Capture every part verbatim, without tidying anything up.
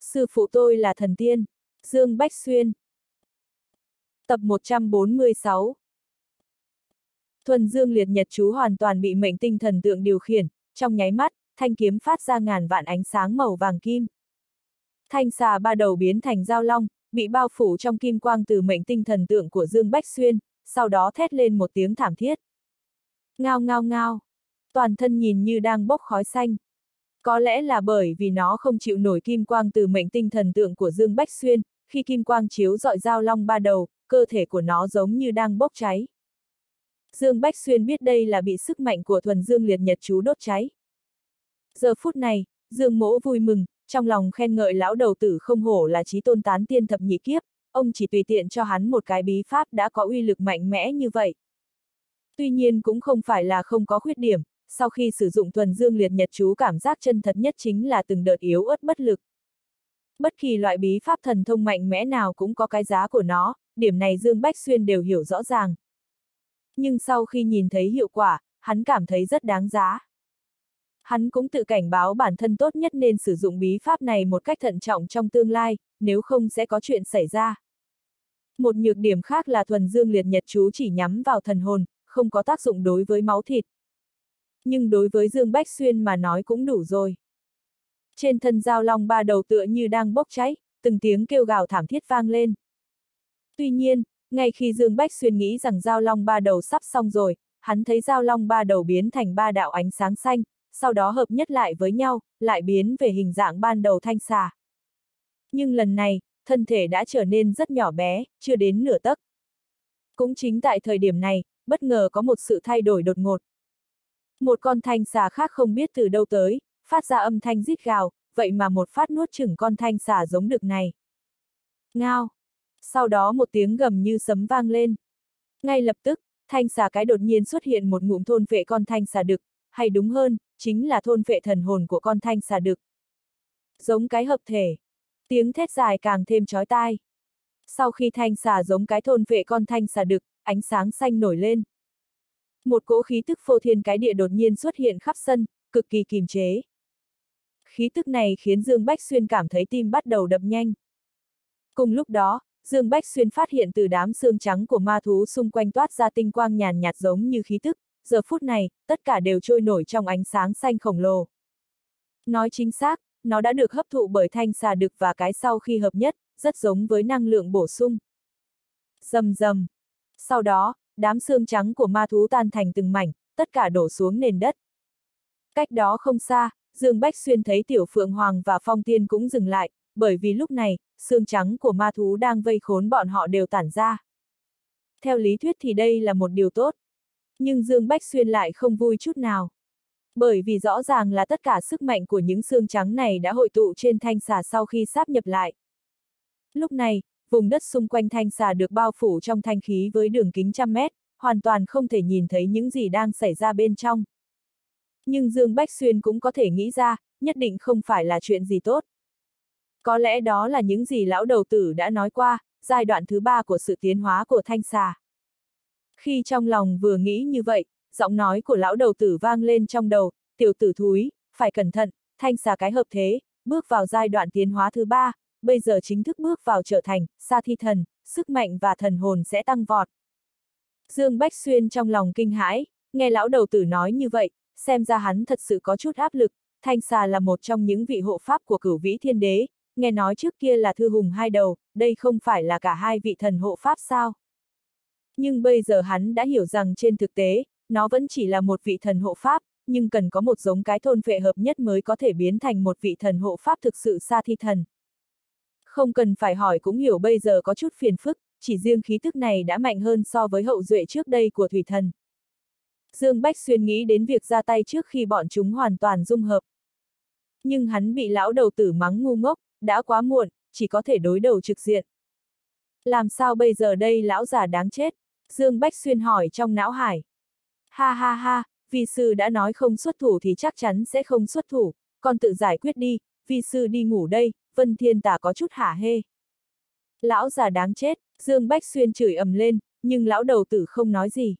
Sư phụ tôi là thần tiên. Dương Bách Xuyên. Tập một trăm bốn mươi sáu. Thuần dương liệt nhật chú hoàn toàn bị mệnh tinh thần tượng điều khiển, trong nháy mắt, thanh kiếm phát ra ngàn vạn ánh sáng màu vàng kim. Thanh xà ba đầu biến thành dao long, bị bao phủ trong kim quang từ mệnh tinh thần tượng của Dương Bách Xuyên, sau đó thét lên một tiếng thảm thiết. Ngao ngao ngao, toàn thân nhìn như đang bốc khói xanh. Có lẽ là bởi vì nó không chịu nổi kim quang từ mệnh tinh thần tượng của Dương Bách Xuyên, khi kim quang chiếu rọi dao long ba đầu, cơ thể của nó giống như đang bốc cháy. Dương Bách Xuyên biết đây là bị sức mạnh của thuần dương liệt nhật chú đốt cháy. Giờ phút này, Dương Mỗ vui mừng, trong lòng khen ngợi lão đầu tử không hổ là chí tôn tán tiên thập nhị kiếp, ông chỉ tùy tiện cho hắn một cái bí pháp đã có uy lực mạnh mẽ như vậy. Tuy nhiên cũng không phải là không có khuyết điểm, sau khi sử dụng thuần dương liệt nhật chú cảm giác chân thật nhất chính là từng đợt yếu ớt bất lực. Bất kỳ loại bí pháp thần thông mạnh mẽ nào cũng có cái giá của nó, điểm này Dương Bách Xuyên đều hiểu rõ ràng. Nhưng sau khi nhìn thấy hiệu quả, hắn cảm thấy rất đáng giá. Hắn cũng tự cảnh báo bản thân tốt nhất nên sử dụng bí pháp này một cách thận trọng trong tương lai, nếu không sẽ có chuyện xảy ra. Một nhược điểm khác là thuần dương liệt nhật chú chỉ nhắm vào thần hồn, không có tác dụng đối với máu thịt. Nhưng đối với Dương Bách Xuyên mà nói cũng đủ rồi. Trên thân dao long ba đầu tựa như đang bốc cháy, từng tiếng kêu gào thảm thiết vang lên. Tuy nhiên, ngay khi Dương Bách Xuyên nghĩ rằng dao long ba đầu sắp xong rồi, hắn thấy dao long ba đầu biến thành ba đạo ánh sáng xanh, sau đó hợp nhất lại với nhau, lại biến về hình dạng ban đầu thanh xà. Nhưng lần này, thân thể đã trở nên rất nhỏ bé, chưa đến nửa tấc. Cũng chính tại thời điểm này, bất ngờ có một sự thay đổi đột ngột. Một con thanh xà khác không biết từ đâu tới, phát ra âm thanh rít gào, vậy mà một phát nuốt chửng con thanh xà giống đực này. Ngao! Sau đó một tiếng gầm như sấm vang lên. Ngay lập tức, thanh xà cái đột nhiên xuất hiện một ngụm thôn phệ con thanh xà đực, hay đúng hơn, chính là thôn phệ thần hồn của con thanh xà đực. Giống cái hợp thể. Tiếng thét dài càng thêm chói tai. Sau khi thanh xà giống cái thôn phệ con thanh xà đực, ánh sáng xanh nổi lên. Một cỗ khí tức phô thiên cái địa đột nhiên xuất hiện khắp sân, cực kỳ kiềm chế. Khí tức này khiến Dương Bách Xuyên cảm thấy tim bắt đầu đập nhanh. Cùng lúc đó, Dương Bách Xuyên phát hiện từ đám xương trắng của ma thú xung quanh toát ra tinh quang nhàn nhạt giống như khí tức, giờ phút này, tất cả đều trôi nổi trong ánh sáng xanh khổng lồ. Nói chính xác, nó đã được hấp thụ bởi thanh xà đực và cái sau khi hợp nhất, rất giống với năng lượng bổ sung. Rầm rầm. Sau đó, đám xương trắng của ma thú tan thành từng mảnh, tất cả đổ xuống nền đất. Cách đó không xa, Dương Bách Xuyên thấy Tiểu Phượng Hoàng và Phong Tiên cũng dừng lại, bởi vì lúc này, xương trắng của ma thú đang vây khốn bọn họ đều tản ra. Theo lý thuyết thì đây là một điều tốt. Nhưng Dương Bách Xuyên lại không vui chút nào. Bởi vì rõ ràng là tất cả sức mạnh của những xương trắng này đã hội tụ trên thanh xà sau khi sáp nhập lại. Lúc này, vùng đất xung quanh thanh xà được bao phủ trong thanh khí với đường kính trăm mét, hoàn toàn không thể nhìn thấy những gì đang xảy ra bên trong. Nhưng Dương Bách Xuyên cũng có thể nghĩ ra, nhất định không phải là chuyện gì tốt. Có lẽ đó là những gì lão đầu tử đã nói qua, giai đoạn thứ ba của sự tiến hóa của thanh xà. Khi trong lòng vừa nghĩ như vậy, giọng nói của lão đầu tử vang lên trong đầu, tiểu tử thúi, phải cẩn thận, thanh xà cái hợp thế, bước vào giai đoạn tiến hóa thứ ba, bây giờ chính thức bước vào trở thành sa thi thần, sức mạnh và thần hồn sẽ tăng vọt. Dương Bách Xuyên trong lòng kinh hãi, nghe lão đầu tử nói như vậy, xem ra hắn thật sự có chút áp lực, thanh xà là một trong những vị hộ pháp của Cửu Vĩ Thiên Đế, nghe nói trước kia là thư hùng hai đầu, đây không phải là cả hai vị thần hộ pháp sao? Nhưng bây giờ hắn đã hiểu rằng trên thực tế, nó vẫn chỉ là một vị thần hộ pháp, nhưng cần có một giống cái thôn phệ hợp nhất mới có thể biến thành một vị thần hộ pháp thực sự sa thi thần. Không cần phải hỏi cũng hiểu bây giờ có chút phiền phức, chỉ riêng khí tức này đã mạnh hơn so với hậu duệ trước đây của thủy thần. Dương Bách Xuyên nghĩ đến việc ra tay trước khi bọn chúng hoàn toàn dung hợp. Nhưng hắn bị lão đầu tử mắng ngu ngốc, đã quá muộn, chỉ có thể đối đầu trực diện. Làm sao bây giờ đây lão già đáng chết? Dương Bách Xuyên hỏi trong não hải. Ha ha ha, vi sư đã nói không xuất thủ thì chắc chắn sẽ không xuất thủ, con tự giải quyết đi, vi sư đi ngủ đây, Vân Thiên Tà có chút hả hê. Lão già đáng chết, Dương Bách Xuyên chửi ầm lên, nhưng lão đầu tử không nói gì.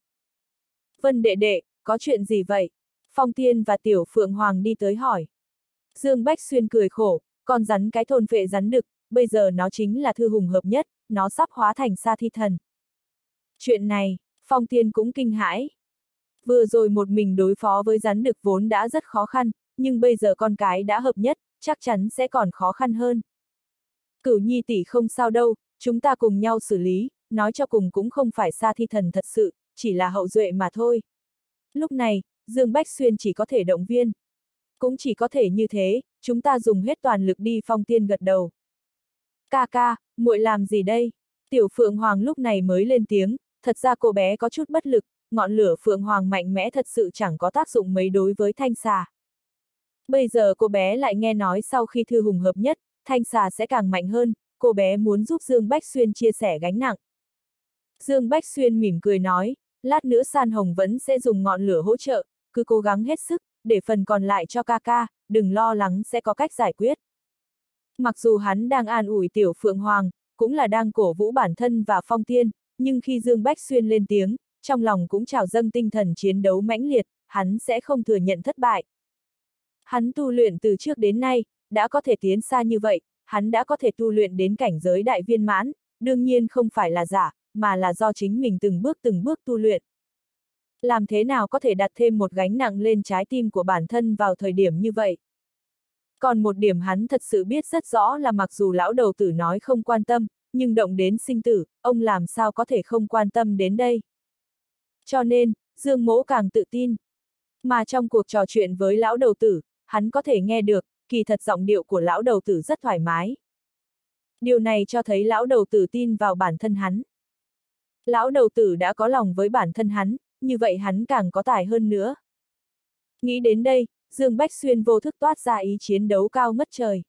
Vân đệ đệ, có chuyện gì vậy? Phong Tiên và Tiểu Phượng Hoàng đi tới hỏi. Dương Bách Xuyên cười khổ, con rắn cái thôn phệ rắn đực, bây giờ nó chính là thư hùng hợp nhất, nó sắp hóa thành sa thi thần. Chuyện này, Phong Tiên cũng kinh hãi. Vừa rồi một mình đối phó với rắn đực vốn đã rất khó khăn, nhưng bây giờ con cái đã hợp nhất, chắc chắn sẽ còn khó khăn hơn. Cửu Nhi tỷ không sao đâu, chúng ta cùng nhau xử lý, nói cho cùng cũng không phải sa thi thần thật sự, chỉ là hậu duệ mà thôi. Lúc này, Dương Bách Xuyên chỉ có thể động viên. Cũng chỉ có thể như thế, chúng ta dùng hết toàn lực đi. Phong Tiên gật đầu. Ca ca, muội làm gì đây? Tiểu Phượng Hoàng lúc này mới lên tiếng, thật ra cô bé có chút bất lực, ngọn lửa Phượng Hoàng mạnh mẽ thật sự chẳng có tác dụng mấy đối với thanh xà. Bây giờ cô bé lại nghe nói sau khi thư hùng hợp nhất, thanh xà sẽ càng mạnh hơn, cô bé muốn giúp Dương Bách Xuyên chia sẻ gánh nặng. Dương Bách Xuyên mỉm cười nói, lát nữa San Hồng vẫn sẽ dùng ngọn lửa hỗ trợ, cứ cố gắng hết sức, để phần còn lại cho ca ca, đừng lo lắng sẽ có cách giải quyết. Mặc dù hắn đang an ủi Tiểu Phượng Hoàng, cũng là đang cổ vũ bản thân và Phong Tiên, nhưng khi Dương Bách Xuyên lên tiếng, trong lòng cũng trào dâng tinh thần chiến đấu mãnh liệt, hắn sẽ không thừa nhận thất bại. Hắn tu luyện từ trước đến nay, đã có thể tiến xa như vậy, hắn đã có thể tu luyện đến cảnh giới đại viên mãn, đương nhiên không phải là giả, mà là do chính mình từng bước từng bước tu luyện. Làm thế nào có thể đặt thêm một gánh nặng lên trái tim của bản thân vào thời điểm như vậy? Còn một điểm hắn thật sự biết rất rõ là mặc dù lão đầu tử nói không quan tâm, nhưng động đến sinh tử, ông làm sao có thể không quan tâm đến đây? Cho nên, Dương Mỗ càng tự tin. Mà trong cuộc trò chuyện với lão đầu tử, hắn có thể nghe được, kỳ thật giọng điệu của lão đầu tử rất thoải mái. Điều này cho thấy lão đầu tử tin vào bản thân hắn. Lão đầu tử đã có lòng với bản thân hắn, như vậy hắn càng có tài hơn nữa. Nghĩ đến đây, Dương Bách Xuyên vô thức toát ra ý chiến đấu cao ngất trời.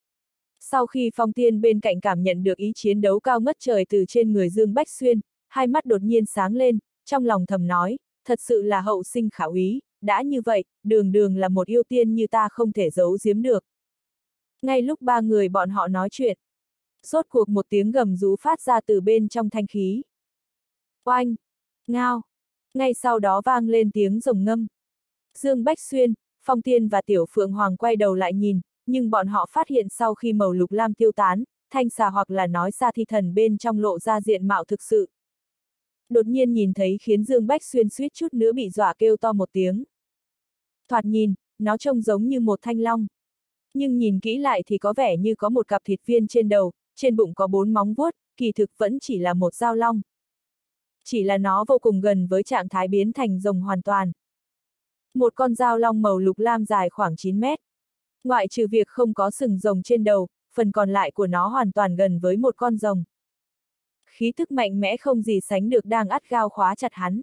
Sau khi Phong Tiên bên cạnh cảm nhận được ý chiến đấu cao ngất trời từ trên người Dương Bách Xuyên, hai mắt đột nhiên sáng lên, trong lòng thầm nói, thật sự là hậu sinh khả úy, đã như vậy, đường đường là một yêu tiên như ta không thể giấu giếm được. Ngay lúc ba người bọn họ nói chuyện, rốt cuộc một tiếng gầm rú phát ra từ bên trong thanh khí. Oanh! Ngao! Ngay sau đó vang lên tiếng rồng ngâm. Dương Bách Xuyên, Phong Tiên và Tiểu Phượng Hoàng quay đầu lại nhìn, nhưng bọn họ phát hiện sau khi màu lục lam tiêu tán, thanh xà hoặc là nói sa thi thần bên trong lộ ra diện mạo thực sự. Đột nhiên nhìn thấy khiến Dương Bách Xuyên suýt chút nữa bị dọa kêu to một tiếng. Thoạt nhìn, nó trông giống như một thanh long. Nhưng nhìn kỹ lại thì có vẻ như có một cặp thịt viên trên đầu, trên bụng có bốn móng vuốt, kỳ thực vẫn chỉ là một dao long. Chỉ là nó vô cùng gần với trạng thái biến thành rồng hoàn toàn. Một con dao long màu lục lam dài khoảng chín mét. Ngoại trừ việc không có sừng rồng trên đầu, phần còn lại của nó hoàn toàn gần với một con rồng. Khí tức mạnh mẽ không gì sánh được đang ắt gao khóa chặt hắn.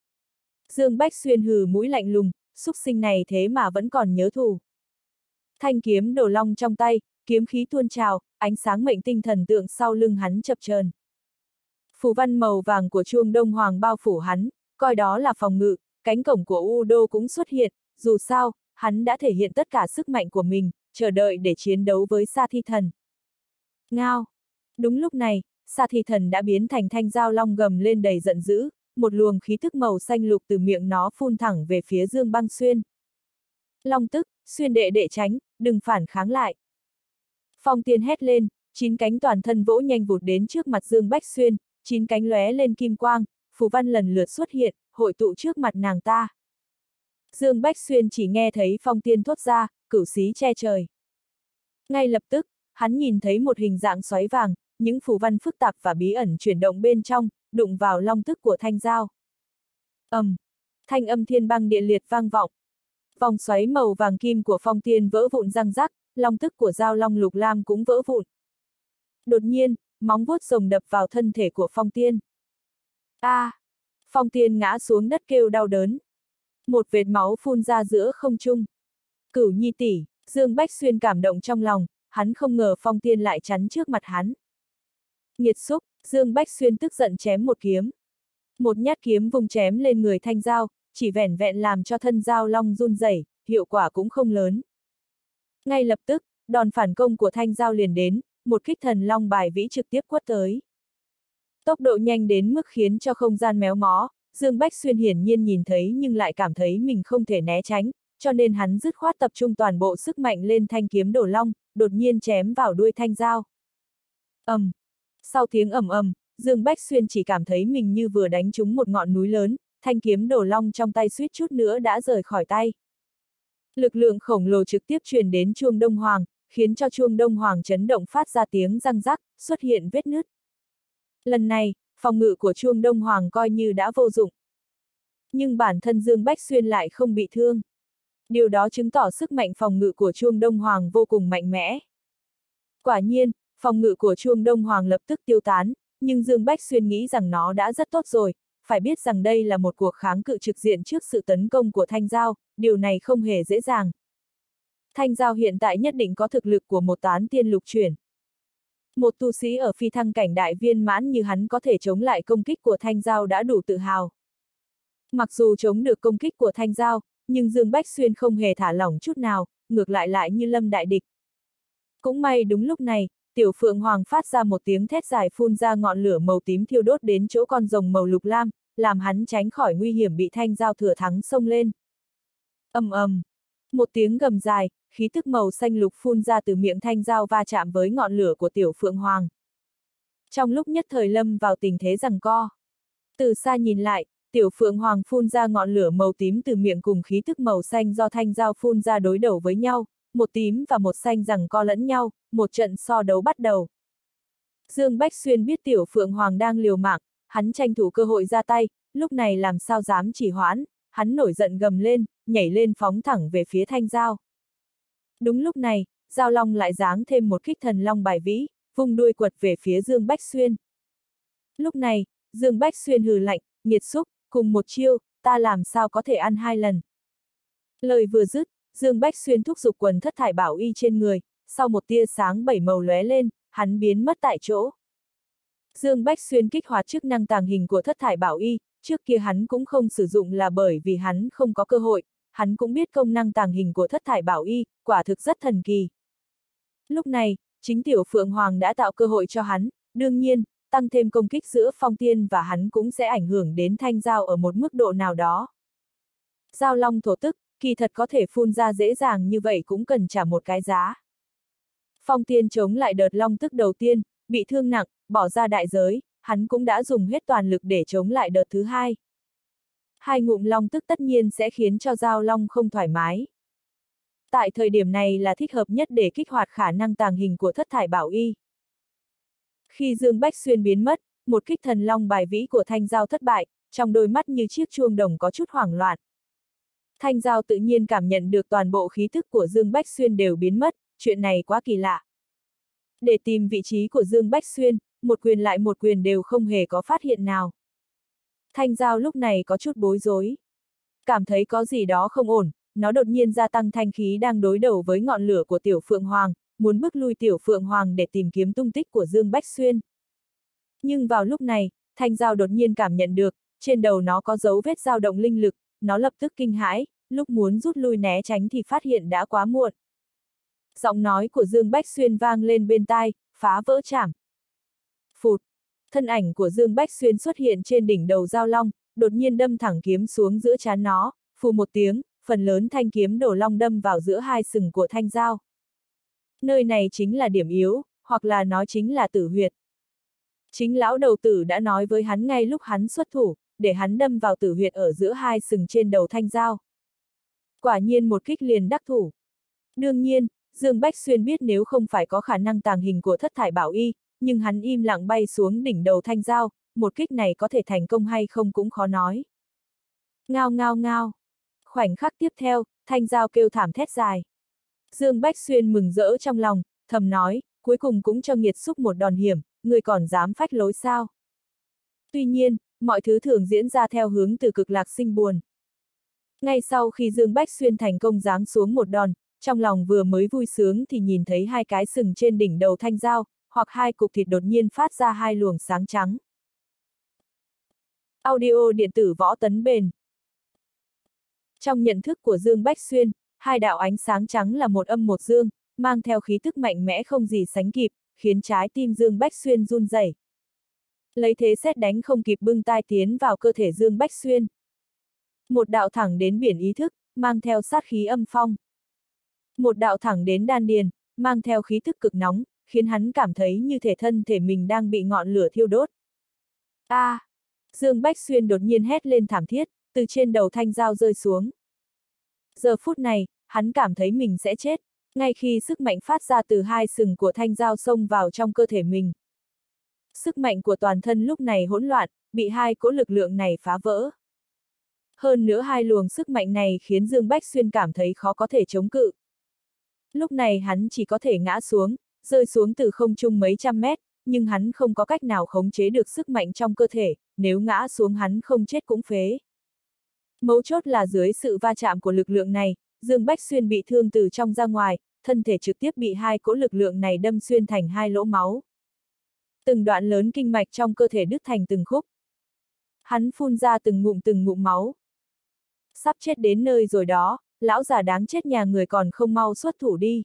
Dương Bách Xuyên hừ mũi lạnh lùng, xúc sinh này thế mà vẫn còn nhớ thù. Thanh kiếm đồ long trong tay, kiếm khí tuôn trào, ánh sáng mệnh tinh thần tượng sau lưng hắn chập chờn. Phù văn màu vàng của chuông Đông Hoàng bao phủ hắn, coi đó là phòng ngự, cánh cổng của U Đô cũng xuất hiện, dù sao, hắn đã thể hiện tất cả sức mạnh của mình, chờ đợi để chiến đấu với sa thi thần. Ngao! Đúng lúc này, sa thi thần đã biến thành thanh dao long gầm lên đầy giận dữ, một luồng khí thức màu xanh lục từ miệng nó phun thẳng về phía Dương Băng Xuyên. Long tức, Xuyên đệ đệ tránh, đừng phản kháng lại. Phong Tiên hét lên, chín cánh toàn thân vỗ nhanh vụt đến trước mặt Dương Bách Xuyên, chín cánh lóe lên kim quang, phù văn lần lượt xuất hiện, hội tụ trước mặt nàng ta. Dương Bách Xuyên chỉ nghe thấy Phong Tiên thốt ra, cửu xí che trời. Ngay lập tức, hắn nhìn thấy một hình dạng xoáy vàng, những phù văn phức tạp và bí ẩn chuyển động bên trong, đụng vào long tức của thanh dao. ầm, um, thanh âm thiên băng địa liệt vang vọng. Vòng xoáy màu vàng kim của Phong Tiên vỡ vụn răng rắc, long tức của dao long lục lam cũng vỡ vụn. Đột nhiên, móng vuốt rồng đập vào thân thể của Phong Tiên. A! À, Phong Tiên ngã xuống đất kêu đau đớn. Một vệt máu phun ra giữa không trung. Cửu Nhi tỷ, Dương Bách Xuyên cảm động trong lòng, hắn không ngờ Phong Tiên lại chắn trước mặt hắn. Nghiệt xúc, Dương Bách Xuyên tức giận chém một kiếm. Một nhát kiếm vùng chém lên người thanh dao, chỉ vẻn vẹn làm cho thân dao long run rẩy, hiệu quả cũng không lớn. Ngay lập tức, đòn phản công của thanh dao liền đến, một kích thần long bài vĩ trực tiếp quất tới. Tốc độ nhanh đến mức khiến cho không gian méo mó, Dương Bách Xuyên hiển nhiên nhìn thấy nhưng lại cảm thấy mình không thể né tránh, cho nên hắn dứt khoát tập trung toàn bộ sức mạnh lên thanh kiếm đổ long, đột nhiên chém vào đuôi thanh dao. Ầm. Sau tiếng ầm ầm, Dương Bách Xuyên chỉ cảm thấy mình như vừa đánh trúng một ngọn núi lớn, thanh kiếm đồ long trong tay suýt chút nữa đã rời khỏi tay. Lực lượng khổng lồ trực tiếp truyền đến chuông Đông Hoàng, khiến cho chuông Đông Hoàng chấn động phát ra tiếng răng rắc, xuất hiện vết nứt. Lần này, phòng ngự của chuông Đông Hoàng coi như đã vô dụng. Nhưng bản thân Dương Bách Xuyên lại không bị thương. Điều đó chứng tỏ sức mạnh phòng ngự của chuông Đông Hoàng vô cùng mạnh mẽ. Quả nhiên, phòng ngự của chuông Đông Hoàng lập tức tiêu tán, nhưng Dương Bách Xuyên nghĩ rằng nó đã rất tốt rồi, phải biết rằng đây là một cuộc kháng cự trực diện trước sự tấn công của Thanh Giao, điều này không hề dễ dàng. Thanh Giao hiện tại nhất định có thực lực của một tán tiên lục chuyển. Một tu sĩ ở phi thăng cảnh đại viên mãn như hắn có thể chống lại công kích của Thanh Giao đã đủ tự hào. Mặc dù chống được công kích của Thanh Giao, nhưng Dương Bách Xuyên không hề thả lỏng chút nào, ngược lại lại như lâm đại địch. Cũng may đúng lúc này, Tiểu Phượng Hoàng phát ra một tiếng thét dài phun ra ngọn lửa màu tím thiêu đốt đến chỗ con rồng màu lục lam, làm hắn tránh khỏi nguy hiểm bị Thanh Giao thừa thắng xông lên. Ầm ầm, một tiếng gầm dài, khí tức màu xanh lục phun ra từ miệng Thanh Giao va chạm với ngọn lửa của Tiểu Phượng Hoàng. Trong lúc nhất thời lâm vào tình thế giằng co. Từ xa nhìn lại, Tiểu Phượng Hoàng phun ra ngọn lửa màu tím từ miệng cùng khí tức màu xanh do Thanh Giao phun ra đối đầu với nhau, một tím và một xanh giằng co lẫn nhau, một trận so đấu bắt đầu. Dương Bách Xuyên biết Tiểu Phượng Hoàng đang liều mạng, hắn tranh thủ cơ hội ra tay, lúc này làm sao dám chỉ hoãn, hắn nổi giận gầm lên, nhảy lên phóng thẳng về phía Thanh Giao. Đúng lúc này, Giao Long lại giáng thêm một kích thần long bài vĩ, vung đuôi quật về phía Dương Bách Xuyên. Lúc này, Dương Bách Xuyên hừ lạnh, nghiệt xúc, cùng một chiêu, ta làm sao có thể ăn hai lần. Lời vừa dứt, Dương Bách Xuyên thúc giục quần thất thải bảo y trên người, sau một tia sáng bảy màu lóe lên, hắn biến mất tại chỗ. Dương Bách Xuyên kích hoạt chức năng tàng hình của thất thải bảo y, trước kia hắn cũng không sử dụng là bởi vì hắn không có cơ hội, hắn cũng biết công năng tàng hình của thất thải bảo y, quả thực rất thần kỳ. Lúc này, chính Tiểu Phượng Hoàng đã tạo cơ hội cho hắn, đương nhiên, tăng thêm công kích giữa Phong Tiên và hắn cũng sẽ ảnh hưởng đến Thanh Giao ở một mức độ nào đó. Giao Long thổ tức, kỳ thật có thể phun ra dễ dàng như vậy cũng cần trả một cái giá. Phong Tiên chống lại đợt long tức đầu tiên, bị thương nặng, bỏ ra đại giới, hắn cũng đã dùng hết toàn lực để chống lại đợt thứ hai. Hai ngụm long tức tất nhiên sẽ khiến cho Giao Long không thoải mái. Tại thời điểm này là thích hợp nhất để kích hoạt khả năng tàng hình của thất thải bảo y. Khi Dương Bách Xuyên biến mất, một kích thần long bài vĩ của Thanh Giao thất bại, trong đôi mắt như chiếc chuông đồng có chút hoảng loạn. Thanh Giao tự nhiên cảm nhận được toàn bộ khí thức của Dương Bách Xuyên đều biến mất, chuyện này quá kỳ lạ. Để tìm vị trí của Dương Bách Xuyên, một quyền lại một quyền đều không hề có phát hiện nào. Thanh Giao lúc này có chút bối rối. Cảm thấy có gì đó không ổn, nó đột nhiên gia tăng thanh khí đang đối đầu với ngọn lửa của Tiểu Phượng Hoàng, muốn bức lui Tiểu Phượng Hoàng để tìm kiếm tung tích của Dương Bách Xuyên. Nhưng vào lúc này, Thanh Giao đột nhiên cảm nhận được, trên đầu nó có dấu vết dao động linh lực, nó lập tức kinh hãi, lúc muốn rút lui né tránh thì phát hiện đã quá muộn. Giọng nói của Dương Bách Xuyên vang lên bên tai, phá vỡ chảm. Phụt, thân ảnh của Dương Bách Xuyên xuất hiện trên đỉnh đầu Giao Long, đột nhiên đâm thẳng kiếm xuống giữa trán nó, phù một tiếng, phần lớn thanh kiếm đổ long đâm vào giữa hai sừng của Thanh Giao. Nơi này chính là điểm yếu, hoặc là nói chính là tử huyệt. Chính lão đầu tử đã nói với hắn ngay lúc hắn xuất thủ, để hắn đâm vào tử huyệt ở giữa hai sừng trên đầu Thanh Giao. Quả nhiên một kích liền đắc thủ. Đương nhiên, Dương Bách Xuyên biết nếu không phải có khả năng tàng hình của thất thải bảo y, nhưng hắn im lặng bay xuống đỉnh đầu Thanh Giao, một kích này có thể thành công hay không cũng khó nói. Ngao ngao ngao. Khoảnh khắc tiếp theo, Thanh Giao kêu thảm thét dài. Dương Bách Xuyên mừng rỡ trong lòng, thầm nói, cuối cùng cũng cho nghiệt xúc một đòn hiểm, người còn dám phách lối sao. Tuy nhiên, mọi thứ thường diễn ra theo hướng từ cực lạc sinh buồn. Ngay sau khi Dương Bách Xuyên thành công giáng xuống một đòn, trong lòng vừa mới vui sướng thì nhìn thấy hai cái sừng trên đỉnh đầu Thanh Giao, hoặc hai cục thịt đột nhiên phát ra hai luồng sáng trắng. Audio điện tử Võ Tấn Bền. Trong nhận thức của Dương Bách Xuyên, hai đạo ánh sáng trắng là một âm một dương, mang theo khí tức mạnh mẽ không gì sánh kịp, khiến trái tim Dương Bách Xuyên run rẩy. Lấy thế sét đánh không kịp bưng tai tiến vào cơ thể Dương Bách Xuyên. Một đạo thẳng đến biển ý thức, mang theo sát khí âm phong. Một đạo thẳng đến đan điền, mang theo khí tức cực nóng, khiến hắn cảm thấy như thể thân thể mình đang bị ngọn lửa thiêu đốt. A! À, Dương Bách Xuyên đột nhiên hét lên thảm thiết, từ trên đầu thanh dao rơi xuống. Giờ phút này, hắn cảm thấy mình sẽ chết, ngay khi sức mạnh phát ra từ hai sừng của thanh dao xông vào trong cơ thể mình. Sức mạnh của toàn thân lúc này hỗn loạn, bị hai cỗ lực lượng này phá vỡ. Hơn nữa hai luồng sức mạnh này khiến Dương Bách Xuyên cảm thấy khó có thể chống cự. Lúc này hắn chỉ có thể ngã xuống, rơi xuống từ không trung mấy trăm mét, nhưng hắn không có cách nào khống chế được sức mạnh trong cơ thể, nếu ngã xuống hắn không chết cũng phế. Mấu chốt là dưới sự va chạm của lực lượng này, Dương Bách Xuyên bị thương từ trong ra ngoài, thân thể trực tiếp bị hai cỗ lực lượng này đâm xuyên thành hai lỗ máu. Từng đoạn lớn kinh mạch trong cơ thể đứt thành từng khúc. Hắn phun ra từng ngụm từng ngụm máu. Sắp chết đến nơi rồi đó, lão già đáng chết nhà người còn không mau xuất thủ đi.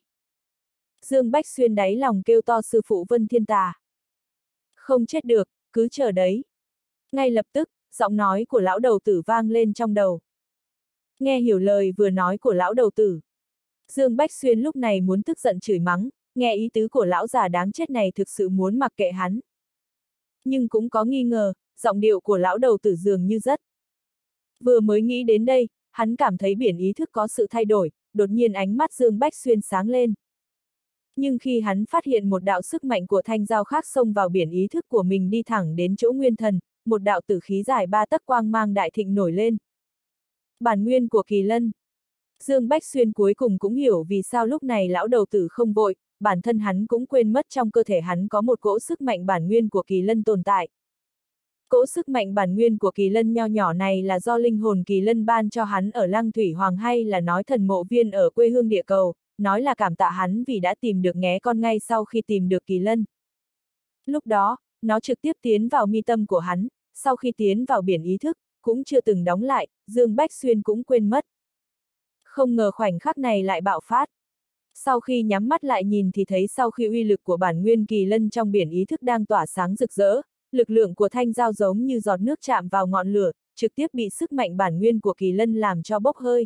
Dương Bách Xuyên đáy lòng kêu to sư phụ Vân Thiên Tà. Không chết được, cứ chờ đấy. Ngay lập tức, giọng nói của lão đầu tử vang lên trong đầu. Nghe hiểu lời vừa nói của lão đầu tử. Dương Bách Xuyên lúc này muốn tức giận chửi mắng, nghe ý tứ của lão già đáng chết này thực sự muốn mặc kệ hắn. Nhưng cũng có nghi ngờ, giọng điệu của lão đầu tử dường như rất. Vừa mới nghĩ đến đây, hắn cảm thấy biển ý thức có sự thay đổi, đột nhiên ánh mắt Dương Bách Xuyên sáng lên. Nhưng khi hắn phát hiện một đạo sức mạnh của thanh dao khác xông vào biển ý thức của mình đi thẳng đến chỗ nguyên thần, một đạo tử khí dài ba tấc quang mang đại thịnh nổi lên. Bản nguyên của kỳ lân. Dương Bách Xuyên cuối cùng cũng hiểu vì sao lúc này lão đầu tử không vội, bản thân hắn cũng quên mất trong cơ thể hắn có một cỗ sức mạnh bản nguyên của kỳ lân tồn tại. Cỗ sức mạnh bản nguyên của kỳ lân nho nhỏ này là do linh hồn kỳ lân ban cho hắn ở Lăng Thủy Hoàng hay là nói thần mộ viên ở quê hương địa cầu, nói là cảm tạ hắn vì đã tìm được nghé con ngay sau khi tìm được kỳ lân. Lúc đó, nó trực tiếp tiến vào mi tâm của hắn, sau khi tiến vào biển ý thức, cũng chưa từng đóng lại, Dương Bách Xuyên cũng quên mất. Không ngờ khoảnh khắc này lại bạo phát. Sau khi nhắm mắt lại nhìn thì thấy sau khi uy lực của bản nguyên kỳ lân trong biển ý thức đang tỏa sáng rực rỡ, lực lượng của thanh dao giống như giọt nước chạm vào ngọn lửa, trực tiếp bị sức mạnh bản nguyên của kỳ lân làm cho bốc hơi.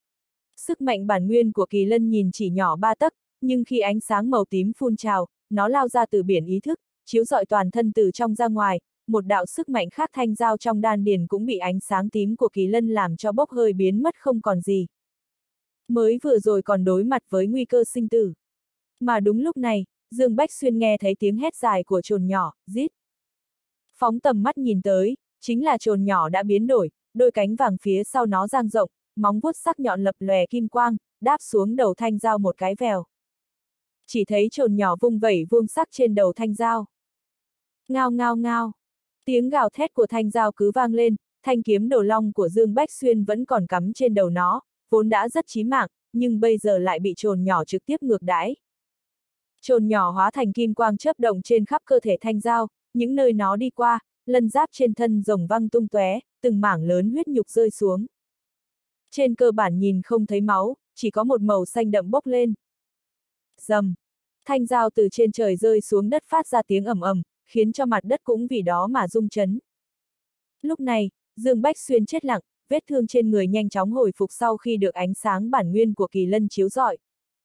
Sức mạnh bản nguyên của kỳ lân nhìn chỉ nhỏ ba tấc, nhưng khi ánh sáng màu tím phun trào, nó lao ra từ biển ý thức, chiếu rọi toàn thân từ trong ra ngoài, một đạo sức mạnh khác thanh dao trong đan điền cũng bị ánh sáng tím của kỳ lân làm cho bốc hơi biến mất không còn gì. Mới vừa rồi còn đối mặt với nguy cơ sinh tử. Mà đúng lúc này, Dương Bách Xuyên nghe thấy tiếng hét dài của trồn nhỏ, rít. Phóng tầm mắt nhìn tới, chính là trồn nhỏ đã biến đổi, đôi cánh vàng phía sau nó dang rộng, móng vuốt sắc nhọn lập lòe kim quang, đáp xuống đầu thanh dao một cái vèo. Chỉ thấy trồn nhỏ vung vẩy vuông sắc trên đầu thanh dao. Ngao ngao ngao, tiếng gào thét của thanh dao cứ vang lên, thanh kiếm đồ long của Dương Bách Xuyên vẫn còn cắm trên đầu nó, vốn đã rất chí mạng, nhưng bây giờ lại bị trồn nhỏ trực tiếp ngược đãi. Trồn nhỏ hóa thành kim quang chớp động trên khắp cơ thể thanh dao, những nơi nó đi qua, lân giáp trên thân rồng văng tung tóe, từng mảng lớn huyết nhục rơi xuống. Trên cơ bản nhìn không thấy máu, chỉ có một màu xanh đậm bốc lên. Rầm, thanh dao từ trên trời rơi xuống đất phát ra tiếng ầm ầm, khiến cho mặt đất cũng vì đó mà rung chấn. Lúc này, Dương Bách Xuyên chết lặng, vết thương trên người nhanh chóng hồi phục sau khi được ánh sáng bản nguyên của kỳ lân chiếu rọi.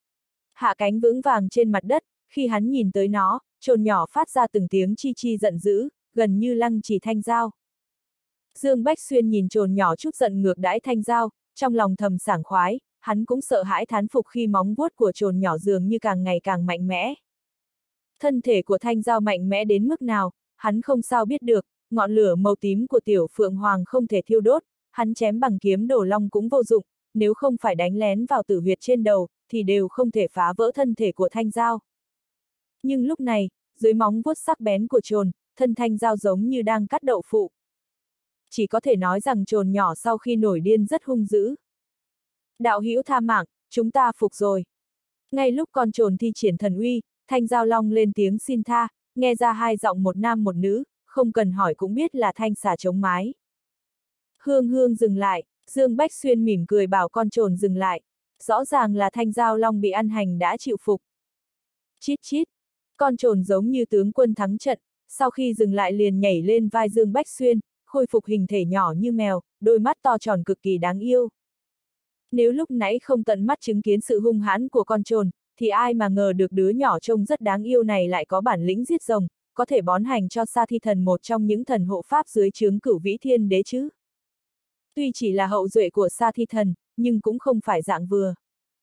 Hạ cánh vững vàng trên mặt đất, khi hắn nhìn tới nó, trồn nhỏ phát ra từng tiếng chi chi giận dữ, gần như lăng trì thanh dao. Dương Bách Xuyên nhìn trồn nhỏ chút giận ngược đãi thanh dao, trong lòng thầm sảng khoái, hắn cũng sợ hãi thán phục khi móng vuốt của trồn nhỏ dường như càng ngày càng mạnh mẽ. Thân thể của thanh dao mạnh mẽ đến mức nào, hắn không sao biết được, ngọn lửa màu tím của tiểu phượng hoàng không thể thiêu đốt, hắn chém bằng kiếm đồ long cũng vô dụng, nếu không phải đánh lén vào tử huyệt trên đầu, thì đều không thể phá vỡ thân thể của thanh dao. Nhưng lúc này, dưới móng vuốt sắc bén của trồn, thân thanh dao giống như đang cắt đậu phụ. Chỉ có thể nói rằng trồn nhỏ sau khi nổi điên rất hung dữ. Đạo hữu tha mạng, chúng ta phục rồi. Ngay lúc con trồn thi triển thần uy, thanh dao long lên tiếng xin tha, nghe ra hai giọng một nam một nữ, không cần hỏi cũng biết là thanh xà chống mái. Hương hương dừng lại, Dương Bách Xuyên mỉm cười bảo con trồn dừng lại. Rõ ràng là thanh dao long bị ăn hành đã chịu phục. Chít chít, con trồn giống như tướng quân thắng trận, sau khi dừng lại liền nhảy lên vai Dương Bách Xuyên, khôi phục hình thể nhỏ như mèo, đôi mắt to tròn cực kỳ đáng yêu. Nếu lúc nãy không tận mắt chứng kiến sự hung hãn của con trồn, thì ai mà ngờ được đứa nhỏ trông rất đáng yêu này lại có bản lĩnh giết rồng, có thể bón hành cho Sa Thi Thần, một trong những thần hộ pháp dưới trướng Cửu Vĩ Thiên Đế chứ. Tuy chỉ là hậu duệ của Sa Thi Thần, nhưng cũng không phải dạng vừa.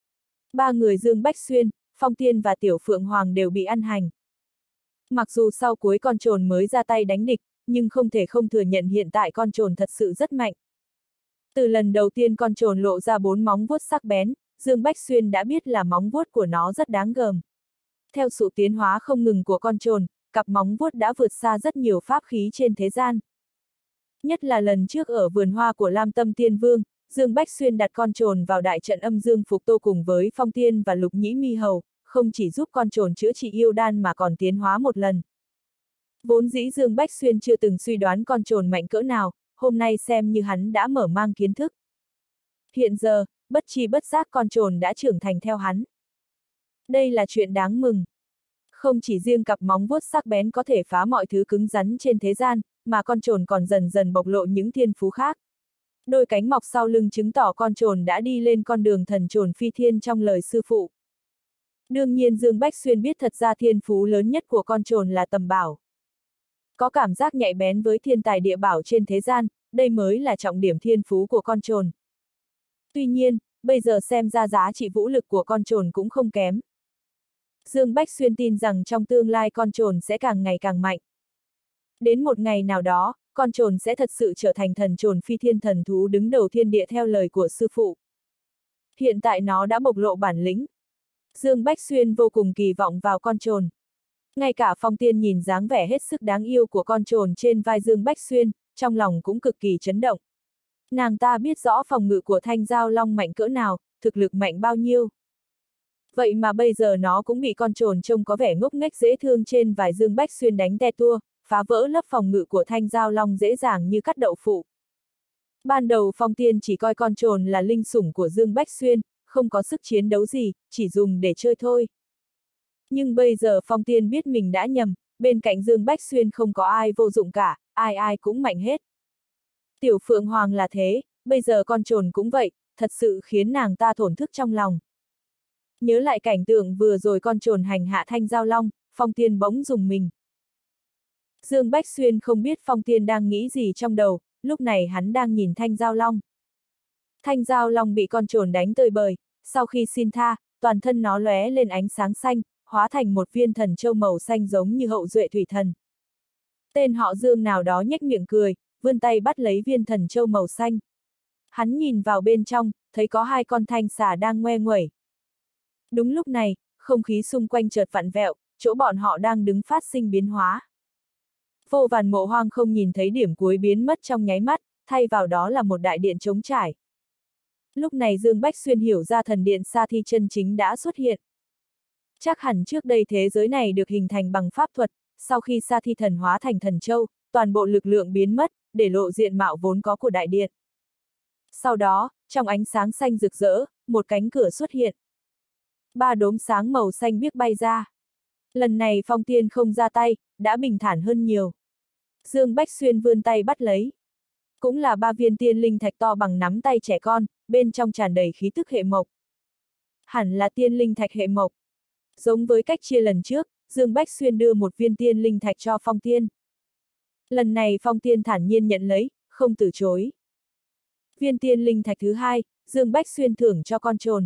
Ba người Dương Bách Xuyên, Phong Tiên và Tiểu Phượng Hoàng đều bị ăn hành. Mặc dù sau cuối con trồn mới ra tay đánh địch, nhưng không thể không thừa nhận hiện tại con trồn thật sự rất mạnh. Từ lần đầu tiên con trồn lộ ra bốn móng vuốt sắc bén, Dương Bách Xuyên đã biết là móng vuốt của nó rất đáng gờm. Theo sự tiến hóa không ngừng của con trồn, cặp móng vuốt đã vượt xa rất nhiều pháp khí trên thế gian. Nhất là lần trước ở vườn hoa của Lam Tâm Tiên Vương, Dương Bách Xuyên đặt con trồn vào đại trận âm dương phục tô cùng với Phong Tiên và Lục Nhĩ Mi Hầu, không chỉ giúp con trồn chữa trị yêu đan mà còn tiến hóa một lần. Vốn dĩ Dương Bách Xuyên chưa từng suy đoán con trồn mạnh cỡ nào, hôm nay xem như hắn đã mở mang kiến thức. Hiện giờ, bất tri bất giác con trồn đã trưởng thành theo hắn. Đây là chuyện đáng mừng. Không chỉ riêng cặp móng vuốt sắc bén có thể phá mọi thứ cứng rắn trên thế gian, mà con trồn còn dần dần bộc lộ những thiên phú khác. Đôi cánh mọc sau lưng chứng tỏ con trồn đã đi lên con đường thần trồn phi thiên trong lời sư phụ. Đương nhiên Dương Bách Xuyên biết thật ra thiên phú lớn nhất của con trồn là tầm bảo. Có cảm giác nhạy bén với thiên tài địa bảo trên thế gian, đây mới là trọng điểm thiên phú của con trồn. Tuy nhiên, bây giờ xem ra giá trị vũ lực của con trồn cũng không kém. Dương Bách Xuyên tin rằng trong tương lai con trồn sẽ càng ngày càng mạnh. Đến một ngày nào đó, con trồn sẽ thật sự trở thành thần trồn phi thiên thần thú đứng đầu thiên địa theo lời của sư phụ. Hiện tại nó đã bộc lộ bản lĩnh. Dương Bách Xuyên vô cùng kỳ vọng vào con trồn. Ngay cả Phong Tiên nhìn dáng vẻ hết sức đáng yêu của con trồn trên vai Dương Bách Xuyên, trong lòng cũng cực kỳ chấn động. Nàng ta biết rõ phòng ngự của Thanh Giao Long mạnh cỡ nào, thực lực mạnh bao nhiêu. Vậy mà bây giờ nó cũng bị con trồn trông có vẻ ngốc nghếch dễ thương trên vai Dương Bách Xuyên đánh te tua, phá vỡ lớp phòng ngự của Thanh Giao Long dễ dàng như cắt đậu phụ. Ban đầu Phong Tiên chỉ coi con trồn là linh sủng của Dương Bách Xuyên, không có sức chiến đấu gì, chỉ dùng để chơi thôi. Nhưng bây giờ Phong Tiên biết mình đã nhầm, bên cạnh Dương Bách Xuyên không có ai vô dụng cả, ai ai cũng mạnh hết. Tiểu Phượng Hoàng là thế, bây giờ con trồn cũng vậy, thật sự khiến nàng ta thổn thức trong lòng. Nhớ lại cảnh tượng vừa rồi con trồn hành hạ Thanh Giao Long, Phong Tiên bỗng rùng mình. Dương Bách Xuyên không biết Phong Tiên đang nghĩ gì trong đầu, lúc này hắn đang nhìn Thanh Giao Long. Thanh Giao Long bị con trồn đánh tơi bời, sau khi xin tha, toàn thân nó lóe lên ánh sáng xanh, hóa thành một viên thần châu màu xanh giống như hậu duệ thủy thần. Tên họ Dương nào đó nhếch miệng cười, vươn tay bắt lấy viên thần châu màu xanh. Hắn nhìn vào bên trong, thấy có hai con thanh xà đang ngoe nguẩy. Đúng lúc này, không khí xung quanh chợt vặn vẹo, chỗ bọn họ đang đứng phát sinh biến hóa. Vô Vàn Mộ Hoang không nhìn thấy điểm cuối biến mất trong nháy mắt, thay vào đó là một đại điện trống trải. Lúc này Dương Bách Xuyên hiểu ra thần điện Sa Thi chân chính đã xuất hiện. Chắc hẳn trước đây thế giới này được hình thành bằng pháp thuật, sau khi Sa Thi thần hóa thành thần châu, toàn bộ lực lượng biến mất, để lộ diện mạo vốn có của đại điện. Sau đó, trong ánh sáng xanh rực rỡ, một cánh cửa xuất hiện. Ba đốm sáng màu xanh biếc bay ra. Lần này Phong Tiên không ra tay, đã bình thản hơn nhiều. Dương Bách Xuyên vươn tay bắt lấy. Cũng là ba viên tiên linh thạch to bằng nắm tay trẻ con, bên trong tràn đầy khí tức hệ mộc. Hẳn là tiên linh thạch hệ mộc. Giống với cách chia lần trước, Dương Bách Xuyên đưa một viên tiên linh thạch cho Phong Tiên. Lần này Phong Tiên thản nhiên nhận lấy, không từ chối. Viên tiên linh thạch thứ hai, Dương Bách Xuyên thưởng cho con trồn.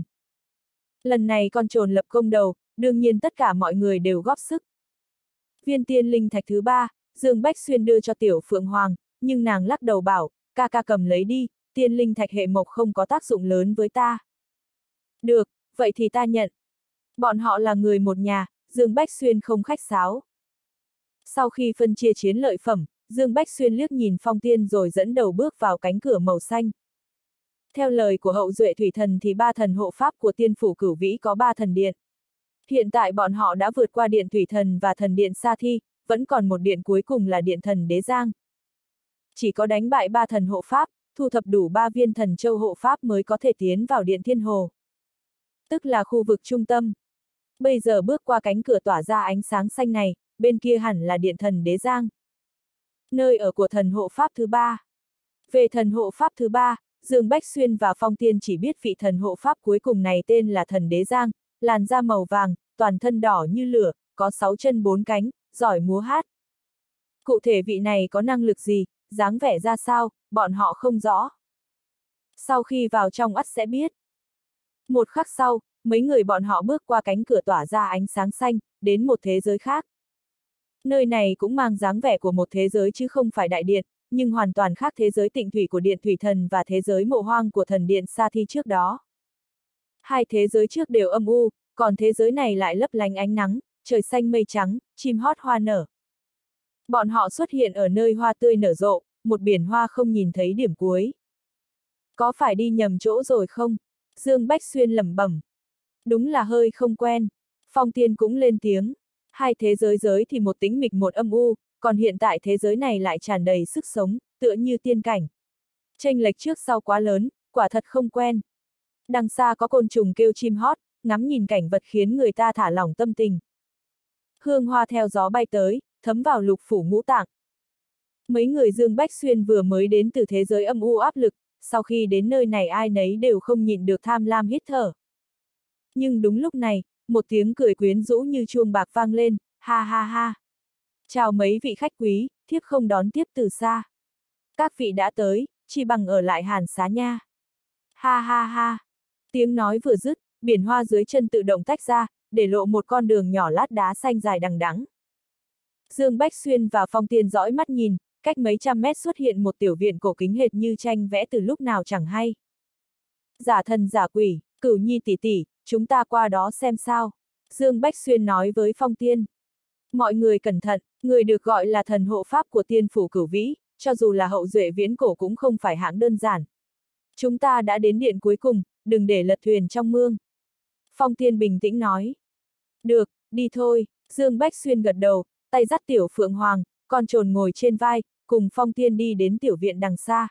Lần này con trồn lập công đầu, đương nhiên tất cả mọi người đều góp sức. Viên tiên linh thạch thứ ba, Dương Bách Xuyên đưa cho Tiểu Phượng Hoàng, nhưng nàng lắc đầu bảo, ca ca cầm lấy đi, tiên linh thạch hệ mộc không có tác dụng lớn với ta. Được, vậy thì ta nhận. Bọn họ là người một nhà, Dương Bách Xuyên không khách sáo. Sau khi phân chia chiến lợi phẩm, Dương Bách Xuyên liếc nhìn Phong Tiên rồi dẫn đầu bước vào cánh cửa màu xanh. Theo lời của hậu duệ thủy thần thì ba thần hộ pháp của tiên phủ Cửu Vĩ có ba thần điện. Hiện tại bọn họ đã vượt qua điện thủy thần và thần điện Sa Thi, vẫn còn một điện cuối cùng là điện thần Đế Giang. Chỉ có đánh bại ba thần hộ pháp, thu thập đủ ba viên thần châu hộ pháp mới có thể tiến vào điện Thiên Hồ. Tức là khu vực trung tâm. Bây giờ bước qua cánh cửa tỏa ra ánh sáng xanh này, bên kia hẳn là điện thần Đế Giang. Nơi ở của thần hộ pháp thứ ba. Về thần hộ pháp thứ ba, Dương Bách Xuyên và Phong Tiên chỉ biết vị thần hộ pháp cuối cùng này tên là thần Đế Giang, làn da màu vàng, toàn thân đỏ như lửa, có sáu chân bốn cánh, giỏi múa hát. Cụ thể vị này có năng lực gì, dáng vẻ ra sao, bọn họ không rõ. Sau khi vào trong ắt sẽ biết. Một khắc sau, mấy người bọn họ bước qua cánh cửa tỏa ra ánh sáng xanh, đến một thế giới khác. Nơi này cũng mang dáng vẻ của một thế giới chứ không phải đại điện, nhưng hoàn toàn khác thế giới tịnh thủy của điện thủy thần và thế giới mộ hoang của thần điện Sa Thi trước đó. Hai thế giới trước đều âm u, còn thế giới này lại lấp lánh ánh nắng, trời xanh mây trắng, chim hót hoa nở. Bọn họ xuất hiện ở nơi hoa tươi nở rộ, một biển hoa không nhìn thấy điểm cuối. Có phải đi nhầm chỗ rồi không? Dương Bách Xuyên lẩm bẩm. Đúng là hơi không quen. Phong Tiên cũng lên tiếng. Hai thế giới giới thì một tĩnh mịch một âm u, còn hiện tại thế giới này lại tràn đầy sức sống, tựa như tiên cảnh. Chênh lệch trước sau quá lớn, quả thật không quen. Đằng xa có côn trùng kêu chim hót, ngắm nhìn cảnh vật khiến người ta thả lỏng tâm tình. Hương hoa theo gió bay tới, thấm vào lục phủ ngũ tạng. Mấy người Dương Bách Xuyên vừa mới đến từ thế giới âm u áp lực, sau khi đến nơi này ai nấy đều không nhịn được tham lam hít thở. Nhưng đúng lúc này, một tiếng cười quyến rũ như chuông bạc vang lên, ha ha ha. Chào mấy vị khách quý, thiếp không đón tiếp từ xa. Các vị đã tới, chỉ bằng ở lại Hàn Xá nha. Ha ha ha. Tiếng nói vừa dứt, biển hoa dưới chân tự động tách ra, để lộ một con đường nhỏ lát đá xanh dài đằng đẵng. Dương Bách Xuyên và Phong Tiên dõi mắt nhìn, cách mấy trăm mét xuất hiện một tiểu viện cổ kính hệt như tranh vẽ từ lúc nào chẳng hay. Giả thần giả quỷ, Cửu Nhi tỷ tỷ, chúng ta qua đó xem sao. Dương Bách Xuyên nói với Phong Tiên. Mọi người cẩn thận, người được gọi là thần hộ pháp của tiên phủ Cửu Vĩ, cho dù là hậu duệ viễn cổ cũng không phải hạng đơn giản. Chúng ta đã đến điện cuối cùng, đừng để lật thuyền trong mương. Phong Tiên bình tĩnh nói. Được, đi thôi. Dương Bách Xuyên gật đầu, tay dắt tiểu Phượng Hoàng, con trồn ngồi trên vai, cùng Phong Tiên đi đến tiểu viện đằng xa.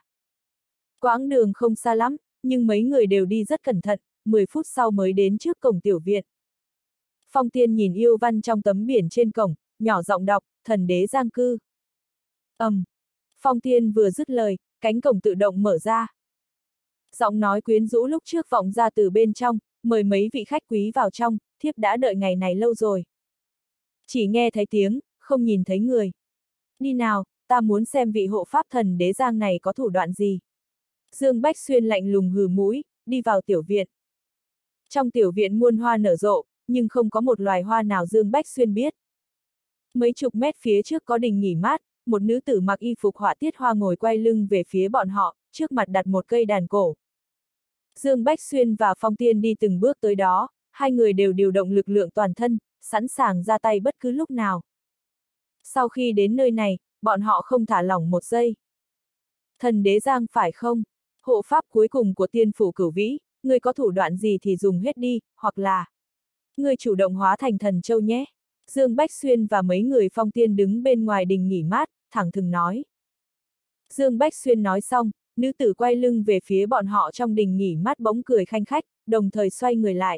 Quãng đường không xa lắm, nhưng mấy người đều đi rất cẩn thận, mười phút sau mới đến trước cổng tiểu viện. Phong Tiên nhìn yêu văn trong tấm biển trên cổng, nhỏ giọng đọc, thần đế giang cư. ầm, um, Phong Tiên vừa dứt lời, cánh cổng tự động mở ra. Giọng nói quyến rũ lúc trước vọng ra từ bên trong, mời mấy vị khách quý vào trong, thiếp đã đợi ngày này lâu rồi. Chỉ nghe thấy tiếng, không nhìn thấy người. Đi nào, ta muốn xem vị hộ pháp thần đế giang này có thủ đoạn gì. Dương Bách Xuyên lạnh lùng hừ mũi, đi vào tiểu viện. Trong tiểu viện muôn hoa nở rộ, nhưng không có một loài hoa nào Dương Bách Xuyên biết. Mấy chục mét phía trước có đình nghỉ mát, một nữ tử mặc y phục họa tiết hoa ngồi quay lưng về phía bọn họ, trước mặt đặt một cây đàn cổ. Dương Bách Xuyên và Phong Tiên đi từng bước tới đó, hai người đều điều động lực lượng toàn thân, sẵn sàng ra tay bất cứ lúc nào. Sau khi đến nơi này, bọn họ không thả lỏng một giây. Thần đế giang phải không? Hộ pháp cuối cùng của tiên phủ Cửu Vĩ, ngươi có thủ đoạn gì thì dùng hết đi, hoặc là ngươi chủ động hóa thành thần châu nhé. Dương Bách Xuyên và mấy người Phong Tiên đứng bên ngoài đình nghỉ mát, thẳng thừng nói. Dương Bách Xuyên nói xong, nữ tử quay lưng về phía bọn họ trong đình nghỉ mát bỗng cười khanh khách, đồng thời xoay người lại.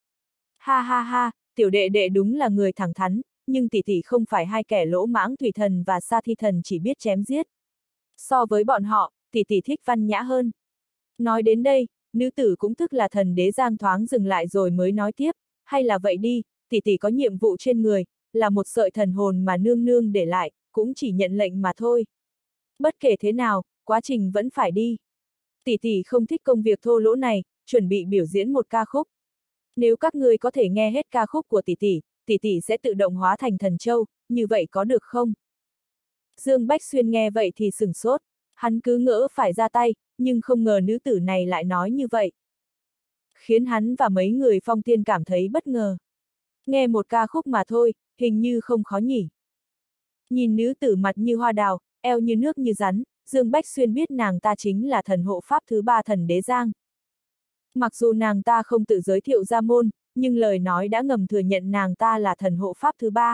Ha ha ha, tiểu đệ đệ đúng là người thẳng thắn, nhưng tỷ tỷ không phải hai kẻ lỗ mãng thủy thần và sa thi thần chỉ biết chém giết. So với bọn họ, tỷ tỷ thích văn nhã hơn. Nói đến đây, nữ tử cũng tức là thần đế giang thoáng dừng lại rồi mới nói tiếp, hay là vậy đi, tỷ tỷ có nhiệm vụ trên người, là một sợi thần hồn mà nương nương để lại, cũng chỉ nhận lệnh mà thôi. Bất kể thế nào, quá trình vẫn phải đi. Tỷ tỷ không thích công việc thô lỗ này, chuẩn bị biểu diễn một ca khúc. Nếu các ngươi có thể nghe hết ca khúc của tỷ tỷ, tỷ tỷ sẽ tự động hóa thành thần châu, như vậy có được không? Dương Bách Xuyên nghe vậy thì sửng sốt, hắn cứ ngỡ phải ra tay, nhưng không ngờ nữ tử này lại nói như vậy. Khiến hắn và mấy người Phong Tiên cảm thấy bất ngờ. Nghe một ca khúc mà thôi, hình như không khó nhỉ. Nhìn nữ tử mặt như hoa đào, eo như nước như rắn, Dương Bách Xuyên biết nàng ta chính là thần hộ pháp thứ ba thần đế giang. Mặc dù nàng ta không tự giới thiệu ra môn, nhưng lời nói đã ngầm thừa nhận nàng ta là thần hộ pháp thứ ba.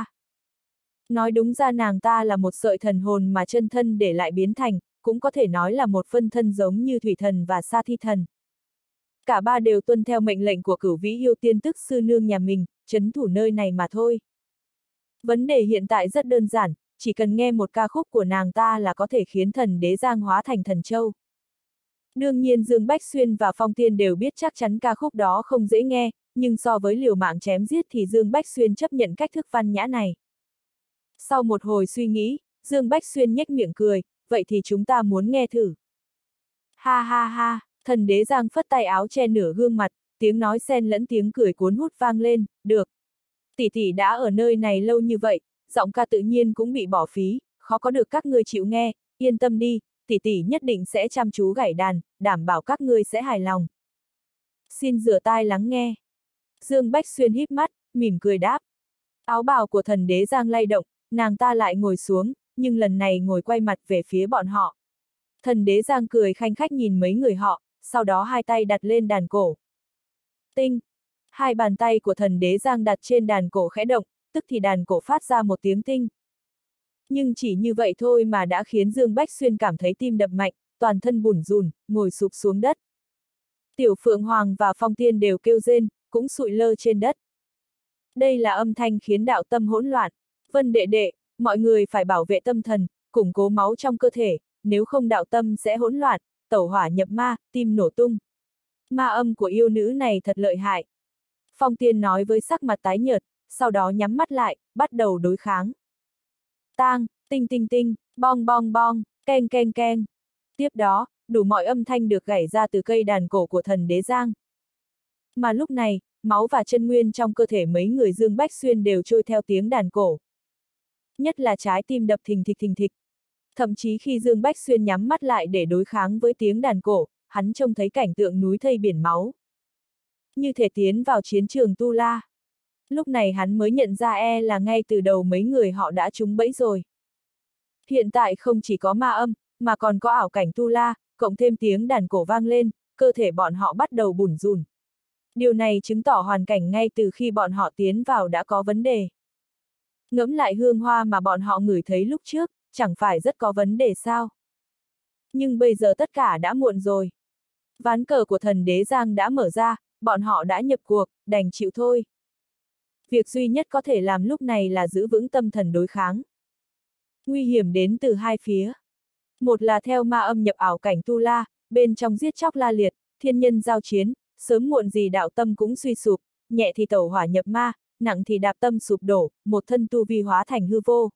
Nói đúng ra nàng ta là một sợi thần hồn mà chân thân để lại biến thành, cũng có thể nói là một phân thân giống như thủy thần và sa thi thần. Cả ba đều tuân theo mệnh lệnh của Cửu Vĩ yêu tiên tức sư nương nhà mình, trấn thủ nơi này mà thôi. Vấn đề hiện tại rất đơn giản, chỉ cần nghe một ca khúc của nàng ta là có thể khiến thần đế giang hóa thành thần châu. Đương nhiên Dương Bách Xuyên và Phong Tiên đều biết chắc chắn ca khúc đó không dễ nghe, nhưng so với liều mạng chém giết thì Dương Bách Xuyên chấp nhận cách thức văn nhã này. Sau một hồi suy nghĩ, Dương Bách Xuyên nhếch miệng cười, vậy thì chúng ta muốn nghe thử. Ha ha ha, Thần Đế Giang phất tay áo che nửa gương mặt, tiếng nói xen lẫn tiếng cười cuốn hút vang lên, được. Tỷ tỷ đã ở nơi này lâu như vậy, giọng ca tự nhiên cũng bị bỏ phí, khó có được các ngươi chịu nghe, yên tâm đi, tỷ tỷ nhất định sẽ chăm chú gảy đàn, đảm bảo các ngươi sẽ hài lòng. Xin rửa tai lắng nghe. Dương Bách Xuyên híp mắt, mỉm cười đáp. Áo bào của Thần Đế Giang lay động, nàng ta lại ngồi xuống, nhưng lần này ngồi quay mặt về phía bọn họ. Thần Đế Giang cười khanh khách nhìn mấy người họ, sau đó hai tay đặt lên đàn cổ. Tinh! Hai bàn tay của Thần Đế Giang đặt trên đàn cổ khẽ động, tức thì đàn cổ phát ra một tiếng tinh. Nhưng chỉ như vậy thôi mà đã khiến Dương Bách Xuyên cảm thấy tim đập mạnh, toàn thân bủn rủn, ngồi sụp xuống đất. Tiểu Phượng Hoàng và Phong Tiên đều kêu rên, cũng sụi lơ trên đất. Đây là âm thanh khiến đạo tâm hỗn loạn. Vân đệ đệ, mọi người phải bảo vệ tâm thần, củng cố máu trong cơ thể, nếu không đạo tâm sẽ hỗn loạn, tẩu hỏa nhập ma, tim nổ tung. Ma âm của yêu nữ này thật lợi hại. Phong Tiên nói với sắc mặt tái nhợt, sau đó nhắm mắt lại, bắt đầu đối kháng. Tang, tinh tinh tinh, bong bong bong, keng keng keng. Tiếp đó, đủ mọi âm thanh được gảy ra từ cây đàn cổ của Thần Đế Giang. Mà lúc này, máu và chân nguyên trong cơ thể mấy người Dương Bách Xuyên đều trôi theo tiếng đàn cổ. Nhất là trái tim đập thình thịch thình thịch. Thậm chí khi Dương Bách Xuyên nhắm mắt lại để đối kháng với tiếng đàn cổ, hắn trông thấy cảnh tượng núi thây biển máu. Như thể tiến vào chiến trường Tu La. Lúc này hắn mới nhận ra e là ngay từ đầu mấy người họ đã trúng bẫy rồi. Hiện tại không chỉ có ma âm, mà còn có ảo cảnh Tu La, cộng thêm tiếng đàn cổ vang lên, cơ thể bọn họ bắt đầu bủn rủn. Điều này chứng tỏ hoàn cảnh ngay từ khi bọn họ tiến vào đã có vấn đề. Ngẫm lại hương hoa mà bọn họ ngửi thấy lúc trước, chẳng phải rất có vấn đề sao? Nhưng bây giờ tất cả đã muộn rồi. Ván cờ của Thần Đế Giang đã mở ra, bọn họ đã nhập cuộc, đành chịu thôi. Việc duy nhất có thể làm lúc này là giữ vững tâm thần đối kháng. Nguy hiểm đến từ hai phía. Một là theo ma âm nhập ảo cảnh Tu La, bên trong giết chóc la liệt, thiên nhân giao chiến, sớm muộn gì đạo tâm cũng suy sụp, nhẹ thì tẩu hỏa nhập ma, nặng thì đạp tâm sụp đổ, một thân tu vi hóa thành hư vô.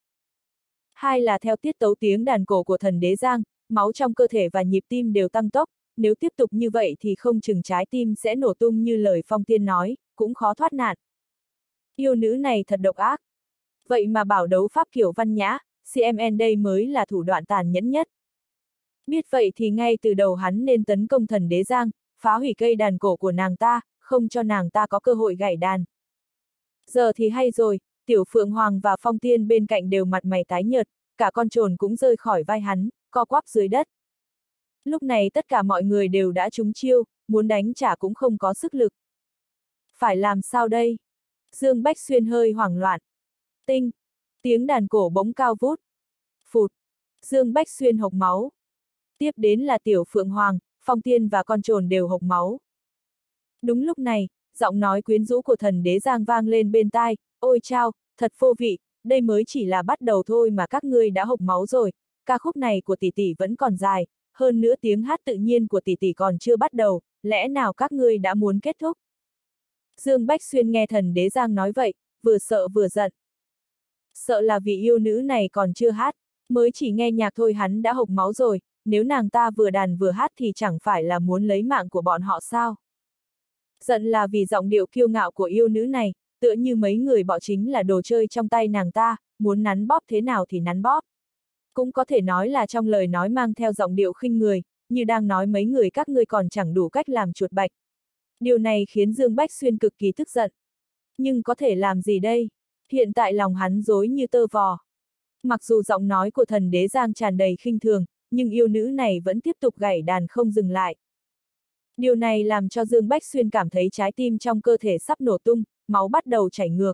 Hai là theo tiết tấu tiếng đàn cổ của Thần Đế Giang, máu trong cơ thể và nhịp tim đều tăng tốc, nếu tiếp tục như vậy thì không chừng trái tim sẽ nổ tung như lời Phong Tiên nói, cũng khó thoát nạn. Yêu nữ này thật độc ác. Vậy mà bảo đấu pháp kiểu văn nhã, xê em en đây mới là thủ đoạn tàn nhẫn nhất. Biết vậy thì ngay từ đầu hắn nên tấn công Thần Đế Giang, phá hủy cây đàn cổ của nàng ta, không cho nàng ta có cơ hội gảy đàn. Giờ thì hay rồi, Tiểu Phượng Hoàng và Phong Tiên bên cạnh đều mặt mày tái nhợt, cả con trồn cũng rơi khỏi vai hắn, co quắp dưới đất. Lúc này tất cả mọi người đều đã trúng chiêu, muốn đánh trả cũng không có sức lực. Phải làm sao đây? Dương Bách Xuyên hơi hoảng loạn. Tinh! Tiếng đàn cổ bỗng cao vút. Phụt! Dương Bách Xuyên hộc máu. Tiếp đến là Tiểu Phượng Hoàng, Phong Tiên và con trồn đều hộc máu. Đúng lúc này, giọng nói quyến rũ của Thần Đế Giang vang lên bên tai, ôi chao, thật vô vị, đây mới chỉ là bắt đầu thôi mà các ngươi đã hộc máu rồi, ca khúc này của tỷ tỷ vẫn còn dài, hơn nữa tiếng hát tự nhiên của tỷ tỷ còn chưa bắt đầu, lẽ nào các ngươi đã muốn kết thúc? Dương Bách Xuyên nghe Thần Đế Giang nói vậy, vừa sợ vừa giận. Sợ là vì yêu nữ này còn chưa hát, mới chỉ nghe nhạc thôi hắn đã hộc máu rồi, nếu nàng ta vừa đàn vừa hát thì chẳng phải là muốn lấy mạng của bọn họ sao? Giận là vì giọng điệu kiêu ngạo của yêu nữ này, tựa như mấy người bỏ chính là đồ chơi trong tay nàng ta, muốn nắn bóp thế nào thì nắn bóp. Cũng có thể nói là trong lời nói mang theo giọng điệu khinh người, như đang nói mấy người các ngươi còn chẳng đủ cách làm chuột bạch. Điều này khiến Dương Bách Xuyên cực kỳ tức giận. Nhưng có thể làm gì đây? Hiện tại lòng hắn rối như tơ vò. Mặc dù giọng nói của Thần Đế Giang tràn đầy khinh thường, nhưng yêu nữ này vẫn tiếp tục gảy đàn không dừng lại. Điều này làm cho Dương Bách Xuyên cảm thấy trái tim trong cơ thể sắp nổ tung, máu bắt đầu chảy ngược.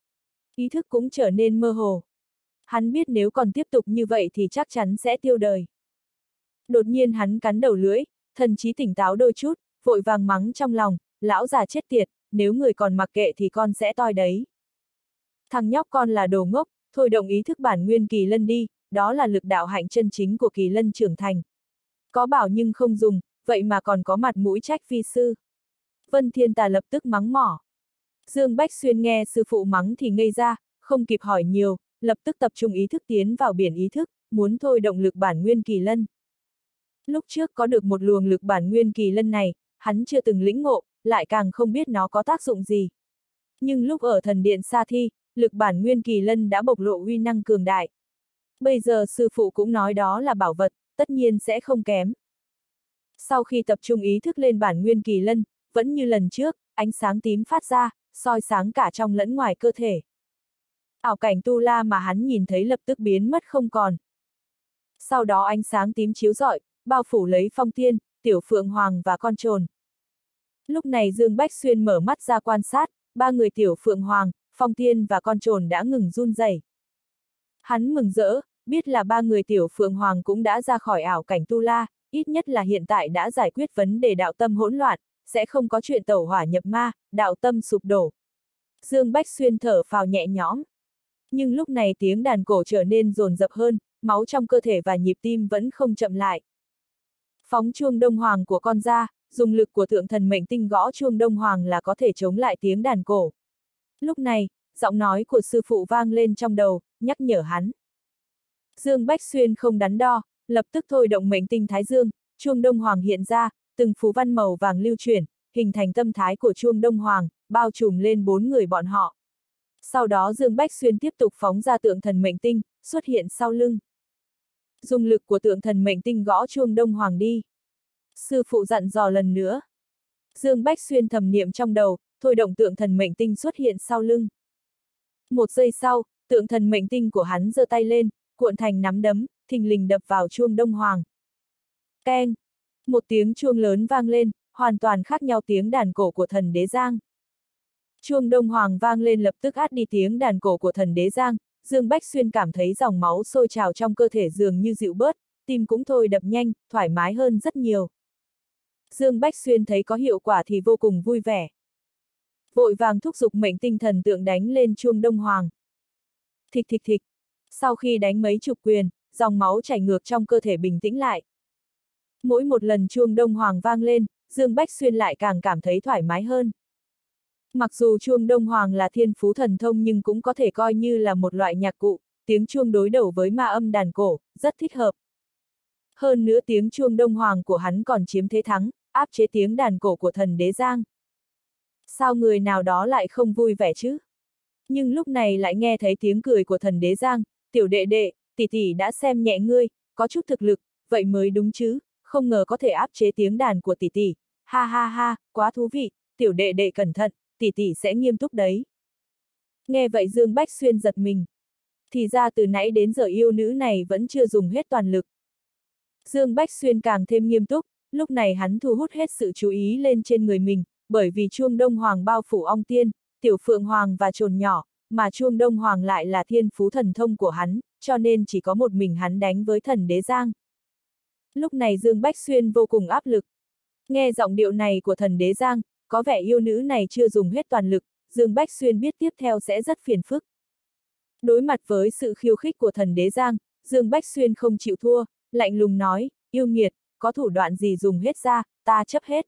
Ý thức cũng trở nên mơ hồ. Hắn biết nếu còn tiếp tục như vậy thì chắc chắn sẽ tiêu đời. Đột nhiên hắn cắn đầu lưỡi, thần trí tỉnh táo đôi chút, vội vàng mắng trong lòng, lão già chết tiệt, nếu người còn mặc kệ thì con sẽ toi đấy. Thằng nhóc con là đồ ngốc, thôi động ý thức bản nguyên kỳ lân đi, đó là lực đạo hạnh chân chính của kỳ lân trưởng thành. Có bảo nhưng không dùng, vậy mà còn có mặt mũi trách vi sư. Vân Thiên Tà lập tức mắng mỏ. Dương Bách Xuyên nghe sư phụ mắng thì ngây ra, không kịp hỏi nhiều, lập tức tập trung ý thức tiến vào biển ý thức, muốn thôi động lực bản nguyên kỳ lân. Lúc trước có được một luồng lực bản nguyên kỳ lân này, hắn chưa từng lĩnh ngộ, lại càng không biết nó có tác dụng gì. Nhưng lúc ở thần điện Sa Thi, lực bản nguyên kỳ lân đã bộc lộ uy năng cường đại. Bây giờ sư phụ cũng nói đó là bảo vật, tất nhiên sẽ không kém. Sau khi tập trung ý thức lên bản nguyên kỳ lân, vẫn như lần trước, ánh sáng tím phát ra, soi sáng cả trong lẫn ngoài cơ thể. Ảo cảnh tu la mà hắn nhìn thấy lập tức biến mất không còn. Sau đó ánh sáng tím chiếu rọi, bao phủ lấy Phong Tiên, Tiểu Phượng Hoàng và con trồn. Lúc này Dương Bách Xuyên mở mắt ra quan sát, ba người Tiểu Phượng Hoàng, Phong Tiên và con trồn đã ngừng run rẩy. Hắn mừng rỡ, biết là ba người Tiểu Phượng Hoàng cũng đã ra khỏi ảo cảnh tu la, ít nhất là hiện tại đã giải quyết vấn đề đạo tâm hỗn loạn, sẽ không có chuyện tẩu hỏa nhập ma, đạo tâm sụp đổ. Dương Bách Xuyên thở phào nhẹ nhõm. Nhưng lúc này tiếng đàn cổ trở nên dồn dập hơn, máu trong cơ thể và nhịp tim vẫn không chậm lại. Phóng chuông đông hoàng của con ra, dùng lực của thượng thần mệnh tinh gõ chuông đông hoàng là có thể chống lại tiếng đàn cổ. Lúc này, giọng nói của sư phụ vang lên trong đầu, nhắc nhở hắn. Dương Bách Xuyên không đắn đo, lập tức thôi động mệnh tinh thái dương, chuông đông hoàng hiện ra, từng phù văn màu vàng lưu chuyển, hình thành tâm thái của chuông đông hoàng, bao trùm lên bốn người bọn họ. Sau đó Dương Bách Xuyên tiếp tục phóng ra tượng thần mệnh tinh, xuất hiện sau lưng. Dùng lực của tượng thần mệnh tinh gõ chuông đông hoàng đi. Sư phụ dặn dò lần nữa. Dương Bách Xuyên thầm niệm trong đầu, thôi động tượng thần mệnh tinh xuất hiện sau lưng. Một giây sau, tượng thần mệnh tinh của hắn giơ tay lên, cuộn thành nắm đấm, thình lình đập vào chuông đông hoàng. Keng! Một tiếng chuông lớn vang lên, hoàn toàn khác nhau tiếng đàn cổ của thần đế Giang. Chuông đông hoàng vang lên lập tức át đi tiếng đàn cổ của thần đế Giang, Dương Bách Xuyên cảm thấy dòng máu sôi trào trong cơ thể dường như dịu bớt, tim cũng thôi đập nhanh, thoải mái hơn rất nhiều. Dương Bách Xuyên thấy có hiệu quả thì vô cùng vui vẻ. Vội vàng thúc giục mệnh tinh thần tượng đánh lên chuông đông hoàng. Thịch thịch thịch. Sau khi đánh mấy chục quyền, dòng máu chảy ngược trong cơ thể bình tĩnh lại. Mỗi một lần chuông đông hoàng vang lên, Dương Bách Xuyên lại càng cảm thấy thoải mái hơn. Mặc dù chuông đông hoàng là thiên phú thần thông nhưng cũng có thể coi như là một loại nhạc cụ, tiếng chuông đối đầu với ma âm đàn cổ, rất thích hợp. Hơn nữa tiếng chuông đông hoàng của hắn còn chiếm thế thắng, áp chế tiếng đàn cổ của thần đế Giang. Sao người nào đó lại không vui vẻ chứ? Nhưng lúc này lại nghe thấy tiếng cười của thần đế Giang, tiểu đệ đệ, tỷ tỷ đã xem nhẹ ngươi, có chút thực lực, vậy mới đúng chứ, không ngờ có thể áp chế tiếng đàn của tỷ tỷ, ha ha ha, quá thú vị, tiểu đệ đệ cẩn thận, tỷ tỷ sẽ nghiêm túc đấy. Nghe vậy Dương Bách Xuyên giật mình. Thì ra từ nãy đến giờ yêu nữ này vẫn chưa dùng hết toàn lực. Dương Bách Xuyên càng thêm nghiêm túc, lúc này hắn thu hút hết sự chú ý lên trên người mình, bởi vì chuông đông hoàng bao phủ ong tiên, tiểu phượng hoàng và trồn nhỏ, mà chuông đông hoàng lại là thiên phú thần thông của hắn, cho nên chỉ có một mình hắn đánh với thần đế Giang. Lúc này Dương Bách Xuyên vô cùng áp lực. Nghe giọng điệu này của thần đế Giang, có vẻ yêu nữ này chưa dùng hết toàn lực, Dương Bách Xuyên biết tiếp theo sẽ rất phiền phức. Đối mặt với sự khiêu khích của thần đế Giang, Dương Bách Xuyên không chịu thua, lạnh lùng nói, yêu nghiệt, có thủ đoạn gì dùng hết ra, ta chấp hết.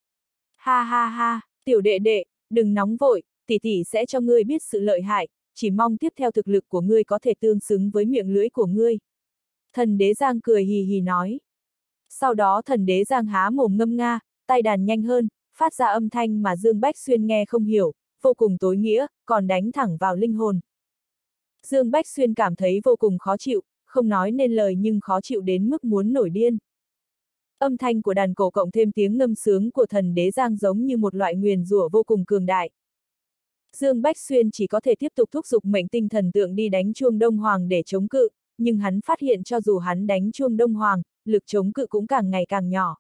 Ha ha ha, tiểu đệ đệ, đừng nóng vội, tỷ tỷ sẽ cho ngươi biết sự lợi hại, chỉ mong tiếp theo thực lực của ngươi có thể tương xứng với miệng lưỡi của ngươi. Thần đế Giang cười hì hì nói. Sau đó thần đế Giang há mồm ngâm nga, tay đàn nhanh hơn, phát ra âm thanh mà Dương Bách Xuyên nghe không hiểu, vô cùng tối nghĩa, còn đánh thẳng vào linh hồn. Dương Bách Xuyên cảm thấy vô cùng khó chịu, không nói nên lời nhưng khó chịu đến mức muốn nổi điên. Âm thanh của đàn cổ cộng thêm tiếng ngâm sướng của thần đế Giang giống như một loại nguyền rủa vô cùng cường đại. Dương Bách Xuyên chỉ có thể tiếp tục thúc giục mệnh tinh thần tượng đi đánh chuông đông hoàng để chống cự, nhưng hắn phát hiện cho dù hắn đánh chuông đông hoàng, lực chống cự cũng càng ngày càng nhỏ.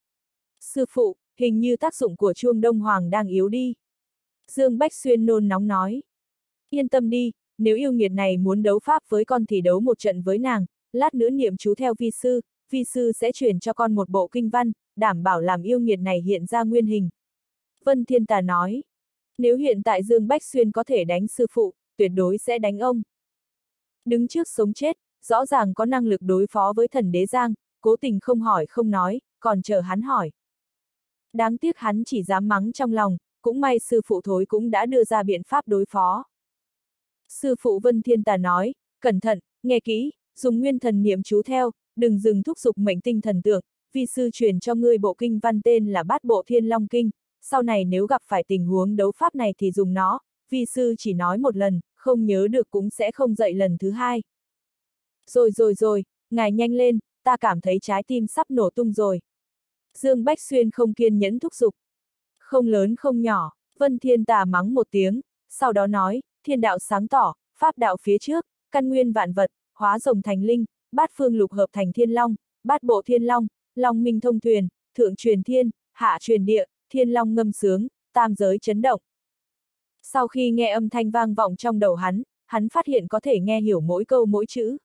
Sư phụ, hình như tác dụng của chuông đông hoàng đang yếu đi. Dương Bách Xuyên nôn nóng nói. Yên tâm đi, nếu yêu nghiệt này muốn đấu pháp với con thì đấu một trận với nàng, lát nữa niệm chú theo vi sư, vi sư sẽ truyền cho con một bộ kinh văn, đảm bảo làm yêu nghiệt này hiện ra nguyên hình. Vân Thiên Tà nói. Nếu hiện tại Dương Bách Xuyên có thể đánh sư phụ, tuyệt đối sẽ đánh ông. Đứng trước sống chết, rõ ràng có năng lực đối phó với thần đế Giang, cố tình không hỏi không nói, còn chờ hắn hỏi. Đáng tiếc hắn chỉ dám mắng trong lòng, cũng may sư phụ thối cũng đã đưa ra biện pháp đối phó. Sư phụ Vân Thiên Tà nói, cẩn thận, nghe kỹ, dùng nguyên thần niệm chú theo, đừng dừng thúc giục mệnh tinh thần tượng, vi sư truyền cho ngươi bộ kinh văn tên là Bát Bộ Thiên Long Kinh, sau này nếu gặp phải tình huống đấu pháp này thì dùng nó, vi sư chỉ nói một lần, không nhớ được cũng sẽ không dạy lần thứ hai. Rồi rồi rồi, ngài nhanh lên, ta cảm thấy trái tim sắp nổ tung rồi. Dương Bách Xuyên không kiên nhẫn thúc giục. Không lớn không nhỏ, Vân Thiên Tà mắng một tiếng, sau đó nói, thiên đạo sáng tỏ, pháp đạo phía trước, căn nguyên vạn vật, hóa rồng thành linh, bát phương lục hợp thành thiên long, bát bộ thiên long, long minh thông thuyền, thượng truyền thiên, hạ truyền địa, thiên long ngâm sướng, tam giới chấn động. Sau khi nghe âm thanh vang vọng trong đầu hắn, hắn phát hiện có thể nghe hiểu mỗi câu mỗi chữ.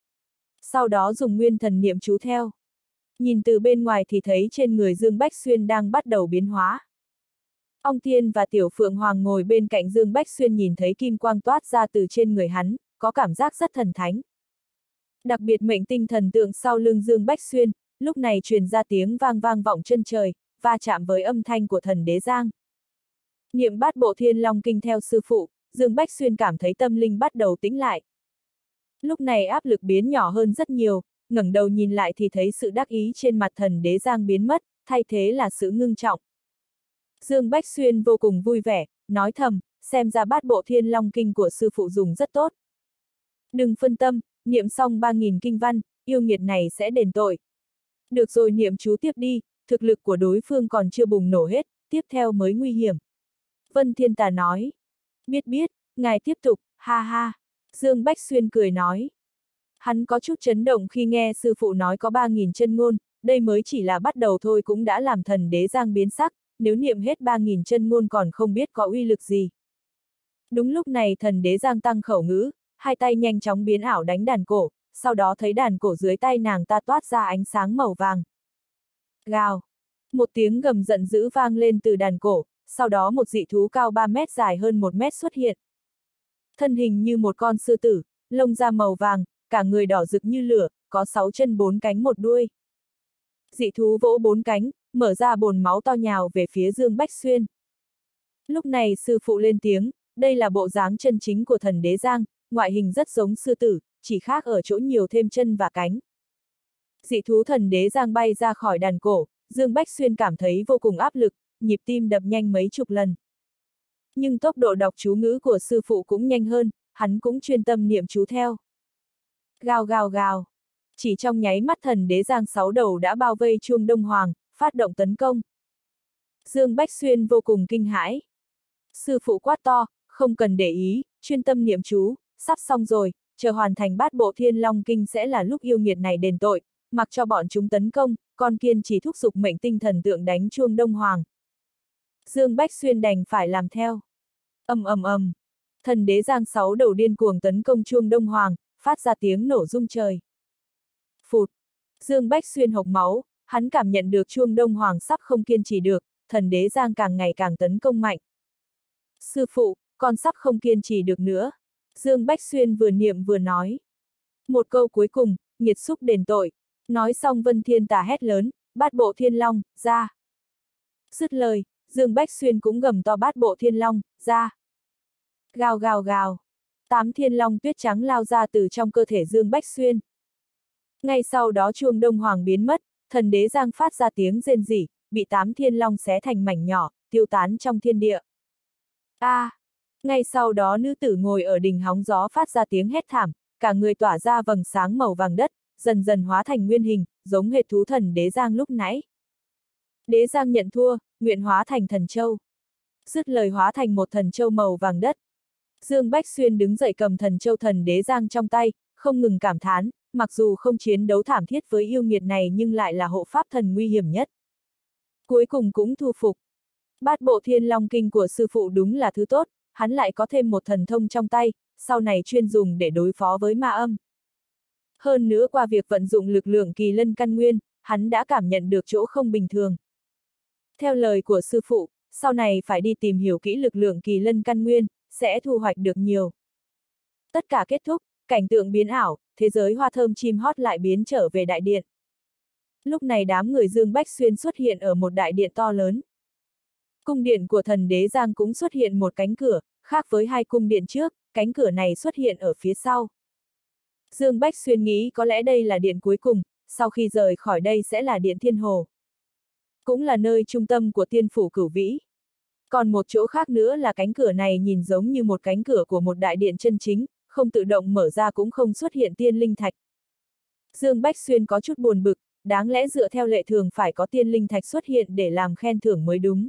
Sau đó dùng nguyên thần niệm chú theo. Nhìn từ bên ngoài thì thấy trên người Dương Bách Xuyên đang bắt đầu biến hóa. Ong Thiên và Tiểu Phượng Hoàng ngồi bên cạnh Dương Bách Xuyên nhìn thấy kim quang toát ra từ trên người hắn, có cảm giác rất thần thánh. Đặc biệt mệnh tinh thần tượng sau lưng Dương Bách Xuyên, lúc này truyền ra tiếng vang vang vọng chân trời, va chạm với âm thanh của thần đế giang. Niệm Bát Bộ Thiên Long Kinh theo sư phụ, Dương Bách Xuyên cảm thấy tâm linh bắt đầu tĩnh lại. Lúc này áp lực biến nhỏ hơn rất nhiều, ngẩng đầu nhìn lại thì thấy sự đắc ý trên mặt thần đế giang biến mất, thay thế là sự ngưng trọng. Dương Bách Xuyên vô cùng vui vẻ, nói thầm, xem ra Bát Bộ Thiên Long Kinh của sư phụ dùng rất tốt. Đừng phân tâm, niệm xong ba nghìn kinh văn, yêu nghiệt này sẽ đền tội. Được rồi, niệm chú tiếp đi, thực lực của đối phương còn chưa bùng nổ hết, tiếp theo mới nguy hiểm. Vân Thiên Tà nói. Biết biết, ngài tiếp tục, ha ha. Dương Bách Xuyên cười nói. Hắn có chút chấn động khi nghe sư phụ nói có ba nghìn chân ngôn, đây mới chỉ là bắt đầu thôi cũng đã làm thần đế giang biến sắc, nếu niệm hết ba nghìn chân ngôn còn không biết có uy lực gì. Đúng lúc này thần đế giang tăng khẩu ngữ, hai tay nhanh chóng biến ảo đánh đàn cổ, sau đó thấy đàn cổ dưới tay nàng ta toát ra ánh sáng màu vàng. Gào! Một tiếng gầm giận dữ vang lên từ đàn cổ, sau đó một dị thú cao ba mét dài hơn một mét xuất hiện. Thân hình như một con sư tử, lông da màu vàng, cả người đỏ rực như lửa, có sáu chân bốn cánh một đuôi. Dị thú vỗ bốn cánh, mở ra bồn máu to nhào về phía Dương Bách Xuyên. Lúc này sư phụ lên tiếng, đây là bộ dáng chân chính của thần đế giang, ngoại hình rất giống sư tử, chỉ khác ở chỗ nhiều thêm chân và cánh. Dị thú thần đế giang bay ra khỏi đàn cổ, Dương Bách Xuyên cảm thấy vô cùng áp lực, nhịp tim đập nhanh mấy chục lần. Nhưng tốc độ đọc chú ngữ của sư phụ cũng nhanh hơn, hắn cũng chuyên tâm niệm chú theo. Gào gào gào. Chỉ trong nháy mắt thần đế giang sáu đầu đã bao vây chuông Đông Hoàng, phát động tấn công. Dương Bách Xuyên vô cùng kinh hãi. Sư phụ quát to, không cần để ý, chuyên tâm niệm chú, sắp xong rồi, chờ hoàn thành Bát Bộ Thiên Long Kinh sẽ là lúc yêu nghiệt này đền tội, mặc cho bọn chúng tấn công, con kiên chỉ thúc giục mệnh tinh thần tượng đánh chuông Đông Hoàng. Dương Bách Xuyên đành phải làm theo. Ầm ầm ầm, thần đế giang sáu đầu điên cuồng tấn công chuông Đông Hoàng, phát ra tiếng nổ rung trời. Phụt, Dương Bách Xuyên hộc máu, hắn cảm nhận được chuông Đông Hoàng sắp không kiên trì được, thần đế giang càng ngày càng tấn công mạnh. Sư phụ, con sắp không kiên trì được nữa. Dương Bách Xuyên vừa niệm vừa nói. Một câu cuối cùng, nghiệt xúc đền tội. Nói xong Vân Thiên Tà hét lớn, Bát Bộ Thiên Long, ra. Dứt lời, Dương Bách Xuyên cũng gầm to Bát Bộ Thiên Long, ra. Gào gào gào. Tám thiên long tuyết trắng lao ra từ trong cơ thể Dương Bách Xuyên. Ngay sau đó chuông Đông Hoàng biến mất, thần đế giang phát ra tiếng rên rỉ, bị tám thiên long xé thành mảnh nhỏ, tiêu tán trong thiên địa. A! À, ngay sau đó nữ tử ngồi ở đỉnh hóng gió phát ra tiếng hét thảm, cả người tỏa ra vầng sáng màu vàng đất, dần dần hóa thành nguyên hình, giống hệt thú thần đế giang lúc nãy. Đế giang nhận thua, nguyện hóa thành thần châu. Dứt lời hóa thành một thần châu màu vàng đất. Dương Bách Xuyên đứng dậy cầm thần châu thần đế giang trong tay, không ngừng cảm thán, mặc dù không chiến đấu thảm thiết với yêu nghiệt này nhưng lại là hộ pháp thần nguy hiểm nhất. Cuối cùng cũng thu phục. Bát Bộ Thiên Long Kinh của sư phụ đúng là thứ tốt, hắn lại có thêm một thần thông trong tay, sau này chuyên dùng để đối phó với ma âm. Hơn nữa qua việc vận dụng lực lượng kỳ lân căn nguyên, hắn đã cảm nhận được chỗ không bình thường. Theo lời của sư phụ, sau này phải đi tìm hiểu kỹ lực lượng kỳ lân căn nguyên, sẽ thu hoạch được nhiều. Tất cả kết thúc, cảnh tượng biến ảo, thế giới hoa thơm chim hót lại biến trở về đại điện. Lúc này đám người Dương Bách Xuyên xuất hiện ở một đại điện to lớn. Cung điện của thần đế Giang cũng xuất hiện một cánh cửa, khác với hai cung điện trước, cánh cửa này xuất hiện ở phía sau. Dương Bách Xuyên nghĩ có lẽ đây là điện cuối cùng, sau khi rời khỏi đây sẽ là điện Thiên Hồ. Cũng là nơi trung tâm của tiên phủ Cửu Vĩ. Còn một chỗ khác nữa là cánh cửa này nhìn giống như một cánh cửa của một đại điện chân chính, không tự động mở ra cũng không xuất hiện tiên linh thạch. Dương Bách Xuyên có chút buồn bực, đáng lẽ dựa theo lệ thường phải có tiên linh thạch xuất hiện để làm khen thưởng mới đúng.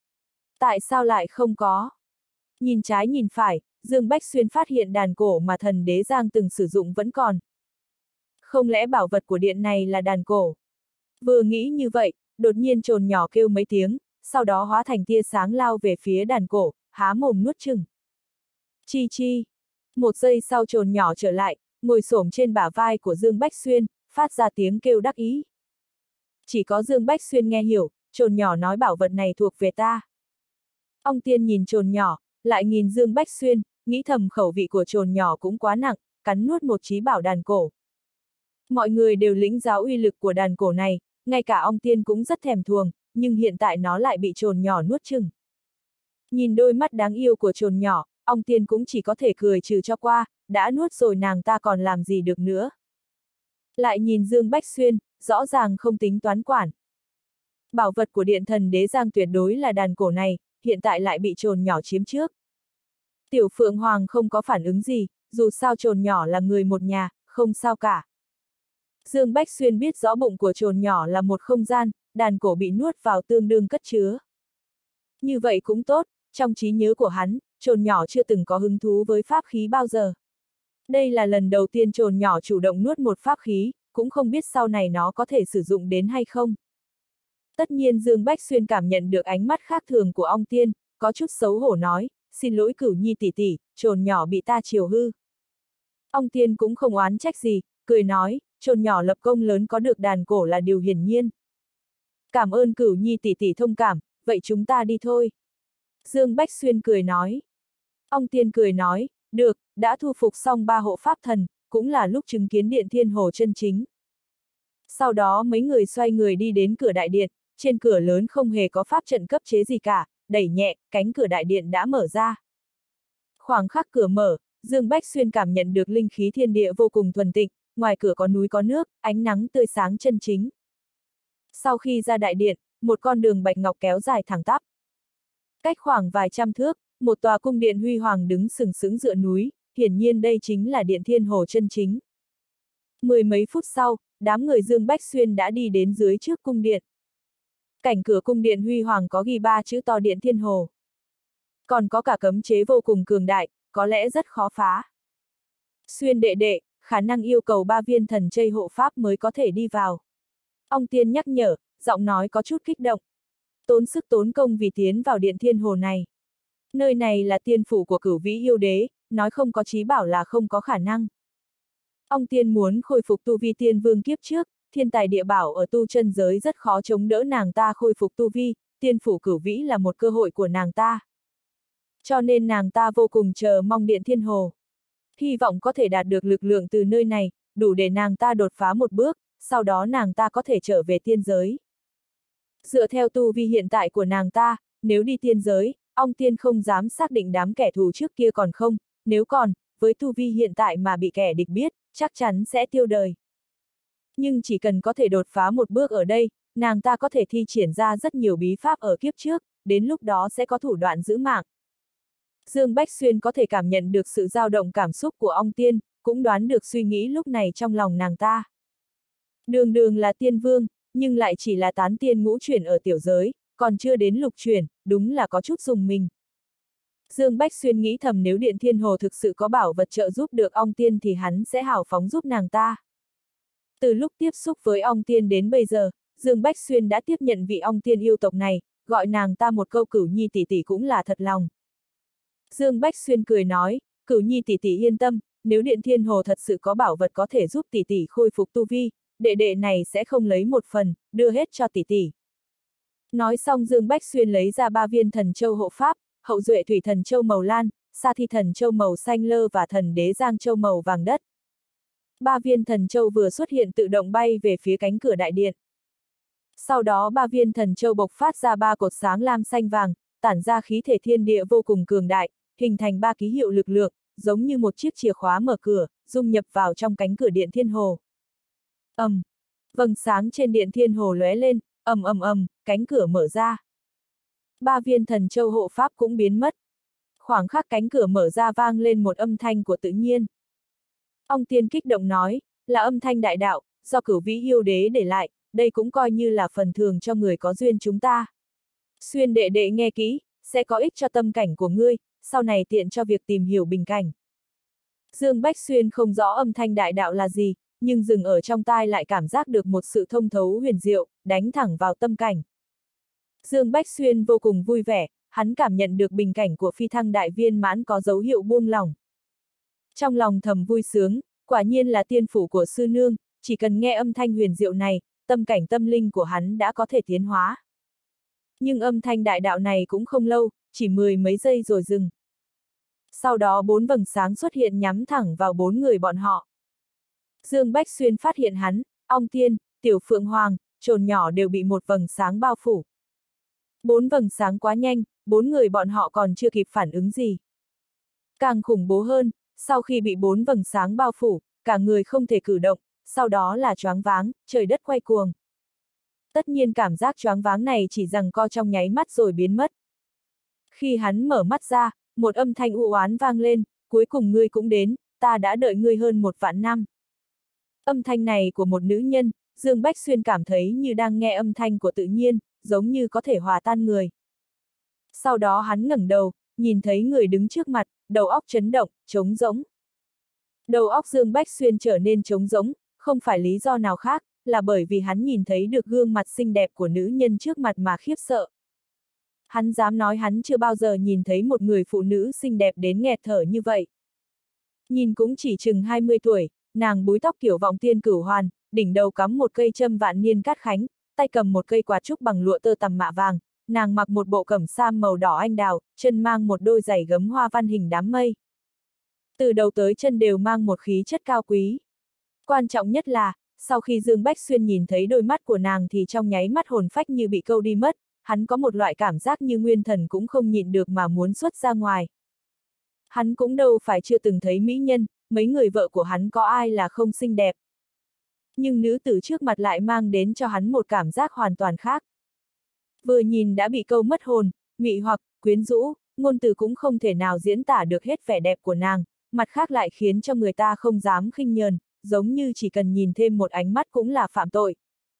Tại sao lại không có? Nhìn trái nhìn phải, Dương Bách Xuyên phát hiện đàn cổ mà thần đế Giang từng sử dụng vẫn còn. Không lẽ bảo vật của điện này là đàn cổ? Vừa nghĩ như vậy, đột nhiên trồn nhỏ kêu mấy tiếng, sau đó hóa thành tia sáng lao về phía đàn cổ, há mồm nuốt chừng. Chi chi. Một giây sau trồn nhỏ trở lại, ngồi xổm trên bả vai của Dương Bách Xuyên, phát ra tiếng kêu đắc ý. Chỉ có Dương Bách Xuyên nghe hiểu, trồn nhỏ nói bảo vật này thuộc về ta. Ông Tiên nhìn trồn nhỏ, lại nhìn Dương Bách Xuyên, nghĩ thầm khẩu vị của trồn nhỏ cũng quá nặng, cắn nuốt một chí bảo đàn cổ. Mọi người đều lĩnh giáo uy lực của đàn cổ này, ngay cả ông Tiên cũng rất thèm thuồng, nhưng hiện tại nó lại bị trồn nhỏ nuốt chừng. Nhìn đôi mắt đáng yêu của trồn nhỏ, ông Tiên cũng chỉ có thể cười trừ cho qua, đã nuốt rồi nàng ta còn làm gì được nữa. Lại nhìn Dương Bách Xuyên, rõ ràng không tính toán quản. Bảo vật của điện thần đế Giang tuyệt đối là đàn cổ này, hiện tại lại bị trồn nhỏ chiếm trước. Tiểu Phượng Hoàng không có phản ứng gì, dù sao trồn nhỏ là người một nhà, không sao cả. Dương Bách Xuyên biết rõ bụng của trồn nhỏ là một không gian, đàn cổ bị nuốt vào tương đương cất chứa. Như vậy cũng tốt, trong trí nhớ của hắn, trồn nhỏ chưa từng có hứng thú với pháp khí bao giờ. Đây là lần đầu tiên trồn nhỏ chủ động nuốt một pháp khí, cũng không biết sau này nó có thể sử dụng đến hay không. Tất nhiên Dương Bách Xuyên cảm nhận được ánh mắt khác thường của ông Tiên, có chút xấu hổ nói, xin lỗi Cửu Nhi tỷ tỷ, trồn nhỏ bị ta chiều hư. Ông Tiên cũng không oán trách gì, cười nói, trồn nhỏ lập công lớn có được đàn cổ là điều hiển nhiên. Cảm ơn Cửu Nhi tỷ tỷ thông cảm, vậy chúng ta đi thôi. Dương Bách Xuyên cười nói. Ông Tiên cười nói, được, đã thu phục xong ba hộ pháp thần, cũng là lúc chứng kiến điện Thiên Hồ chân chính. Sau đó mấy người xoay người đi đến cửa đại điện, trên cửa lớn không hề có pháp trận cấp chế gì cả, đẩy nhẹ, cánh cửa đại điện đã mở ra. Khoảng khắc cửa mở, Dương Bách Xuyên cảm nhận được linh khí thiên địa vô cùng thuần tịnh, ngoài cửa có núi có nước, ánh nắng tươi sáng chân chính. Sau khi ra đại điện, một con đường bạch ngọc kéo dài thẳng tắp. Cách khoảng vài trăm thước, một tòa cung điện huy hoàng đứng sừng sững dựa núi, hiển nhiên đây chính là điện Thiên Hồ chân chính. Mười mấy phút sau, đám người Dương Bách Xuyên đã đi đến dưới trước cung điện. Cảnh cửa cung điện huy hoàng có ghi ba chữ to điện Thiên Hồ. Còn có cả cấm chế vô cùng cường đại, có lẽ rất khó phá. Xuyên đệ đệ, khả năng yêu cầu ba viên thần chây hộ pháp mới có thể đi vào. Ông Tiên nhắc nhở, giọng nói có chút kích động. Tốn sức tốn công vì tiến vào điện Thiên Hồ này. Nơi này là tiên phủ của Cửu Vĩ yêu đế, nói không có chí bảo là không có khả năng. Ông Tiên muốn khôi phục tu vi tiên vương kiếp trước, thiên tài địa bảo ở tu chân giới rất khó chống đỡ nàng ta khôi phục tu vi, tiên phủ Cửu Vĩ là một cơ hội của nàng ta. Cho nên nàng ta vô cùng chờ mong điện Thiên Hồ. Hy vọng có thể đạt được lực lượng từ nơi này, đủ để nàng ta đột phá một bước, sau đó nàng ta có thể trở về tiên giới. Dựa theo tu vi hiện tại của nàng ta, nếu đi tiên giới, ông Tiên không dám xác định đám kẻ thù trước kia còn không, nếu còn, với tu vi hiện tại mà bị kẻ địch biết, chắc chắn sẽ tiêu đời. Nhưng chỉ cần có thể đột phá một bước ở đây, nàng ta có thể thi triển ra rất nhiều bí pháp ở kiếp trước, đến lúc đó sẽ có thủ đoạn giữ mạng. Dương Bách Xuyên có thể cảm nhận được sự dao động cảm xúc của ông Tiên, cũng đoán được suy nghĩ lúc này trong lòng nàng ta. Đường đường là tiên vương, nhưng lại chỉ là tán tiên ngũ chuyển ở tiểu giới, còn chưa đến lục chuyển, đúng là có chút dùng mình. Dương Bách Xuyên nghĩ thầm nếu điện Thiên Hồ thực sự có bảo vật trợ giúp được ông Tiên thì hắn sẽ hào phóng giúp nàng ta. Từ lúc tiếp xúc với ông Tiên đến bây giờ, Dương Bách Xuyên đã tiếp nhận vị ông Tiên yêu tộc này, gọi nàng ta một câu Cửu Nhi tỷ tỷ cũng là thật lòng. Dương Bách Xuyên cười nói, Cửu Nhi tỷ tỷ yên tâm, nếu điện Thiên Hồ thật sự có bảo vật có thể giúp tỷ tỷ khôi phục tu vi, đệ đệ này sẽ không lấy một phần, đưa hết cho tỷ tỷ. Nói xong Dương Bách Xuyên lấy ra ba viên thần châu hộ pháp, hậu duệ thủy thần châu màu lan, sa thi thần châu màu xanh lơ và thần đế giang châu màu vàng đất. Ba viên thần châu vừa xuất hiện tự động bay về phía cánh cửa đại điện. Sau đó ba viên thần châu bộc phát ra ba cột sáng lam xanh vàng, tản ra khí thể thiên địa vô cùng cường đại, hình thành ba ký hiệu lực lượng, giống như một chiếc chìa khóa mở cửa, dung nhập vào trong cánh cửa điện thiên hồ. ầm, um, vầng sáng trên điện thiên hồ lóe lên, ầm ầm ầm, cánh cửa mở ra. Ba viên thần châu hộ pháp cũng biến mất. Khoảng khắc cánh cửa mở ra vang lên một âm thanh của tự nhiên. Ong Tiên kích động nói, là âm thanh đại đạo, do Cửu Vĩ yêu đế để lại, đây cũng coi như là phần thưởng cho người có duyên chúng ta. Xuyên đệ đệ nghe kỹ, sẽ có ích cho tâm cảnh của ngươi, sau này tiện cho việc tìm hiểu bình cảnh. Dương Bách Xuyên không rõ âm thanh đại đạo là gì, nhưng dừng ở trong tai lại cảm giác được một sự thông thấu huyền diệu, đánh thẳng vào tâm cảnh. Dương Bách Xuyên vô cùng vui vẻ, hắn cảm nhận được bình cảnh của phi thăng đại viên mãn có dấu hiệu buông lỏng. Trong lòng thầm vui sướng, quả nhiên là tiên phủ của sư nương, chỉ cần nghe âm thanh huyền diệu này, tâm cảnh tâm linh của hắn đã có thể tiến hóa. Nhưng âm thanh đại đạo này cũng không lâu, chỉ mười mấy giây rồi dừng. Sau đó bốn vầng sáng xuất hiện nhắm thẳng vào bốn người bọn họ. Dương Bách Xuyên phát hiện hắn, Ong Tiên, Tiểu Phượng Hoàng, Trồn Nhỏ đều bị một vầng sáng bao phủ. Bốn vầng sáng quá nhanh, bốn người bọn họ còn chưa kịp phản ứng gì. Càng khủng bố hơn, sau khi bị bốn vầng sáng bao phủ, cả người không thể cử động, sau đó là choáng váng, trời đất quay cuồng. Tất nhiên cảm giác choáng váng này chỉ giằng co trong nháy mắt rồi biến mất. Khi hắn mở mắt ra, một âm thanh u oán vang lên, cuối cùng ngươi cũng đến, ta đã đợi ngươi hơn một vạn năm. Âm thanh này của một nữ nhân, Dương Bách Xuyên cảm thấy như đang nghe âm thanh của tự nhiên, giống như có thể hòa tan người. Sau đó hắn ngẩng đầu, nhìn thấy người đứng trước mặt, đầu óc chấn động, trống rỗng. Đầu óc Dương Bách Xuyên trở nên trống rỗng, không phải lý do nào khác, là bởi vì hắn nhìn thấy được gương mặt xinh đẹp của nữ nhân trước mặt mà khiếp sợ. Hắn dám nói hắn chưa bao giờ nhìn thấy một người phụ nữ xinh đẹp đến nghẹt thở như vậy. Nhìn cũng chỉ chừng hai mươi tuổi, nàng búi tóc kiểu vọng tiên cửu hoàn, đỉnh đầu cắm một cây châm vạn niên cát khánh, tay cầm một cây quạt trúc bằng lụa tơ tằm mạ vàng, nàng mặc một bộ cẩm sam màu đỏ anh đào, chân mang một đôi giày gấm hoa văn hình đám mây. Từ đầu tới chân đều mang một khí chất cao quý. Quan trọng nhất là, sau khi Dương Bách Xuyên nhìn thấy đôi mắt của nàng thì trong nháy mắt hồn phách như bị câu đi mất, hắn có một loại cảm giác như nguyên thần cũng không nhịn được mà muốn xuất ra ngoài. Hắn cũng đâu phải chưa từng thấy mỹ nhân, mấy người vợ của hắn có ai là không xinh đẹp. Nhưng nữ tử trước mặt lại mang đến cho hắn một cảm giác hoàn toàn khác. Vừa nhìn đã bị câu mất hồn, mị hoặc, quyến rũ, ngôn từ cũng không thể nào diễn tả được hết vẻ đẹp của nàng, mặt khác lại khiến cho người ta không dám khinh nhờn, giống như chỉ cần nhìn thêm một ánh mắt cũng là phạm tội.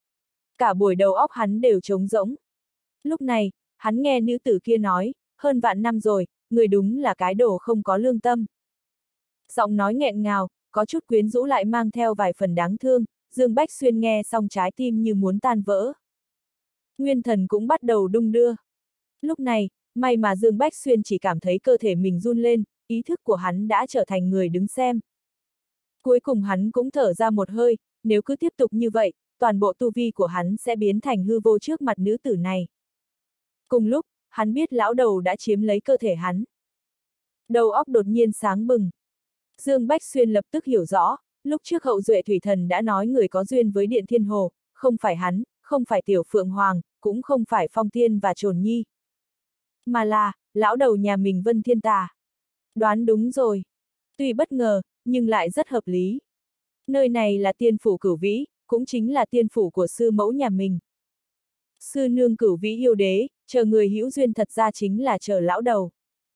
Cả buổi đầu óc hắn đều trống rỗng. Lúc này, hắn nghe nữ tử kia nói, hơn vạn năm rồi, người đúng là cái đồ không có lương tâm. Giọng nói nghẹn ngào, có chút quyến rũ lại mang theo vài phần đáng thương, Dương Bách Xuyên nghe xong trái tim như muốn tan vỡ. Nguyên thần cũng bắt đầu đung đưa. Lúc này, may mà Dương Bách Xuyên chỉ cảm thấy cơ thể mình run lên, ý thức của hắn đã trở thành người đứng xem. Cuối cùng hắn cũng thở ra một hơi, nếu cứ tiếp tục như vậy, toàn bộ tu vi của hắn sẽ biến thành hư vô trước mặt nữ tử này. Cùng lúc, hắn biết lão đầu đã chiếm lấy cơ thể hắn. Đầu óc đột nhiên sáng bừng. Dương Bách Xuyên lập tức hiểu rõ, lúc trước hậu duệ thủy thần đã nói người có duyên với Điện Thiên Hồ, không phải hắn, không phải Tiểu Phượng Hoàng, cũng không phải Phong Thiên và Trồn Nhi. Mà là, lão đầu nhà mình Vân Thiên Tà. Đoán đúng rồi. Tuy bất ngờ, nhưng lại rất hợp lý. Nơi này là tiên phủ Cửu Vĩ, cũng chính là tiên phủ của sư mẫu nhà mình. Sư nương Cửu Vĩ yêu đế, chờ người hữu duyên thật ra chính là chờ lão đầu.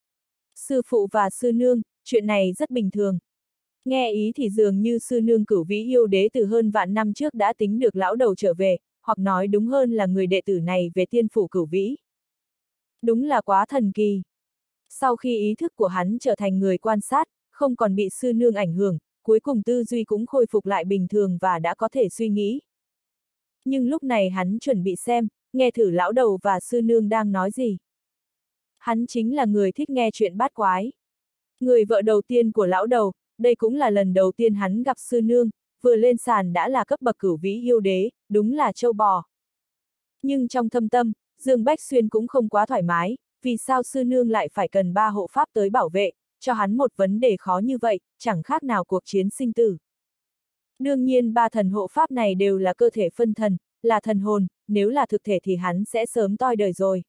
Sư phụ và sư nương, chuyện này rất bình thường. Nghe ý thì dường như sư nương Cửu Vĩ yêu đế từ hơn vạn năm trước đã tính được lão đầu trở về, hoặc nói đúng hơn là người đệ tử này về tiên phủ Cửu Vĩ. Đúng là quá thần kỳ. Sau khi ý thức của hắn trở thành người quan sát, không còn bị sư nương ảnh hưởng, cuối cùng tư duy cũng khôi phục lại bình thường và đã có thể suy nghĩ. Nhưng lúc này hắn chuẩn bị xem, nghe thử lão đầu và sư nương đang nói gì. Hắn chính là người thích nghe chuyện bát quái. Người vợ đầu tiên của lão đầu, đây cũng là lần đầu tiên hắn gặp sư nương, vừa lên sàn đã là cấp bậc Cửu Vĩ yêu đế, đúng là trâu bò. Nhưng trong thâm tâm, Dương Bách Xuyên cũng không quá thoải mái, vì sao sư nương lại phải cần ba hộ pháp tới bảo vệ, cho hắn một vấn đề khó như vậy, chẳng khác nào cuộc chiến sinh tử. Đương nhiên ba thần hộ pháp này đều là cơ thể phân thần, là thần hồn, nếu là thực thể thì hắn sẽ sớm toi đời rồi.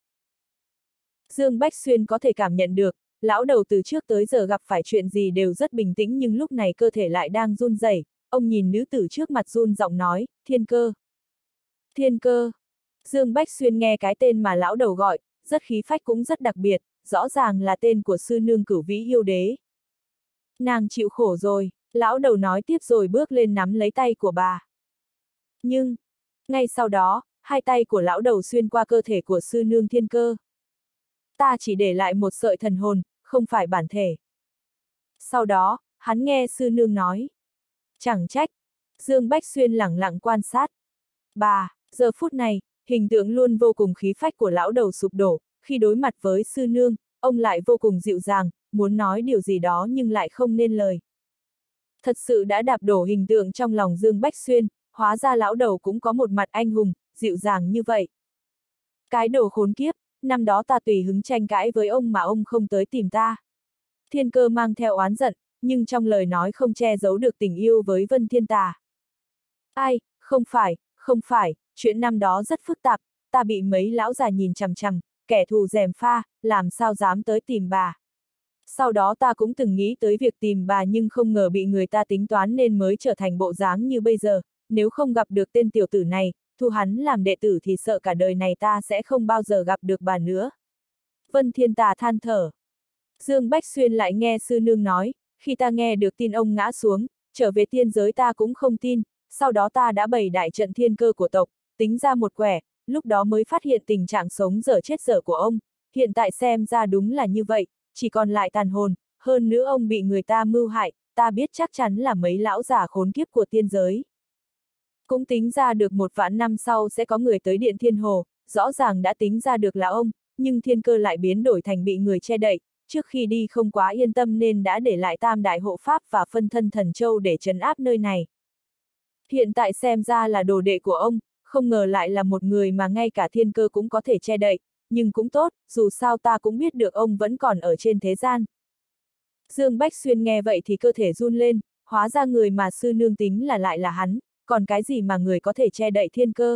Dương Bách Xuyên có thể cảm nhận được, lão đầu từ trước tới giờ gặp phải chuyện gì đều rất bình tĩnh nhưng lúc này cơ thể lại đang run rẩy. Ông nhìn nữ tử trước mặt run giọng nói, Thiên Cơ. Thiên Cơ. Dương Bách Xuyên nghe cái tên mà lão đầu gọi, rất khí phách cũng rất đặc biệt, rõ ràng là tên của sư nương Cửu Vĩ Yêu Đế. Nàng chịu khổ rồi, lão đầu nói tiếp rồi bước lên nắm lấy tay của bà. Nhưng, ngay sau đó, hai tay của lão đầu xuyên qua cơ thể của sư nương Thiên Cơ. Ta chỉ để lại một sợi thần hồn, không phải bản thể. Sau đó, hắn nghe sư nương nói. Chẳng trách. Dương Bách Xuyên lẳng lặng quan sát. Bà, giờ phút này, hình tượng luôn vô cùng khí phách của lão đầu sụp đổ, khi đối mặt với sư nương, ông lại vô cùng dịu dàng, muốn nói điều gì đó nhưng lại không nên lời. Thật sự đã đạp đổ hình tượng trong lòng Dương Bách Xuyên, hóa ra lão đầu cũng có một mặt anh hùng, dịu dàng như vậy. Cái đồ khốn kiếp, năm đó ta tùy hứng tranh cãi với ông mà ông không tới tìm ta. Thiên Cơ mang theo oán giận, nhưng trong lời nói không che giấu được tình yêu với Vân Thiên Tà. Ai, không phải, không phải, chuyện năm đó rất phức tạp, ta bị mấy lão già nhìn chằm chằm, kẻ thù gièm pha, làm sao dám tới tìm bà. Sau đó ta cũng từng nghĩ tới việc tìm bà nhưng không ngờ bị người ta tính toán nên mới trở thành bộ dáng như bây giờ, nếu không gặp được tên tiểu tử này, thu hắn làm đệ tử thì sợ cả đời này ta sẽ không bao giờ gặp được bà nữa. Vân Thiên Tà than thở. Dương Bách Xuyên lại nghe sư nương nói, khi ta nghe được tin ông ngã xuống, trở về tiên giới ta cũng không tin, sau đó ta đã bày đại trận thiên cơ của tộc, tính ra một quẻ, lúc đó mới phát hiện tình trạng sống dở chết dở của ông, hiện tại xem ra đúng là như vậy, chỉ còn lại tàn hồn, hơn nữa ông bị người ta mưu hại, ta biết chắc chắn là mấy lão già khốn kiếp của tiên giới. Cũng tính ra được một vạn năm sau sẽ có người tới Điện Thiên Hồ, rõ ràng đã tính ra được là ông, nhưng thiên cơ lại biến đổi thành bị người che đậy, trước khi đi không quá yên tâm nên đã để lại tam đại hộ pháp và phân thân thần châu để trấn áp nơi này. Hiện tại xem ra là đồ đệ của ông, không ngờ lại là một người mà ngay cả thiên cơ cũng có thể che đậy, nhưng cũng tốt, dù sao ta cũng biết được ông vẫn còn ở trên thế gian. Dương Bách Xuyên nghe vậy thì cơ thể run lên, hóa ra người mà sư nương tính là lại là hắn, còn cái gì mà người có thể che đậy thiên cơ.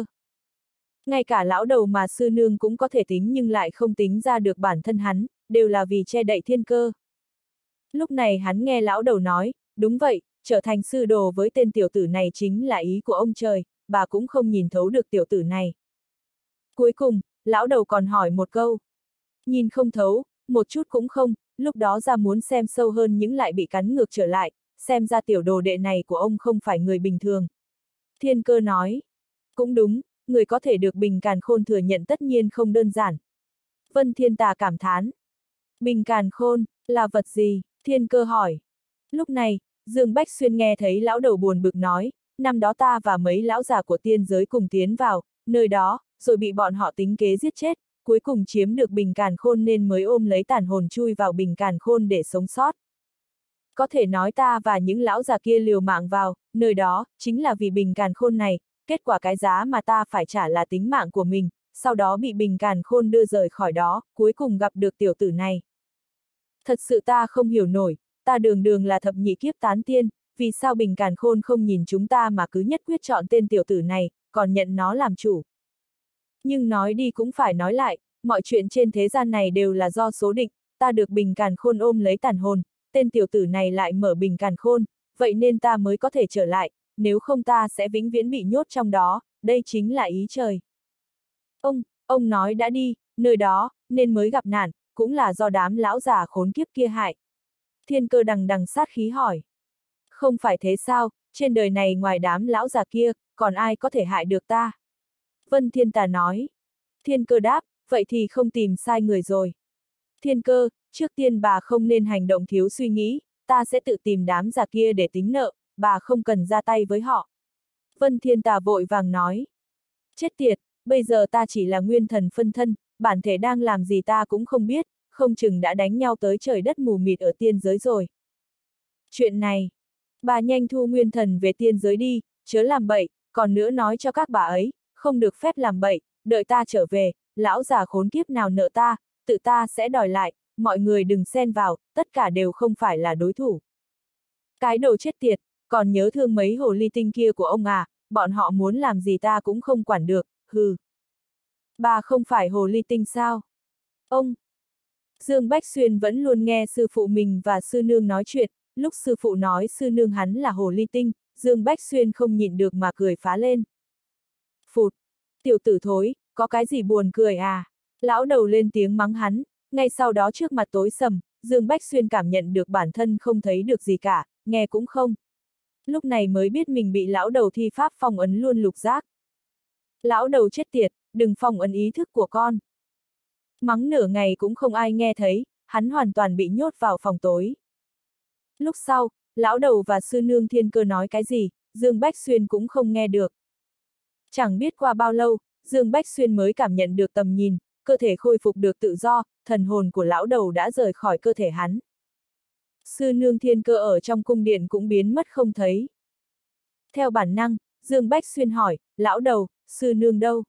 Ngay cả lão đầu mà sư nương cũng có thể tính nhưng lại không tính ra được bản thân hắn, đều là vì che đậy thiên cơ. Lúc này hắn nghe lão đầu nói, đúng vậy, trở thành sư đồ với tên tiểu tử này chính là ý của ông trời, bà cũng không nhìn thấu được tiểu tử này. Cuối cùng, lão đầu còn hỏi một câu. Nhìn không thấu, một chút cũng không, lúc đó ra muốn xem sâu hơn những lại bị cắn ngược trở lại, xem ra tiểu đồ đệ này của ông không phải người bình thường. Thiên Cơ nói. Cũng đúng, người có thể được Bình Càn Khôn thừa nhận tất nhiên không đơn giản. Vân Thiên Tà cảm thán. Bình Càn Khôn, là vật gì? Thiên Cơ hỏi. Lúc này, Dương Bách Xuyên nghe thấy lão đầu buồn bực nói, năm đó ta và mấy lão già của tiên giới cùng tiến vào, nơi đó, rồi bị bọn họ tính kế giết chết, cuối cùng chiếm được Bình Càn Khôn nên mới ôm lấy tàn hồn chui vào Bình Càn Khôn để sống sót. Có thể nói ta và những lão già kia liều mạng vào, nơi đó, chính là vì Bình Càn Khôn này, kết quả cái giá mà ta phải trả là tính mạng của mình, sau đó bị Bình Càn Khôn đưa rời khỏi đó, cuối cùng gặp được tiểu tử này. Thật sự ta không hiểu nổi, ta đường đường là thập nhị kiếp tán tiên, vì sao Bình Càn Khôn không nhìn chúng ta mà cứ nhất quyết chọn tên tiểu tử này, còn nhận nó làm chủ. Nhưng nói đi cũng phải nói lại, mọi chuyện trên thế gian này đều là do số định, ta được Bình Càn Khôn ôm lấy tàn hồn, tên tiểu tử này lại mở Bình Càn Khôn, vậy nên ta mới có thể trở lại, nếu không ta sẽ vĩnh viễn bị nhốt trong đó, đây chính là ý trời. Ông, ông nói đã đi, nơi đó, nên mới gặp nạn, cũng là do đám lão già khốn kiếp kia hại. Thiên Cơ đằng đằng sát khí hỏi. Không phải thế sao, trên đời này ngoài đám lão già kia, còn ai có thể hại được ta? Vân Thiên Tà nói. Thiên Cơ đáp, vậy thì không tìm sai người rồi. Thiên Cơ, trước tiên bà không nên hành động thiếu suy nghĩ, ta sẽ tự tìm đám già kia để tính nợ, bà không cần ra tay với họ. Vân Thiên Tà vội vàng nói. Chết tiệt, bây giờ ta chỉ là nguyên thần phân thân, bản thể đang làm gì ta cũng không biết, không chừng đã đánh nhau tới trời đất mù mịt ở tiên giới rồi. Chuyện này, bà nhanh thu nguyên thần về tiên giới đi, chớ làm bậy, còn nữa nói cho các bà ấy, không được phép làm bậy, đợi ta trở về, lão già khốn kiếp nào nợ ta, tự ta sẽ đòi lại, mọi người đừng xen vào, tất cả đều không phải là đối thủ. Cái đồ chết tiệt, còn nhớ thương mấy hồ ly tinh kia của ông à, bọn họ muốn làm gì ta cũng không quản được, hừ. Bà không phải hồ ly tinh sao? Ông! Dương Bách Xuyên vẫn luôn nghe sư phụ mình và sư nương nói chuyện, lúc sư phụ nói sư nương hắn là hồ ly tinh, Dương Bách Xuyên không nhịn được mà cười phá lên. Phụt! Tiểu tử thối, có cái gì buồn cười à? Lão đầu lên tiếng mắng hắn, ngay sau đó trước mặt tối sầm, Dương Bách Xuyên cảm nhận được bản thân không thấy được gì cả, nghe cũng không. Lúc này mới biết mình bị lão đầu thi pháp phong ấn luôn lục giác. Lão đầu chết tiệt, đừng phong ấn ý thức của con. Mắng nửa ngày cũng không ai nghe thấy, hắn hoàn toàn bị nhốt vào phòng tối. Lúc sau, lão đầu và sư nương Thiên Cơ nói cái gì, Dương Bách Xuyên cũng không nghe được. Chẳng biết qua bao lâu, Dương Bách Xuyên mới cảm nhận được tầm nhìn, cơ thể khôi phục được tự do, thần hồn của lão đầu đã rời khỏi cơ thể hắn. Sư nương Thiên Cơ ở trong cung điện cũng biến mất không thấy. Theo bản năng, Dương Bách Xuyên hỏi, lão đầu, sư nương đâu?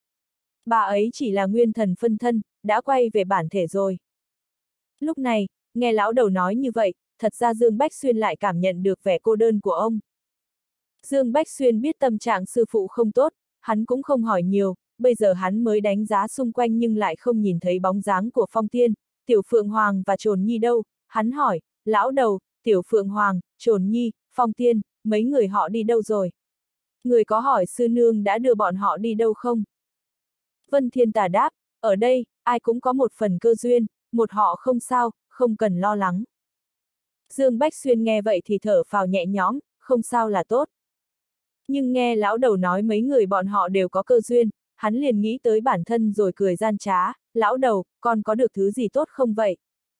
Bà ấy chỉ là nguyên thần phân thân, đã quay về bản thể rồi. Lúc này, nghe lão đầu nói như vậy, thật ra Dương Bách Xuyên lại cảm nhận được vẻ cô đơn của ông. Dương Bách Xuyên biết tâm trạng sư phụ không tốt, hắn cũng không hỏi nhiều, bây giờ hắn mới đánh giá xung quanh nhưng lại không nhìn thấy bóng dáng của Phong Tiên, Tiểu Phượng Hoàng và Trồn Nhi đâu, hắn hỏi, lão đầu, Tiểu Phượng Hoàng, Trồn Nhi, Phong Tiên, mấy người họ đi đâu rồi? Người có hỏi sư nương đã đưa bọn họ đi đâu không? Vân Thiên Tà đáp, ở đây, ai cũng có một phần cơ duyên, một họ không sao, không cần lo lắng. Dương Bách Xuyên nghe vậy thì thở phào nhẹ nhõm, không sao là tốt. Nhưng nghe lão đầu nói mấy người bọn họ đều có cơ duyên, hắn liền nghĩ tới bản thân rồi cười gian trá, lão đầu, con có được thứ gì tốt không vậy?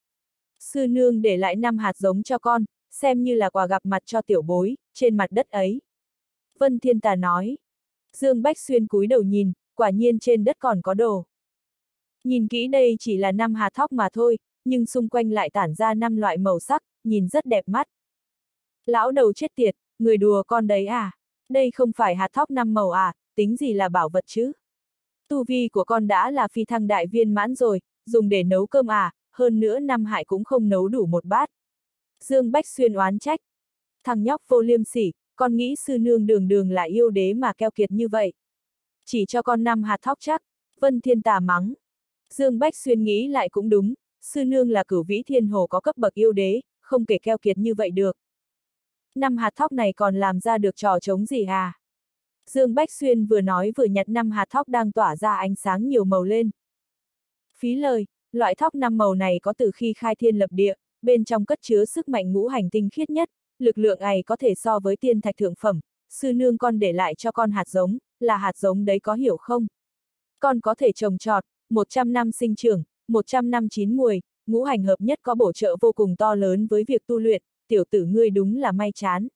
Sư nương để lại năm hạt giống cho con, xem như là quà gặp mặt cho tiểu bối, trên mặt đất ấy. Vân Thiên Tà nói. Dương Bách Xuyên cúi đầu nhìn, quả nhiên trên đất còn có đồ. Nhìn kỹ đây chỉ là năm hạt thóc mà thôi, nhưng xung quanh lại tản ra năm loại màu sắc, nhìn rất đẹp mắt. Lão đầu chết tiệt, người đùa con đấy à? Đây không phải hạt thóc năm màu à, tính gì là bảo vật chứ? Tu vi của con đã là phi thăng đại viên mãn rồi, dùng để nấu cơm à, hơn nữa năm hại cũng không nấu đủ một bát. Dương Bách Xuyên oán trách. Thằng nhóc vô liêm sỉ, con nghĩ sư nương đường đường là yêu đế mà keo kiệt như vậy. Chỉ cho con năm hạt thóc chắc, Vân Thiên Tà mắng. Dương Bách Xuyên nghĩ lại cũng đúng, sư nương là cửu vĩ thiên hồ có cấp bậc yêu đế, không kể keo kiệt như vậy được. Năm hạt thóc này còn làm ra được trò trống gì à? Dương Bách Xuyên vừa nói vừa nhặt năm hạt thóc đang tỏa ra ánh sáng nhiều màu lên. Phí lời, loại thóc năm màu này có từ khi khai thiên lập địa, bên trong cất chứa sức mạnh ngũ hành tinh khiết nhất, lực lượng ấy có thể so với tiên thạch thượng phẩm, sư nương con để lại cho con hạt giống, là hạt giống đấy có hiểu không? Con có thể trồng trọt, một trăm năm sinh trưởng, một trăm năm chín muồi, ngũ hành hợp nhất có bổ trợ vô cùng to lớn với việc tu luyện, tiểu tử ngươi đúng là may chán.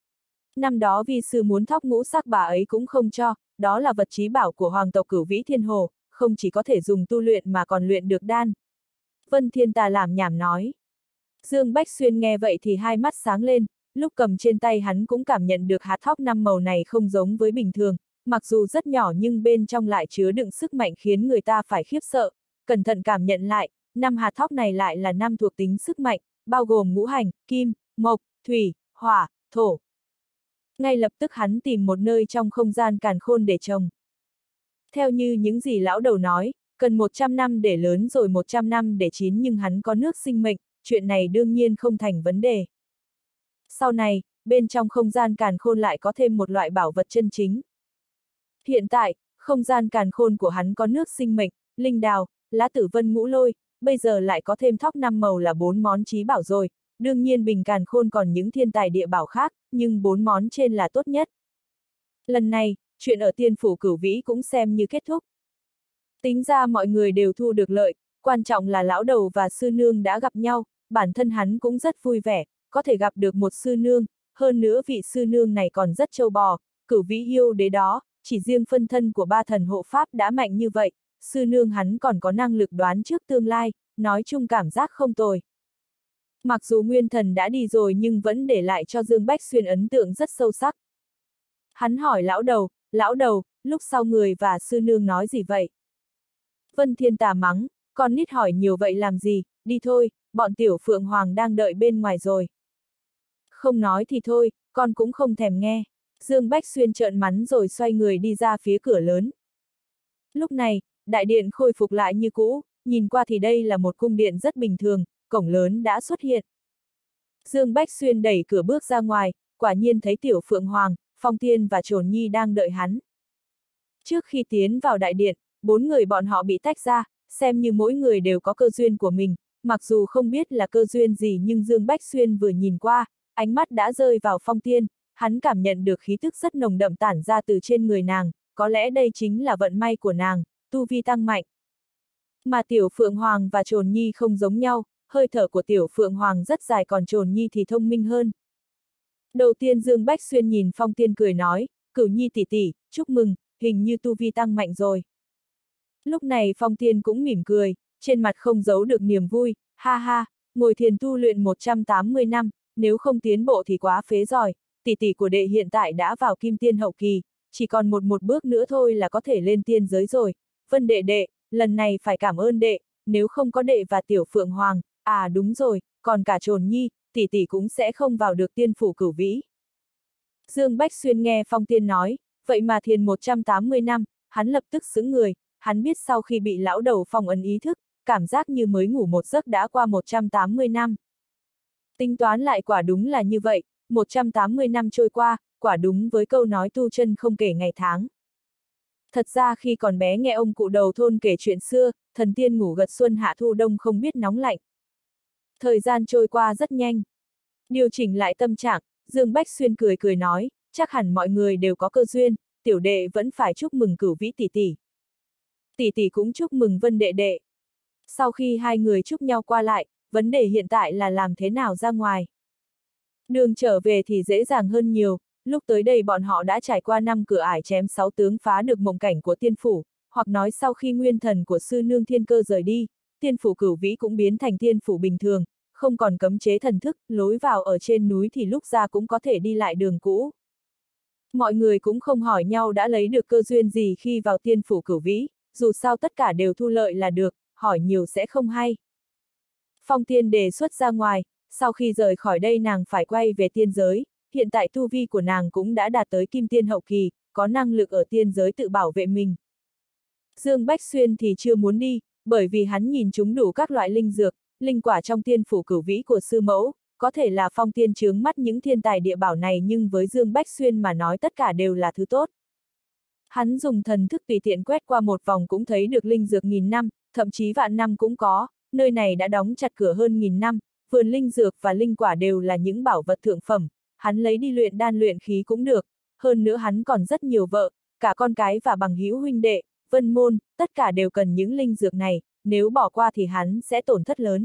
Năm đó vi sư muốn thóc ngũ sắc bà ấy cũng không cho, đó là vật chí bảo của hoàng tộc Cửu Vĩ Thiên Hồ, không chỉ có thể dùng tu luyện mà còn luyện được đan. Vân Thiên Tà làm nhảm nói. Dương Bách Xuyên nghe vậy thì hai mắt sáng lên, lúc cầm trên tay hắn cũng cảm nhận được hạt thóc năm màu này không giống với bình thường, mặc dù rất nhỏ nhưng bên trong lại chứa đựng sức mạnh khiến người ta phải khiếp sợ, cẩn thận cảm nhận lại, năm hạt thóc này lại là năm thuộc tính sức mạnh, bao gồm ngũ hành, kim, mộc, thủy, hỏa, thổ. Ngay lập tức hắn tìm một nơi trong không gian càn khôn để trồng. Theo như những gì lão đầu nói, cần một trăm năm để lớn rồi một trăm năm để chín nhưng hắn có nước sinh mệnh, chuyện này đương nhiên không thành vấn đề. Sau này, bên trong không gian càn khôn lại có thêm một loại bảo vật chân chính. Hiện tại, không gian càn khôn của hắn có nước sinh mệnh, linh đào, lá tử vân ngũ lôi, bây giờ lại có thêm thóc năm màu là bốn món chí bảo rồi, đương nhiên bình càn khôn còn những thiên tài địa bảo khác, nhưng bốn món trên là tốt nhất. Lần này, chuyện ở tiên phủ Cửu Vĩ cũng xem như kết thúc. Tính ra mọi người đều thu được lợi, quan trọng là lão đầu và sư nương đã gặp nhau, bản thân hắn cũng rất vui vẻ, có thể gặp được một sư nương, hơn nữa vị sư nương này còn rất trâu bò, Cửu Vĩ yêu đế đó, chỉ riêng phân thân của ba thần hộ pháp đã mạnh như vậy, sư nương hắn còn có năng lực đoán trước tương lai, nói chung cảm giác không tồi. Mặc dù nguyên thần đã đi rồi nhưng vẫn để lại cho Dương Bách Xuyên ấn tượng rất sâu sắc. Hắn hỏi lão đầu, lão đầu, lúc sau người và sư nương nói gì vậy? Vân Thiên Tà mắng, con nít hỏi nhiều vậy làm gì, đi thôi, bọn tiểu Phượng Hoàng đang đợi bên ngoài rồi. Không nói thì thôi, con cũng không thèm nghe. Dương Bách Xuyên trợn mắng rồi xoay người đi ra phía cửa lớn. Lúc này, đại điện khôi phục lại như cũ, nhìn qua thì đây là một cung điện rất bình thường, cổng lớn đã xuất hiện. Dương Bách Xuyên đẩy cửa bước ra ngoài, quả nhiên thấy Tiểu Phượng Hoàng, Phong Tiên và Trồn Nhi đang đợi hắn. Trước khi tiến vào đại điện, bốn người bọn họ bị tách ra, xem như mỗi người đều có cơ duyên của mình, mặc dù không biết là cơ duyên gì nhưng Dương Bách Xuyên vừa nhìn qua, ánh mắt đã rơi vào Phong Tiên, hắn cảm nhận được khí tức rất nồng đậm tản ra từ trên người nàng, có lẽ đây chính là vận may của nàng, tu vi tăng mạnh. Mà Tiểu Phượng Hoàng và Trồn Nhi không giống nhau, hơi thở của Tiểu Phượng Hoàng rất dài còn Trồn Nhi thì thông minh hơn. Đầu tiên Dương Bách Xuyên nhìn Phong Tiên cười nói, Cửu Nhi tỷ tỷ, chúc mừng, hình như tu vi tăng mạnh rồi. Lúc này Phong Tiên cũng mỉm cười, trên mặt không giấu được niềm vui, ha ha, ngồi thiền tu luyện một trăm tám mươi năm, nếu không tiến bộ thì quá phế rồi, tỷ tỷ của đệ hiện tại đã vào kim tiên hậu kỳ, chỉ còn một một bước nữa thôi là có thể lên tiên giới rồi. Vân đệ đệ, lần này phải cảm ơn đệ, nếu không có đệ và Tiểu Phượng Hoàng, à đúng rồi, còn cả Trồn Nhi, tỷ tỷ cũng sẽ không vào được tiên phủ cửu vĩ. Dương Bách Xuyên nghe Phong Tiên nói, vậy mà thiền một trăm tám mươi năm, hắn lập tức sững người, hắn biết sau khi bị lão đầu phong ấn ý thức, cảm giác như mới ngủ một giấc đã qua một trăm tám mươi năm. Tính toán lại quả đúng là như vậy, một trăm tám mươi năm trôi qua, quả đúng với câu nói tu chân không kể ngày tháng. Thật ra khi còn bé nghe ông cụ đầu thôn kể chuyện xưa, thần tiên ngủ gật xuân hạ thu đông không biết nóng lạnh. Thời gian trôi qua rất nhanh. Điều chỉnh lại tâm trạng, Dương Bách Xuyên cười cười nói, chắc hẳn mọi người đều có cơ duyên, tiểu đệ vẫn phải chúc mừng Cửu Vĩ tỷ tỷ. Tỷ tỷ cũng chúc mừng Vân đệ đệ. Sau khi hai người chúc nhau qua lại, vấn đề hiện tại là làm thế nào ra ngoài. Đường trở về thì dễ dàng hơn nhiều, lúc tới đây bọn họ đã trải qua năm cửa ải chém sáu tướng phá được mộng cảnh của tiên phủ, hoặc nói sau khi nguyên thần của sư nương Thiên Cơ rời đi, tiên phủ Cửu Vĩ cũng biến thành tiên phủ bình thường, không còn cấm chế thần thức, lối vào ở trên núi thì lúc ra cũng có thể đi lại đường cũ. Mọi người cũng không hỏi nhau đã lấy được cơ duyên gì khi vào tiên phủ Cửu Vĩ, dù sao tất cả đều thu lợi là được, hỏi nhiều sẽ không hay. Phong Tiên đề xuất ra ngoài, sau khi rời khỏi đây nàng phải quay về tiên giới, hiện tại tu vi của nàng cũng đã đạt tới kim tiên hậu kỳ, có năng lực ở tiên giới tự bảo vệ mình. Dương Bách Xuyên thì chưa muốn đi, bởi vì hắn nhìn chúng đủ các loại linh dược, linh quả trong tiên phủ Cửu Vĩ của sư mẫu, có thể là Phong Tiên chướng mắt những thiên tài địa bảo này nhưng với Dương Bách Xuyên mà nói tất cả đều là thứ tốt. Hắn dùng thần thức tùy tiện quét qua một vòng cũng thấy được linh dược nghìn năm, thậm chí vạn năm cũng có, nơi này đã đóng chặt cửa hơn nghìn năm, vườn linh dược và linh quả đều là những bảo vật thượng phẩm, hắn lấy đi luyện đan luyện khí cũng được, hơn nữa hắn còn rất nhiều vợ, cả con cái và bằng hữu huynh đệ, vân môn, tất cả đều cần những linh dược này, nếu bỏ qua thì hắn sẽ tổn thất lớn.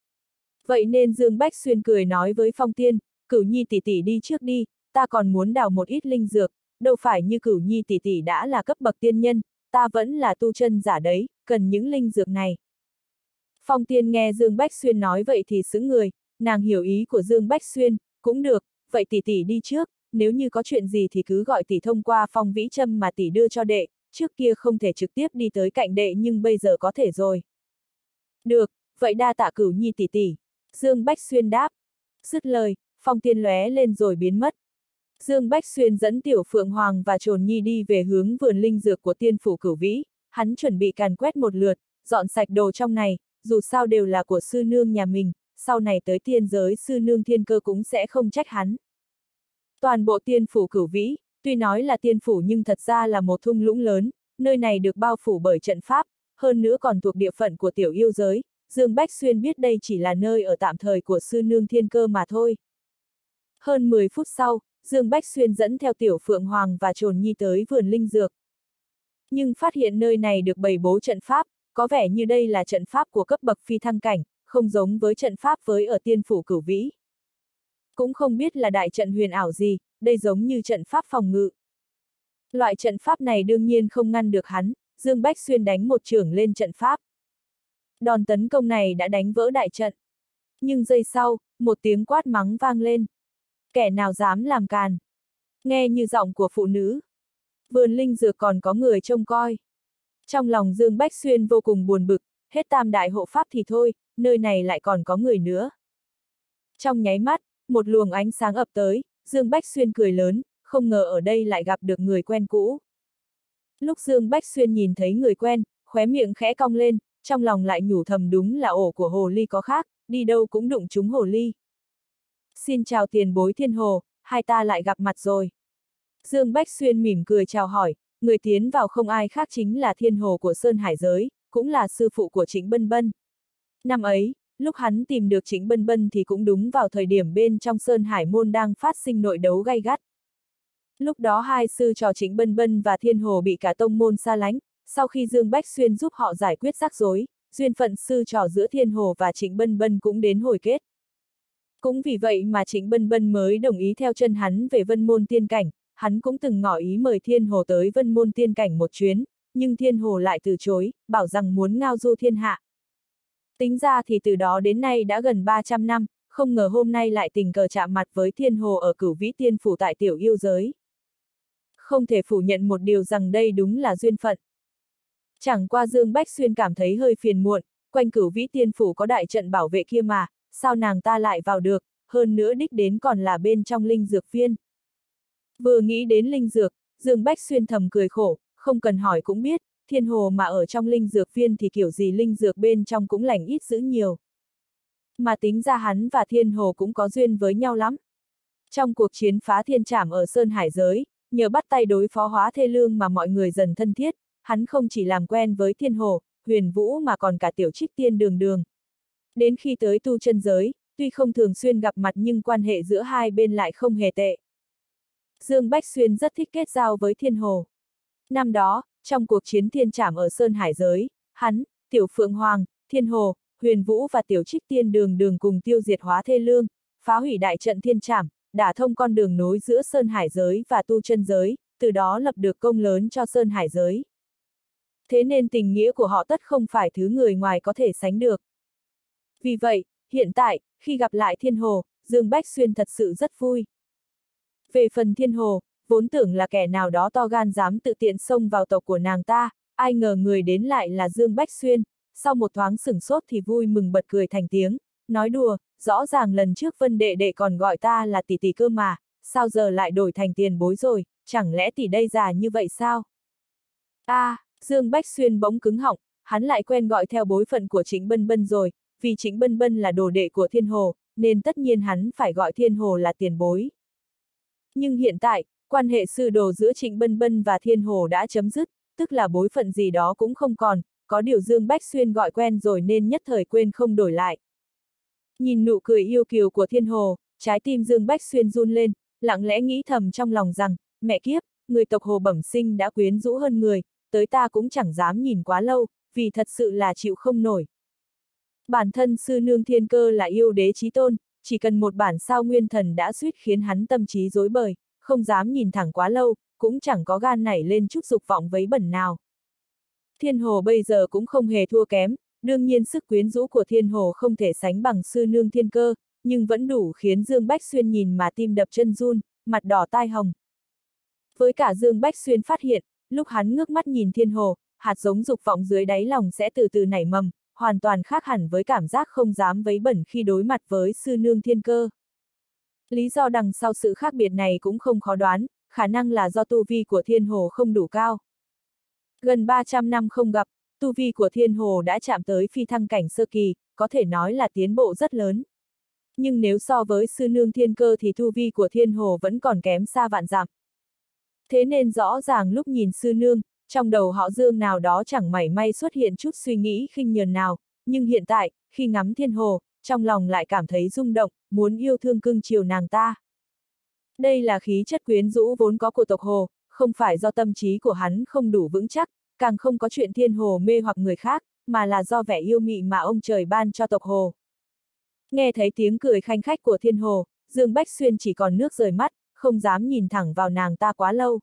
Vậy nên Dương Bách Xuyên cười nói với Phong Tiên, Cửu Nhi tỷ tỷ đi trước đi, ta còn muốn đào một ít linh dược, đâu phải như Cửu Nhi tỷ tỷ đã là cấp bậc tiên nhân, ta vẫn là tu chân giả đấy, cần những linh dược này. Phong Tiên nghe Dương Bách Xuyên nói vậy thì sững người, nàng hiểu ý của Dương Bách Xuyên, cũng được, vậy tỷ tỷ đi trước, nếu như có chuyện gì thì cứ gọi tỷ thông qua Phong Vĩ Trâm mà tỷ đưa cho đệ, trước kia không thể trực tiếp đi tới cạnh đệ nhưng bây giờ có thể rồi. Được, vậy đa tạ Cửu Nhi tỷ tỷ. Dương Bách Xuyên đáp. Dứt lời, Phong Tiên lóe lên rồi biến mất. Dương Bách Xuyên dẫn Tiểu Phượng Hoàng và Trồn Nhi đi về hướng vườn linh dược của tiên phủ Cửu Vĩ, hắn chuẩn bị càn quét một lượt, dọn sạch đồ trong này, dù sao đều là của sư nương nhà mình, sau này tới tiên giới sư nương Thiên Cơ cũng sẽ không trách hắn. Toàn bộ tiên phủ Cửu Vĩ, tuy nói là tiên phủ nhưng thật ra là một thung lũng lớn, nơi này được bao phủ bởi trận pháp, hơn nữa còn thuộc địa phận của tiểu yêu giới. Dương Bách Xuyên biết đây chỉ là nơi ở tạm thời của sư nương Thiên Cơ mà thôi. Hơn mười phút sau, Dương Bách Xuyên dẫn theo Tiểu Phượng Hoàng và Trồn Nhi tới vườn linh dược. Nhưng phát hiện nơi này được bày bố trận pháp, có vẻ như đây là trận pháp của cấp bậc phi thăng cảnh, không giống với trận pháp với ở tiên phủ Cửu Vĩ. Cũng không biết là đại trận huyền ảo gì, đây giống như trận pháp phòng ngự. Loại trận pháp này đương nhiên không ngăn được hắn, Dương Bách Xuyên đánh một chưởng lên trận pháp. Đòn tấn công này đã đánh vỡ đại trận. Nhưng giây sau, một tiếng quát mắng vang lên. Kẻ nào dám làm càn? Nghe như giọng của phụ nữ. Vườn linh dược còn có người trông coi. Trong lòng Dương Bách Xuyên vô cùng buồn bực, hết tam đại hộ pháp thì thôi, nơi này lại còn có người nữa. Trong nháy mắt, một luồng ánh sáng ập tới, Dương Bách Xuyên cười lớn, không ngờ ở đây lại gặp được người quen cũ. Lúc Dương Bách Xuyên nhìn thấy người quen, khóe miệng khẽ cong lên, trong lòng lại nhủ thầm đúng là ổ của hồ ly có khác, đi đâu cũng đụng trúng hồ ly. Xin chào tiền bối Thiên Hồ, hai ta lại gặp mặt rồi. Dương Bách Xuyên mỉm cười chào hỏi, người tiến vào không ai khác chính là Thiên Hồ của Sơn Hải giới, cũng là sư phụ của Trịnh Bân Bân. Năm ấy, lúc hắn tìm được Trịnh Bân Bân thì cũng đúng vào thời điểm bên trong Sơn Hải môn đang phát sinh nội đấu gay gắt. Lúc đó hai sư trò Trịnh Bân Bân và Thiên Hồ bị cả tông môn xa lánh, sau khi Dương Bách Xuyên giúp họ giải quyết rắc rối, duyên phận sư trò giữa Thiên Hồ và Trịnh Bân Bân cũng đến hồi kết. Cũng vì vậy mà Trịnh Bân Bân mới đồng ý theo chân hắn về Vân Môn Tiên Cảnh, hắn cũng từng ngỏ ý mời Thiên Hồ tới Vân Môn Tiên Cảnh một chuyến, nhưng Thiên Hồ lại từ chối, bảo rằng muốn ngao du thiên hạ. Tính ra thì từ đó đến nay đã gần ba trăm năm, không ngờ hôm nay lại tình cờ chạm mặt với Thiên Hồ ở Cửu Vĩ Tiên Phủ tại tiểu yêu giới. Không thể phủ nhận một điều rằng đây đúng là duyên phận. Chẳng qua Dương Bách Xuyên cảm thấy hơi phiền muộn, quanh Cửu Vĩ Tiên Phủ có đại trận bảo vệ kia mà, sao nàng ta lại vào được, hơn nữa đích đến còn là bên trong linh dược viên. Vừa nghĩ đến linh dược, Dương Bách Xuyên thầm cười khổ, không cần hỏi cũng biết, Thiên Hồ mà ở trong linh dược viên thì kiểu gì linh dược bên trong cũng lành ít dữ nhiều. Mà tính ra hắn và Thiên Hồ cũng có duyên với nhau lắm. Trong cuộc chiến phá thiên trảm ở Sơn Hải giới, nhờ bắt tay đối phó Hóa Thê Lương mà mọi người dần thân thiết, hắn không chỉ làm quen với Thiên Hồ, Huyền Vũ mà còn cả Tiểu Trích Tiên Đường Đường. Đến khi tới tu chân giới, tuy không thường xuyên gặp mặt nhưng quan hệ giữa hai bên lại không hề tệ. Dương Bách Xuyên rất thích kết giao với Thiên Hồ. Năm đó, trong cuộc chiến thiên trảm ở Sơn Hải giới, hắn, Tiểu Phượng Hoàng, Thiên Hồ, Huyền Vũ và Tiểu Trích Tiên Đường Đường cùng tiêu diệt Hóa Thê Lương, phá hủy đại trận thiên trảm, đả thông con đường nối giữa Sơn Hải giới và tu chân giới, từ đó lập được công lớn cho Sơn Hải giới. Thế nên tình nghĩa của họ tất không phải thứ người ngoài có thể sánh được. Vì vậy, hiện tại, khi gặp lại Thiên Hồ, Dương Bách Xuyên thật sự rất vui. Về phần Thiên Hồ, vốn tưởng là kẻ nào đó to gan dám tự tiện xông vào tộc của nàng ta, ai ngờ người đến lại là Dương Bách Xuyên, sau một thoáng sửng sốt thì vui mừng bật cười thành tiếng, nói đùa, rõ ràng lần trước Vân đệ đệ còn gọi ta là tỷ tỷ cơ mà, sao giờ lại đổi thành tiền bối rồi, chẳng lẽ tỷ đây già như vậy sao? A, à, Dương Bách Xuyên bỗng cứng họng, hắn lại quen gọi theo bối phận của Trịnh Bân Bân rồi, vì Trịnh Bân Bân là đồ đệ của Thiên Hồ, nên tất nhiên hắn phải gọi Thiên Hồ là tiền bối. Nhưng hiện tại, quan hệ sư đồ giữa Trịnh Bân Bân và Thiên Hồ đã chấm dứt, tức là bối phận gì đó cũng không còn, có điều Dương Bách Xuyên gọi quen rồi nên nhất thời quên không đổi lại. Nhìn nụ cười yêu kiều của Thiên Hồ, trái tim Dương Bách Xuyên run lên, lặng lẽ nghĩ thầm trong lòng rằng, mẹ kiếp, người tộc Hồ bẩm sinh đã quyến rũ hơn người, tới ta cũng chẳng dám nhìn quá lâu, vì thật sự là chịu không nổi. Bản thân sư nương Thiên Cơ là yêu đế chí tôn, chỉ cần một bản sao nguyên thần đã suýt khiến hắn tâm trí rối bời, không dám nhìn thẳng quá lâu, cũng chẳng có gan nảy lên chút dục vọng vấy bẩn nào. Thiên Hồ bây giờ cũng không hề thua kém, đương nhiên sức quyến rũ của Thiên Hồ không thể sánh bằng sư nương Thiên Cơ, nhưng vẫn đủ khiến Dương Bách Xuyên nhìn mà tim đập chân run, mặt đỏ tai hồng. Với cả Dương Bách Xuyên phát hiện, lúc hắn ngước mắt nhìn Thiên Hồ, hạt giống dục vọng dưới đáy lòng sẽ từ từ nảy mầm, hoàn toàn khác hẳn với cảm giác không dám vấy bẩn khi đối mặt với sư nương Thiên Cơ. Lý do đằng sau sự khác biệt này cũng không khó đoán, khả năng là do tu vi của Thiên Hồ không đủ cao. Gần ba trăm năm không gặp, tu vi của Thiên Hồ đã chạm tới phi thăng cảnh sơ kỳ, có thể nói là tiến bộ rất lớn. Nhưng nếu so với sư nương Thiên Cơ thì tu vi của Thiên Hồ vẫn còn kém xa vạn dặm. Thế nên rõ ràng lúc nhìn sư nương, trong đầu họ Dương nào đó chẳng mảy may xuất hiện chút suy nghĩ khinh nhờn nào, nhưng hiện tại, khi ngắm Thiên Hồ, trong lòng lại cảm thấy rung động, muốn yêu thương cưng chiều nàng ta. Đây là khí chất quyến rũ vốn có của tộc Hồ, không phải do tâm trí của hắn không đủ vững chắc, càng không có chuyện Thiên Hồ mê hoặc người khác, mà là do vẻ yêu mị mà ông trời ban cho tộc Hồ. Nghe thấy tiếng cười khanh khách của Thiên Hồ, Dương Bách Xuyên chỉ còn nước rời mắt, không dám nhìn thẳng vào nàng ta quá lâu.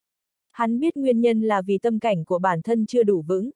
Hắn biết nguyên nhân là vì tâm cảnh của bản thân chưa đủ vững.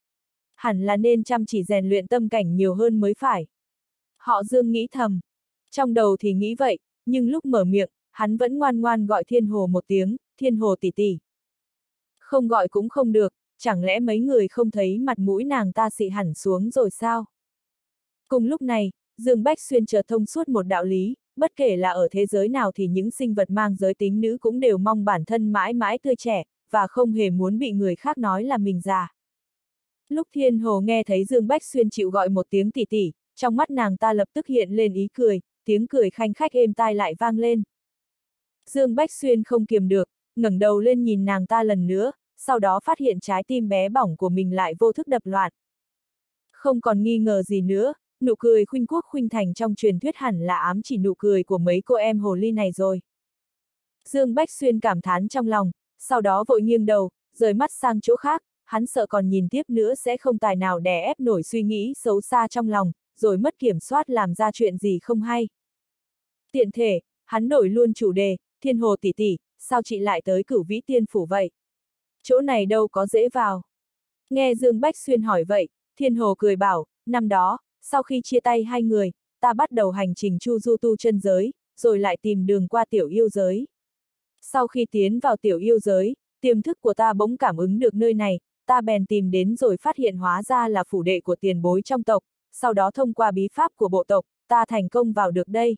Hẳn là nên chăm chỉ rèn luyện tâm cảnh nhiều hơn mới phải. Họ Dương nghĩ thầm. Trong đầu thì nghĩ vậy, nhưng lúc mở miệng, hắn vẫn ngoan ngoan gọi Thiên Hồ một tiếng, Thiên Hồ tỷ tỷ. Không gọi cũng không được, chẳng lẽ mấy người không thấy mặt mũi nàng ta xị hẳn xuống rồi sao? Cùng lúc này, Dương Bách Xuyên chợt thông suốt một đạo lý, bất kể là ở thế giới nào thì những sinh vật mang giới tính nữ cũng đều mong bản thân mãi mãi tươi trẻ, và không hề muốn bị người khác nói là mình già. Lúc Thiên Hồ nghe thấy Dương Bách Xuyên chịu gọi một tiếng tỷ tỷ, trong mắt nàng ta lập tức hiện lên ý cười, tiếng cười khanh khách êm tai lại vang lên. Dương Bách Xuyên không kiềm được, ngẩng đầu lên nhìn nàng ta lần nữa, sau đó phát hiện trái tim bé bỏng của mình lại vô thức đập loạn. Không còn nghi ngờ gì nữa, nụ cười khuynh quốc khuynh thành trong truyền thuyết hẳn là ám chỉ nụ cười của mấy cô em hồ ly này rồi. Dương Bách Xuyên cảm thán trong lòng, sau đó vội nghiêng đầu, rời mắt sang chỗ khác, hắn sợ còn nhìn tiếp nữa sẽ không tài nào đè ép nổi suy nghĩ xấu xa trong lòng, rồi mất kiểm soát làm ra chuyện gì không hay. Tiện thể, hắn đổi luôn chủ đề, Thiên Hồ tỷ tỷ, sao chị lại tới Cửu Vĩ Tiên Phủ vậy? Chỗ này đâu có dễ vào. Nghe Dương Bách Xuyên hỏi vậy, Thiên Hồ cười bảo, năm đó, sau khi chia tay hai người, ta bắt đầu hành trình chu du tu chân giới, rồi lại tìm đường qua tiểu yêu giới. Sau khi tiến vào tiểu yêu giới, tiềm thức của ta bỗng cảm ứng được nơi này, ta bèn tìm đến rồi phát hiện hóa ra là phủ đệ của tiền bối trong tộc, sau đó thông qua bí pháp của bộ tộc, ta thành công vào được đây.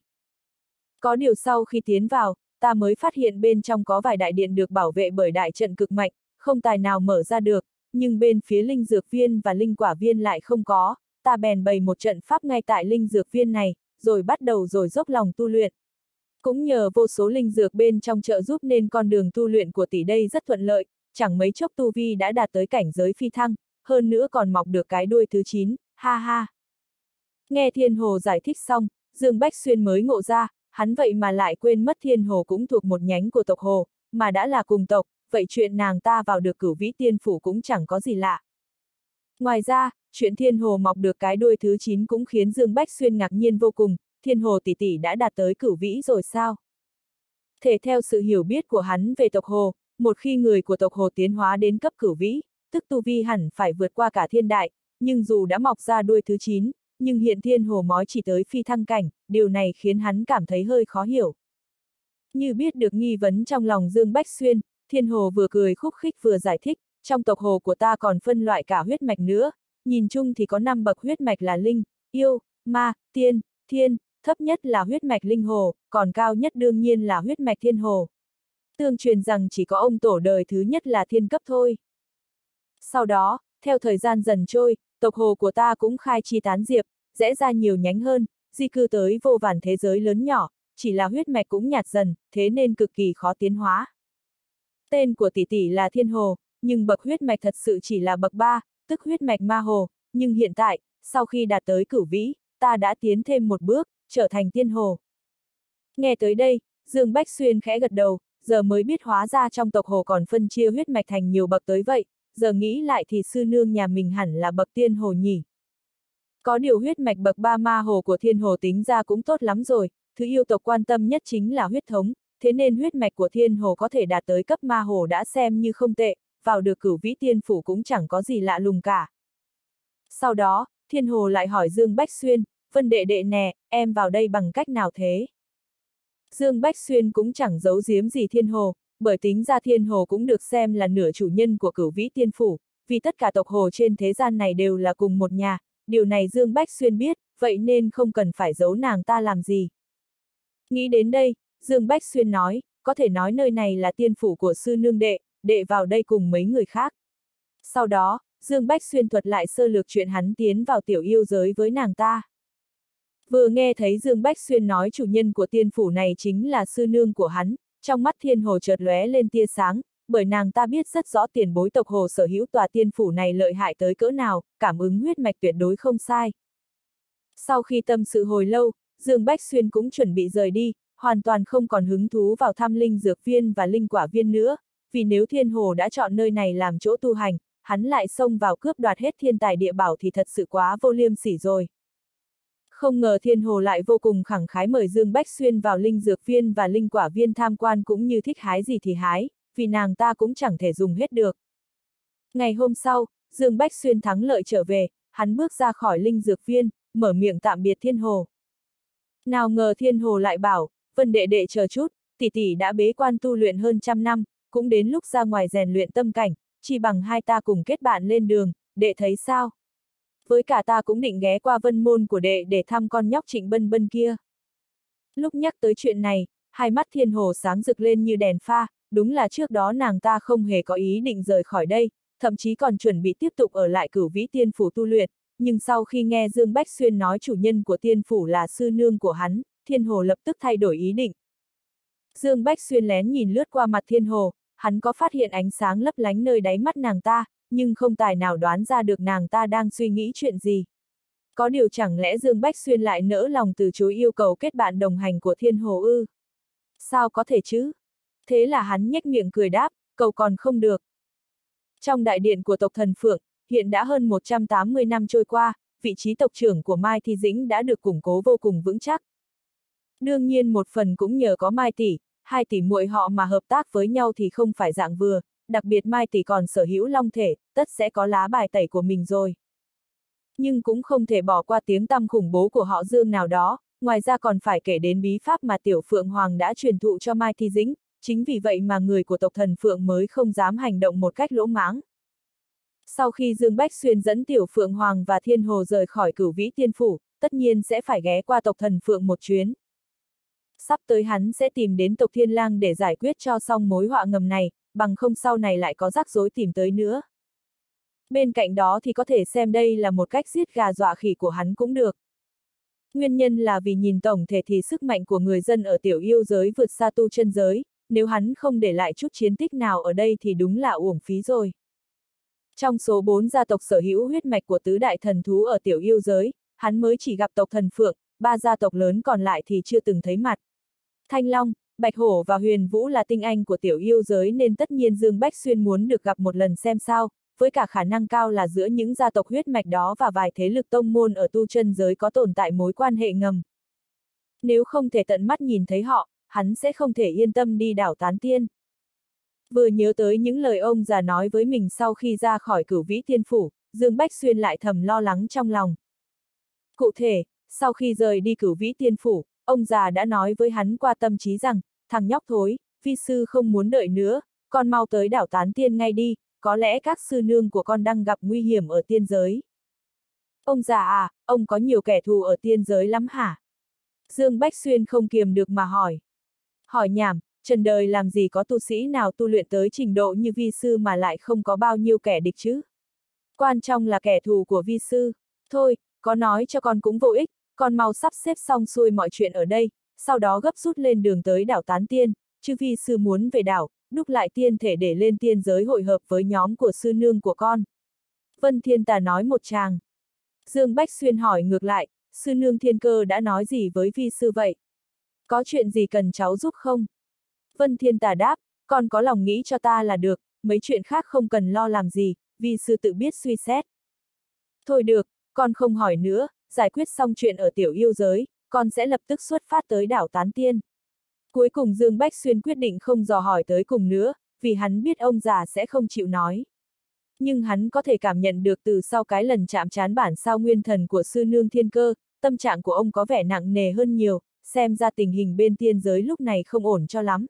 Có điều sau khi tiến vào, ta mới phát hiện bên trong có vài đại điện được bảo vệ bởi đại trận cực mạnh, không tài nào mở ra được, nhưng bên phía linh dược viên và linh quả viên lại không có, ta bèn bày một trận pháp ngay tại linh dược viên này, rồi bắt đầu rồi dốc lòng tu luyện. Cũng nhờ vô số linh dược bên trong trợ giúp nên con đường tu luyện của tỷ đây rất thuận lợi, chẳng mấy chốc tu vi đã đạt tới cảnh giới phi thăng, hơn nữa còn mọc được cái đuôi thứ chín, ha ha. Nghe Thiên Hồ giải thích xong, Dương Bách Xuyên mới ngộ ra, hắn vậy mà lại quên mất Thiên Hồ cũng thuộc một nhánh của tộc Hồ, mà đã là cùng tộc, vậy chuyện nàng ta vào được Cửu Vĩ Tiên Phủ cũng chẳng có gì lạ. Ngoài ra, chuyện Thiên Hồ mọc được cái đuôi thứ chín cũng khiến Dương Bách Xuyên ngạc nhiên vô cùng, Thiên Hồ tỷ tỷ đã đạt tới Cửu Vĩ rồi sao? Thể theo sự hiểu biết của hắn về tộc Hồ, một khi người của tộc Hồ tiến hóa đến cấp Cửu Vĩ, tức tu vi hẳn phải vượt qua cả thiên đại, nhưng dù đã mọc ra đuôi thứ chín, nhưng hiện Thiên Hồ mới chỉ tới phi thăng cảnh, điều này khiến hắn cảm thấy hơi khó hiểu. Như biết được nghi vấn trong lòng Dương Bách Xuyên, Thiên Hồ vừa cười khúc khích vừa giải thích, trong tộc Hồ của ta còn phân loại cả huyết mạch nữa, nhìn chung thì có năm bậc huyết mạch là linh, yêu, ma, tiên, thiên, thấp nhất là huyết mạch linh hồ, còn cao nhất đương nhiên là huyết mạch thiên hồ. Tương truyền rằng chỉ có ông tổ đời thứ nhất là thiên cấp thôi. Sau đó, theo thời gian dần trôi, tộc Hồ của ta cũng khai chi tán diệp, rẽ ra nhiều nhánh hơn, di cư tới vô vàn thế giới lớn nhỏ, chỉ là huyết mạch cũng nhạt dần, thế nên cực kỳ khó tiến hóa. Tên của tỷ tỷ là Thiên Hồ, nhưng bậc huyết mạch thật sự chỉ là bậc ba, tức huyết mạch ma hồ, nhưng hiện tại, sau khi đạt tới Cửu Vĩ, ta đã tiến thêm một bước, trở thành Tiên Hồ. Nghe tới đây, Dương Bách Xuyên khẽ gật đầu, giờ mới biết hóa ra trong tộc Hồ còn phân chia huyết mạch thành nhiều bậc tới vậy, giờ nghĩ lại thì sư nương nhà mình hẳn là bậc Tiên Hồ nhỉ. Có điều huyết mạch bậc ba ma hồ của Thiên Hồ tính ra cũng tốt lắm rồi, thứ yêu tộc quan tâm nhất chính là huyết thống, thế nên huyết mạch của Thiên Hồ có thể đạt tới cấp ma hồ đã xem như không tệ, vào được Cửu Vĩ Tiên Phủ cũng chẳng có gì lạ lùng cả. Sau đó, Thiên Hồ lại hỏi Dương Bách Xuyên, Vân đệ đệ nè, em vào đây bằng cách nào thế? Dương Bách Xuyên cũng chẳng giấu giếm gì Thiên Hồ, bởi tính ra Thiên Hồ cũng được xem là nửa chủ nhân của Cửu Vĩ Tiên Phủ, vì tất cả tộc Hồ trên thế gian này đều là cùng một nhà, điều này Dương Bách Xuyên biết, vậy nên không cần phải giấu nàng ta làm gì. Nghĩ đến đây, Dương Bách Xuyên nói, có thể nói nơi này là tiên phủ của sư nương đệ, đệ vào đây cùng mấy người khác. Sau đó, Dương Bách Xuyên thuật lại sơ lược chuyện hắn tiến vào tiểu yêu giới với nàng ta. Vừa nghe thấy Dương Bách Xuyên nói chủ nhân của tiên phủ này chính là sư nương của hắn, trong mắt Thiên Hồ chợt lóe lên tia sáng, bởi nàng ta biết rất rõ tiền bối tộc Hồ sở hữu tòa tiên phủ này lợi hại tới cỡ nào, cảm ứng huyết mạch tuyệt đối không sai. Sau khi tâm sự hồi lâu, Dương Bách Xuyên cũng chuẩn bị rời đi, hoàn toàn không còn hứng thú vào thăm linh dược viên và linh quả viên nữa, vì nếu Thiên Hồ đã chọn nơi này làm chỗ tu hành, hắn lại xông vào cướp đoạt hết thiên tài địa bảo thì thật sự quá vô liêm sỉ rồi. Không ngờ Thiên Hồ lại vô cùng khẳng khái mời Dương Bách Xuyên vào linh dược viên và linh quả viên tham quan cũng như thích hái gì thì hái, vì nàng ta cũng chẳng thể dùng hết được. Ngày hôm sau, Dương Bách Xuyên thắng lợi trở về, hắn bước ra khỏi linh dược viên, mở miệng tạm biệt Thiên Hồ. Nào ngờ Thiên Hồ lại bảo, Vân đệ đệ chờ chút, tỷ tỷ đã bế quan tu luyện hơn trăm năm, cũng đến lúc ra ngoài rèn luyện tâm cảnh, chỉ bằng hai ta cùng kết bạn lên đường, đệ thấy sao? Với cả ta cũng định ghé qua vân môn của đệ để thăm con nhóc Trịnh Bân Bân kia. Lúc nhắc tới chuyện này, hai mắt Thiên Hồ sáng rực lên như đèn pha, đúng là trước đó nàng ta không hề có ý định rời khỏi đây, thậm chí còn chuẩn bị tiếp tục ở lại Cửu Vĩ Tiên Phủ tu luyện, nhưng sau khi nghe Dương Bách Xuyên nói chủ nhân của tiên phủ là sư nương của hắn, Thiên Hồ lập tức thay đổi ý định. Dương Bách Xuyên lén nhìn lướt qua mặt Thiên Hồ, hắn có phát hiện ánh sáng lấp lánh nơi đáy mắt nàng ta, nhưng không tài nào đoán ra được nàng ta đang suy nghĩ chuyện gì. Có điều chẳng lẽ Dương Bách Xuyên lại nỡ lòng từ chối yêu cầu kết bạn đồng hành của Thiên Hồ ư? Sao có thể chứ? Thế là hắn nhếch miệng cười đáp, cầu còn không được. Trong đại điện của tộc Thần Phượng, hiện đã hơn một trăm tám mươi năm trôi qua, vị trí tộc trưởng của Mai Thi Dĩnh đã được củng cố vô cùng vững chắc. Đương nhiên một phần cũng nhờ có Mai tỷ, hai tỷ muội họ mà hợp tác với nhau thì không phải dạng vừa, đặc biệt Mai tỷ còn sở hữu long thể, tất sẽ có lá bài tẩy của mình rồi. Nhưng cũng không thể bỏ qua tiếng tăm khủng bố của họ Dương nào đó, ngoài ra còn phải kể đến bí pháp mà Tiểu Phượng Hoàng đã truyền thụ cho Mai Thi Dĩnh, chính vì vậy mà người của tộc Thần Phượng mới không dám hành động một cách lỗ mãng. Sau khi Dương Bách Xuyên dẫn Tiểu Phượng Hoàng và Thiên Hồ rời khỏi Cửu Vĩ Tiên Phủ, tất nhiên sẽ phải ghé qua tộc Thần Phượng một chuyến. Sắp tới hắn sẽ tìm đến tộc Thiên Lang để giải quyết cho xong mối họa ngầm này, bằng không sau này lại có rắc rối tìm tới nữa. Bên cạnh đó thì có thể xem đây là một cách giết gà dọa khỉ của hắn cũng được. Nguyên nhân là vì nhìn tổng thể thì sức mạnh của người dân ở tiểu yêu giới vượt xa tu chân giới, nếu hắn không để lại chút chiến tích nào ở đây thì đúng là uổng phí rồi. Trong số bốn gia tộc sở hữu huyết mạch của tứ đại thần thú ở tiểu yêu giới, hắn mới chỉ gặp tộc Thần Phượng, ba gia tộc lớn còn lại thì chưa từng thấy mặt. Thanh Long, Bạch Hổ và Huyền Vũ là tinh anh của tiểu yêu giới nên tất nhiên Dương Bách Xuyên muốn được gặp một lần xem sao, với cả khả năng cao là giữa những gia tộc huyết mạch đó và vài thế lực tông môn ở tu chân giới có tồn tại mối quan hệ ngầm. Nếu không thể tận mắt nhìn thấy họ, hắn sẽ không thể yên tâm đi đảo Tán Tiên. Vừa nhớ tới những lời ông già nói với mình sau khi ra khỏi Cửu Vĩ Tiên Phủ, Dương Bách Xuyên lại thầm lo lắng trong lòng. Cụ thể, sau khi rời đi Cửu Vĩ Tiên Phủ, ông già đã nói với hắn qua tâm trí rằng, thằng nhóc thối, vi sư không muốn đợi nữa, con mau tới đảo Tán Tiên ngay đi, có lẽ các sư nương của con đang gặp nguy hiểm ở tiên giới. Ông già à, ông có nhiều kẻ thù ở tiên giới lắm hả? Dương Bách Xuyên không kiềm được mà hỏi. Hỏi nhảm, trần đời làm gì có tu sĩ nào tu luyện tới trình độ như vi sư mà lại không có bao nhiêu kẻ địch chứ? Quan trọng là kẻ thù của vi sư. Thôi, có nói cho con cũng vô ích, con mau sắp xếp xong xuôi mọi chuyện ở đây, sau đó gấp rút lên đường tới đảo Tán Tiên, chứ vi sư muốn về đảo, đúc lại tiên thể để lên tiên giới hội hợp với nhóm của sư nương của con. Vân Thiên Tà nói một tràng. Dương Bách Xuyên hỏi ngược lại, sư nương Thiên Cơ đã nói gì với vi sư vậy? Có chuyện gì cần cháu giúp không? Vân Thiên Tà đáp, con có lòng nghĩ cho ta là được, mấy chuyện khác không cần lo làm gì, vi sư tự biết suy xét. Thôi được, con không hỏi nữa, giải quyết xong chuyện ở tiểu yêu giới, con sẽ lập tức xuất phát tới đảo Tán Tiên. Cuối cùng Dương Bách Xuyên quyết định không dò hỏi tới cùng nữa, vì hắn biết ông già sẽ không chịu nói. Nhưng hắn có thể cảm nhận được từ sau cái lần chạm trán bản sao nguyên thần của sư nương Thiên Cơ, tâm trạng của ông có vẻ nặng nề hơn nhiều, xem ra tình hình bên tiên giới lúc này không ổn cho lắm.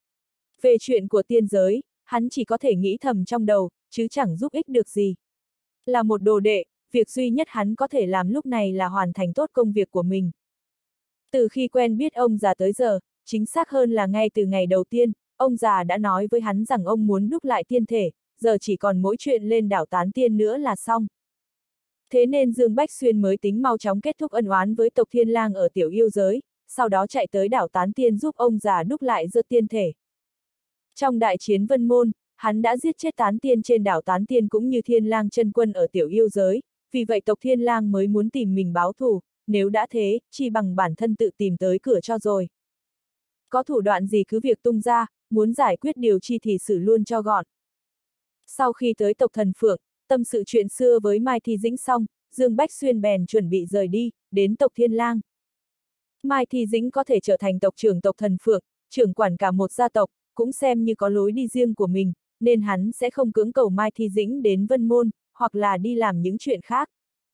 Về chuyện của tiên giới, hắn chỉ có thể nghĩ thầm trong đầu, chứ chẳng giúp ích được gì. Là một đồ đệ, việc duy nhất hắn có thể làm lúc này là hoàn thành tốt công việc của mình. Từ khi quen biết ông già tới giờ, chính xác hơn là ngay từ ngày đầu tiên, ông già đã nói với hắn rằng ông muốn đúc lại tiên thể, giờ chỉ còn mỗi chuyện lên đảo Tán Tiên nữa là xong. Thế nên Dương Bách Xuyên mới tính mau chóng kết thúc ân oán với tộc Thiên Lang ở tiểu yêu giới, sau đó chạy tới đảo Tán Tiên giúp ông già đúc lại giơ tiên thể. Trong đại chiến Vân Môn, hắn đã giết chết Tán Tiên trên đảo Tán Tiên cũng như Thiên Lang chân quân ở tiểu yêu giới, vì vậy tộc Thiên Lang mới muốn tìm mình báo thù, nếu đã thế, chi bằng bản thân tự tìm tới cửa cho rồi. Có thủ đoạn gì cứ việc tung ra, muốn giải quyết điều chi thì xử luôn cho gọn. Sau khi tới tộc Thần Phượng, tâm sự chuyện xưa với Mai Thi Dĩnh xong, Dương Bách Xuyên bèn chuẩn bị rời đi, đến tộc Thiên Lang. Mai Thi Dĩnh có thể trở thành tộc trưởng tộc Thần Phượng, trưởng quản cả một gia tộc, cũng xem như có lối đi riêng của mình, nên hắn sẽ không cưỡng cầu Mai Thi Dĩnh đến Vân Môn, hoặc là đi làm những chuyện khác.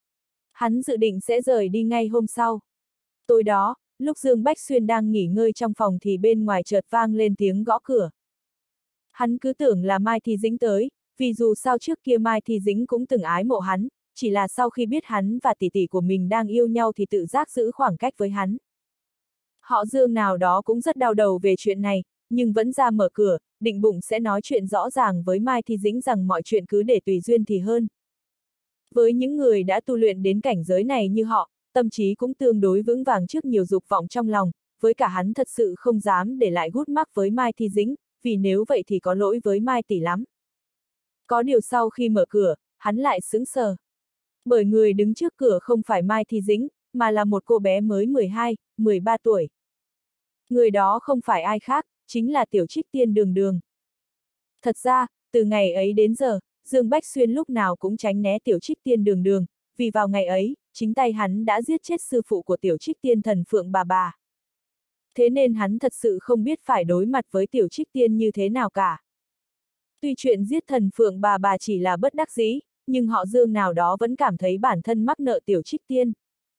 Hắn dự định sẽ rời đi ngay hôm sau. Tối đó, lúc Dương Bách Xuyên đang nghỉ ngơi trong phòng thì bên ngoài chợt vang lên tiếng gõ cửa. Hắn cứ tưởng là Mai Thi Dĩnh tới, vì dù sao trước kia Mai Thi Dĩnh cũng từng ái mộ hắn, chỉ là sau khi biết hắn và tỷ tỷ của mình đang yêu nhau thì tự giác giữ khoảng cách với hắn. Họ Dương nào đó cũng rất đau đầu về chuyện này, nhưng vẫn ra mở cửa, định bụng sẽ nói chuyện rõ ràng với Mai Thi Dĩnh rằng mọi chuyện cứ để tùy duyên thì hơn. Với những người đã tu luyện đến cảnh giới này như họ, tâm trí cũng tương đối vững vàng trước nhiều dục vọng trong lòng, với cả hắn thật sự không dám để lại gút mắc với Mai Thi Dĩnh, vì nếu vậy thì có lỗi với Mai tỷ lắm. Có điều sau khi mở cửa, hắn lại sững sờ. Bởi người đứng trước cửa không phải Mai Thi Dĩnh, mà là một cô bé mới mười hai, mười ba tuổi. Người đó không phải ai khác, chính là Tiểu Trích Tiên Đường Đường. Thật ra, từ ngày ấy đến giờ, Dương Bách Xuyên lúc nào cũng tránh né Tiểu Trích Tiên Đường Đường, vì vào ngày ấy, chính tay hắn đã giết chết sư phụ của Tiểu Trích Tiên Thần Phượng Bà Bà. Thế nên hắn thật sự không biết phải đối mặt với Tiểu Trích Tiên như thế nào cả. Tuy chuyện giết Thần Phượng Bà Bà chỉ là bất đắc dĩ, nhưng họ Dương nào đó vẫn cảm thấy bản thân mắc nợ Tiểu Trích Tiên.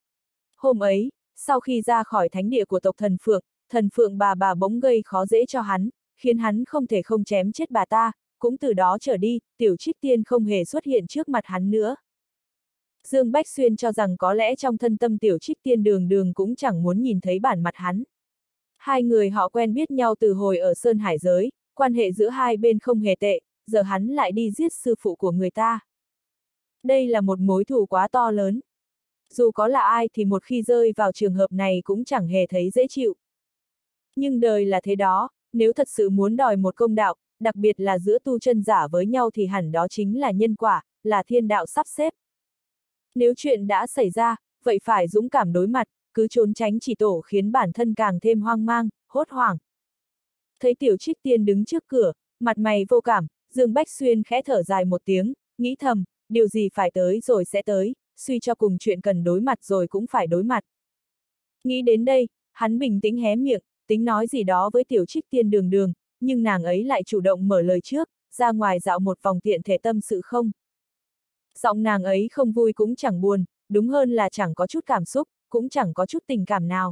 Hôm ấy, sau khi ra khỏi thánh địa của tộc Thần Phượng, Thần Phượng Bà Bà bỗng gây khó dễ cho hắn, khiến hắn không thể không chém chết bà ta, cũng từ đó trở đi, Tiểu Trích Tiên không hề xuất hiện trước mặt hắn nữa. Dương Bách Xuyên cho rằng có lẽ trong thân tâm Tiểu Trích Tiên Đường Đường cũng chẳng muốn nhìn thấy bản mặt hắn. Hai người họ quen biết nhau từ hồi ở Sơn Hải Giới, quan hệ giữa hai bên không hề tệ, giờ hắn lại đi giết sư phụ của người ta. Đây là một mối thù quá to lớn. Dù có là ai thì một khi rơi vào trường hợp này cũng chẳng hề thấy dễ chịu. Nhưng đời là thế đó, nếu thật sự muốn đòi một công đạo, đặc biệt là giữa tu chân giả với nhau thì hẳn đó chính là nhân quả, là thiên đạo sắp xếp. Nếu chuyện đã xảy ra, vậy phải dũng cảm đối mặt, cứ trốn tránh chỉ tổ khiến bản thân càng thêm hoang mang, hốt hoảng. Thấy Tiểu Trích Tiên đứng trước cửa, mặt mày vô cảm, Dương Bách Xuyên khẽ thở dài một tiếng, nghĩ thầm, điều gì phải tới rồi sẽ tới, suy cho cùng chuyện cần đối mặt rồi cũng phải đối mặt. Nghĩ đến đây, hắn bình tĩnh hé miệng, tính nói gì đó với Tiểu Trích Tiên Đường Đường, nhưng nàng ấy lại chủ động mở lời trước, ra ngoài dạo một vòng tiện thể tâm sự không. Giọng nàng ấy không vui cũng chẳng buồn, đúng hơn là chẳng có chút cảm xúc, cũng chẳng có chút tình cảm nào.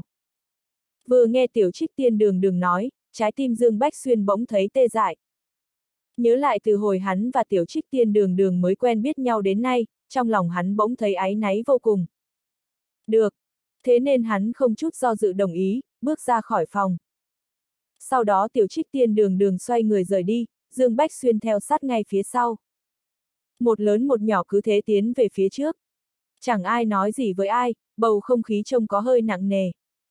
Vừa nghe Tiểu Trích Tiên Đường Đường nói, trái tim Dương Bách Xuyên bỗng thấy tê dại. Nhớ lại từ hồi hắn và Tiểu Trích Tiên Đường Đường mới quen biết nhau đến nay, trong lòng hắn bỗng thấy áy náy vô cùng. Được. Thế nên hắn không chút do dự đồng ý, bước ra khỏi phòng. Sau đó Tiểu Trích Tiên Đường Đường xoay người rời đi, Dương Bách Xuyên theo sát ngay phía sau. Một lớn một nhỏ cứ thế tiến về phía trước. Chẳng ai nói gì với ai, bầu không khí trông có hơi nặng nề.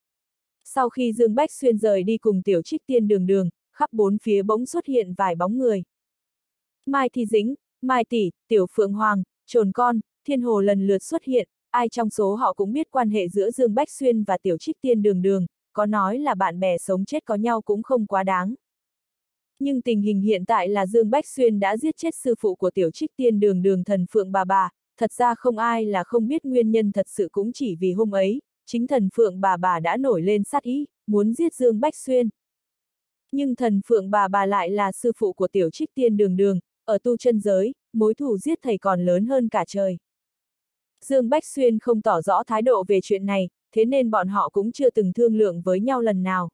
Sau khi Dương Bách Xuyên rời đi cùng Tiểu Trích Tiên Đường Đường, khắp bốn phía bỗng xuất hiện vài bóng người. Mai Thi Dĩnh, Mai Tỷ, Tiểu Phượng Hoàng, Trồn Con, Thiên Hồ lần lượt xuất hiện, ai trong số họ cũng biết quan hệ giữa Dương Bách Xuyên và Tiểu Trích Tiên Đường Đường, có nói là bạn bè sống chết có nhau cũng không quá đáng. Nhưng tình hình hiện tại là Dương Bách Xuyên đã giết chết sư phụ của Tiểu Trích Tiên Đường Đường Thần Phượng Bà Bà, thật ra không ai là không biết nguyên nhân thật sự cũng chỉ vì hôm ấy, chính Thần Phượng Bà Bà đã nổi lên sát ý, muốn giết Dương Bách Xuyên. Nhưng Thần Phượng Bà Bà lại là sư phụ của Tiểu Trích Tiên Đường Đường, ở tu chân giới, mối thù giết thầy còn lớn hơn cả trời. Dương Bách Xuyên không tỏ rõ thái độ về chuyện này, thế nên bọn họ cũng chưa từng thương lượng với nhau lần nào.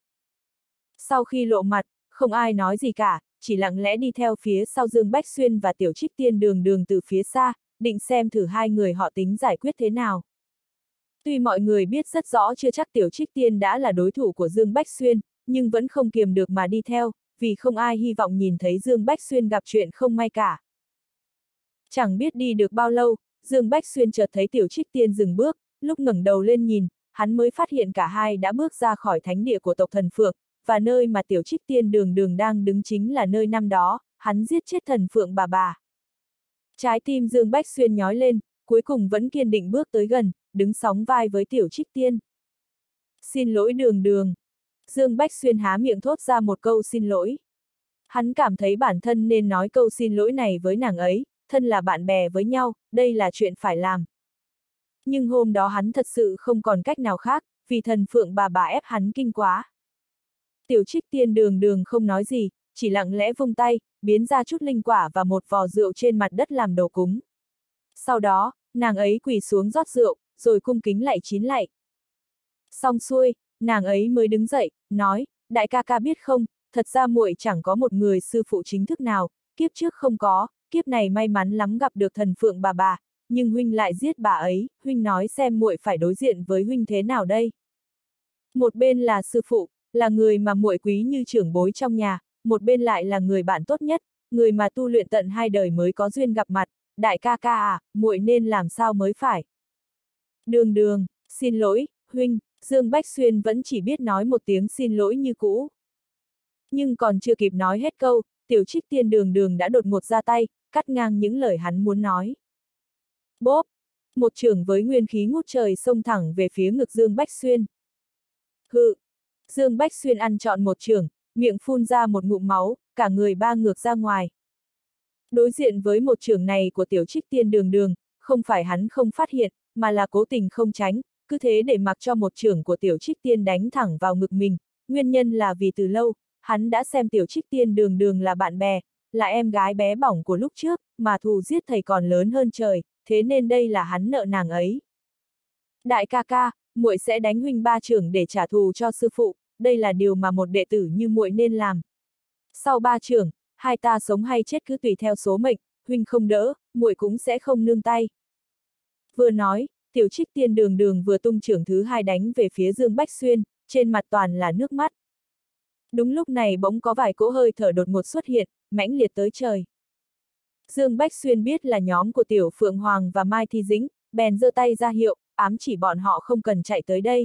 Sau khi lộ mặt, không ai nói gì cả, chỉ lặng lẽ đi theo phía sau Dương Bách Xuyên và Tiểu Trích Tiên Đường Đường từ phía xa, định xem thử hai người họ tính giải quyết thế nào. Tuy mọi người biết rất rõ chưa chắc Tiểu Trích Tiên đã là đối thủ của Dương Bách Xuyên, nhưng vẫn không kiềm được mà đi theo, vì không ai hy vọng nhìn thấy Dương Bách Xuyên gặp chuyện không may cả. Chẳng biết đi được bao lâu, Dương Bách Xuyên chợt thấy Tiểu Trích Tiên dừng bước, lúc ngẩng đầu lên nhìn, hắn mới phát hiện cả hai đã bước ra khỏi thánh địa của tộc Thần Phượng, và nơi mà Tiểu Trích Tiên Đường Đường đang đứng chính là nơi năm đó, hắn giết chết Thần Phượng Bà Bà. Trái tim Dương Bách Xuyên nhói lên, cuối cùng vẫn kiên định bước tới gần, đứng sóng vai với Tiểu Trích Tiên. Xin lỗi Đường Đường. Dương Bách Xuyên há miệng thốt ra một câu xin lỗi. Hắn cảm thấy bản thân nên nói câu xin lỗi này với nàng ấy, thân là bạn bè với nhau, đây là chuyện phải làm. Nhưng hôm đó hắn thật sự không còn cách nào khác, vì Thần Phượng Bà Bà ép hắn kinh quá. Tiểu Trích Tiên Đường Đường không nói gì, chỉ lặng lẽ vung tay, biến ra chút linh quả và một vò rượu trên mặt đất làm đồ cúng. Sau đó, nàng ấy quỳ xuống rót rượu, rồi cung kính lạy chín lạy. Xong xuôi, nàng ấy mới đứng dậy, nói, đại ca ca biết không, thật ra muội chẳng có một người sư phụ chính thức nào, kiếp trước không có, kiếp này may mắn lắm gặp được Thần Phượng Bà Bà, nhưng huynh lại giết bà ấy, huynh nói xem muội phải đối diện với huynh thế nào đây. Một bên là sư phụ, là người mà muội quý như trưởng bối trong nhà, một bên lại là người bạn tốt nhất, người mà tu luyện tận hai đời mới có duyên gặp mặt, đại ca ca à, muội nên làm sao mới phải. Đường đường, xin lỗi, huynh, Dương Bách Xuyên vẫn chỉ biết nói một tiếng xin lỗi như cũ. Nhưng còn chưa kịp nói hết câu, tiểu trích tiên đường đường đã đột ngột ra tay, cắt ngang những lời hắn muốn nói. Bốp! Một chưởng với nguyên khí ngút trời xông thẳng về phía ngực Dương Bách Xuyên. Hự! Dương Bách Xuyên ăn trọn một chưởng, miệng phun ra một ngụm máu, cả người ba ngược ra ngoài. Đối diện với một chưởng này của tiểu trích tiên đường đường, không phải hắn không phát hiện, mà là cố tình không tránh, cứ thế để mặc cho một chưởng của tiểu trích tiên đánh thẳng vào ngực mình. Nguyên nhân là vì từ lâu, hắn đã xem tiểu trích tiên đường đường là bạn bè, là em gái bé bỏng của lúc trước, mà thù giết thầy còn lớn hơn trời, thế nên đây là hắn nợ nàng ấy. Đại ca ca, muội sẽ đánh huynh ba chưởng để trả thù cho sư phụ, đây là điều mà một đệ tử như muội nên làm. Sau ba chưởng, hai ta sống hay chết cứ tùy theo số mệnh, huynh không đỡ, muội cũng sẽ không nương tay. Vừa nói, tiểu trích tiên đường đường vừa tung chưởng thứ hai đánh về phía Dương Bách Xuyên, trên mặt toàn là nước mắt. Đúng lúc này bỗng có vài cỗ hơi thở đột ngột xuất hiện, mãnh liệt tới trời. Dương Bách Xuyên biết là nhóm của Tiểu Phượng Hoàng và Mai Thi Dĩnh, bèn giơ tay ra hiệu, ám chỉ bọn họ không cần chạy tới đây.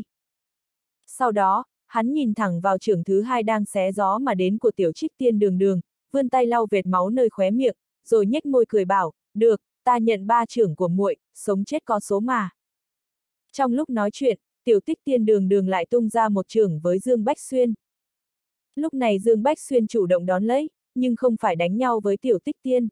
Sau đó, hắn nhìn thẳng vào chưởng thứ hai đang xé gió mà đến của tiểu trích tiên đường đường, vươn tay lau vệt máu nơi khóe miệng, rồi nhếch môi cười bảo, được, ta nhận ba chưởng của muội, sống chết có số mà. Trong lúc nói chuyện, tiểu tích tiên đường đường lại tung ra một chưởng với Dương Bách Xuyên. Lúc này Dương Bách Xuyên chủ động đón lấy, nhưng không phải đánh nhau với tiểu tích tiên.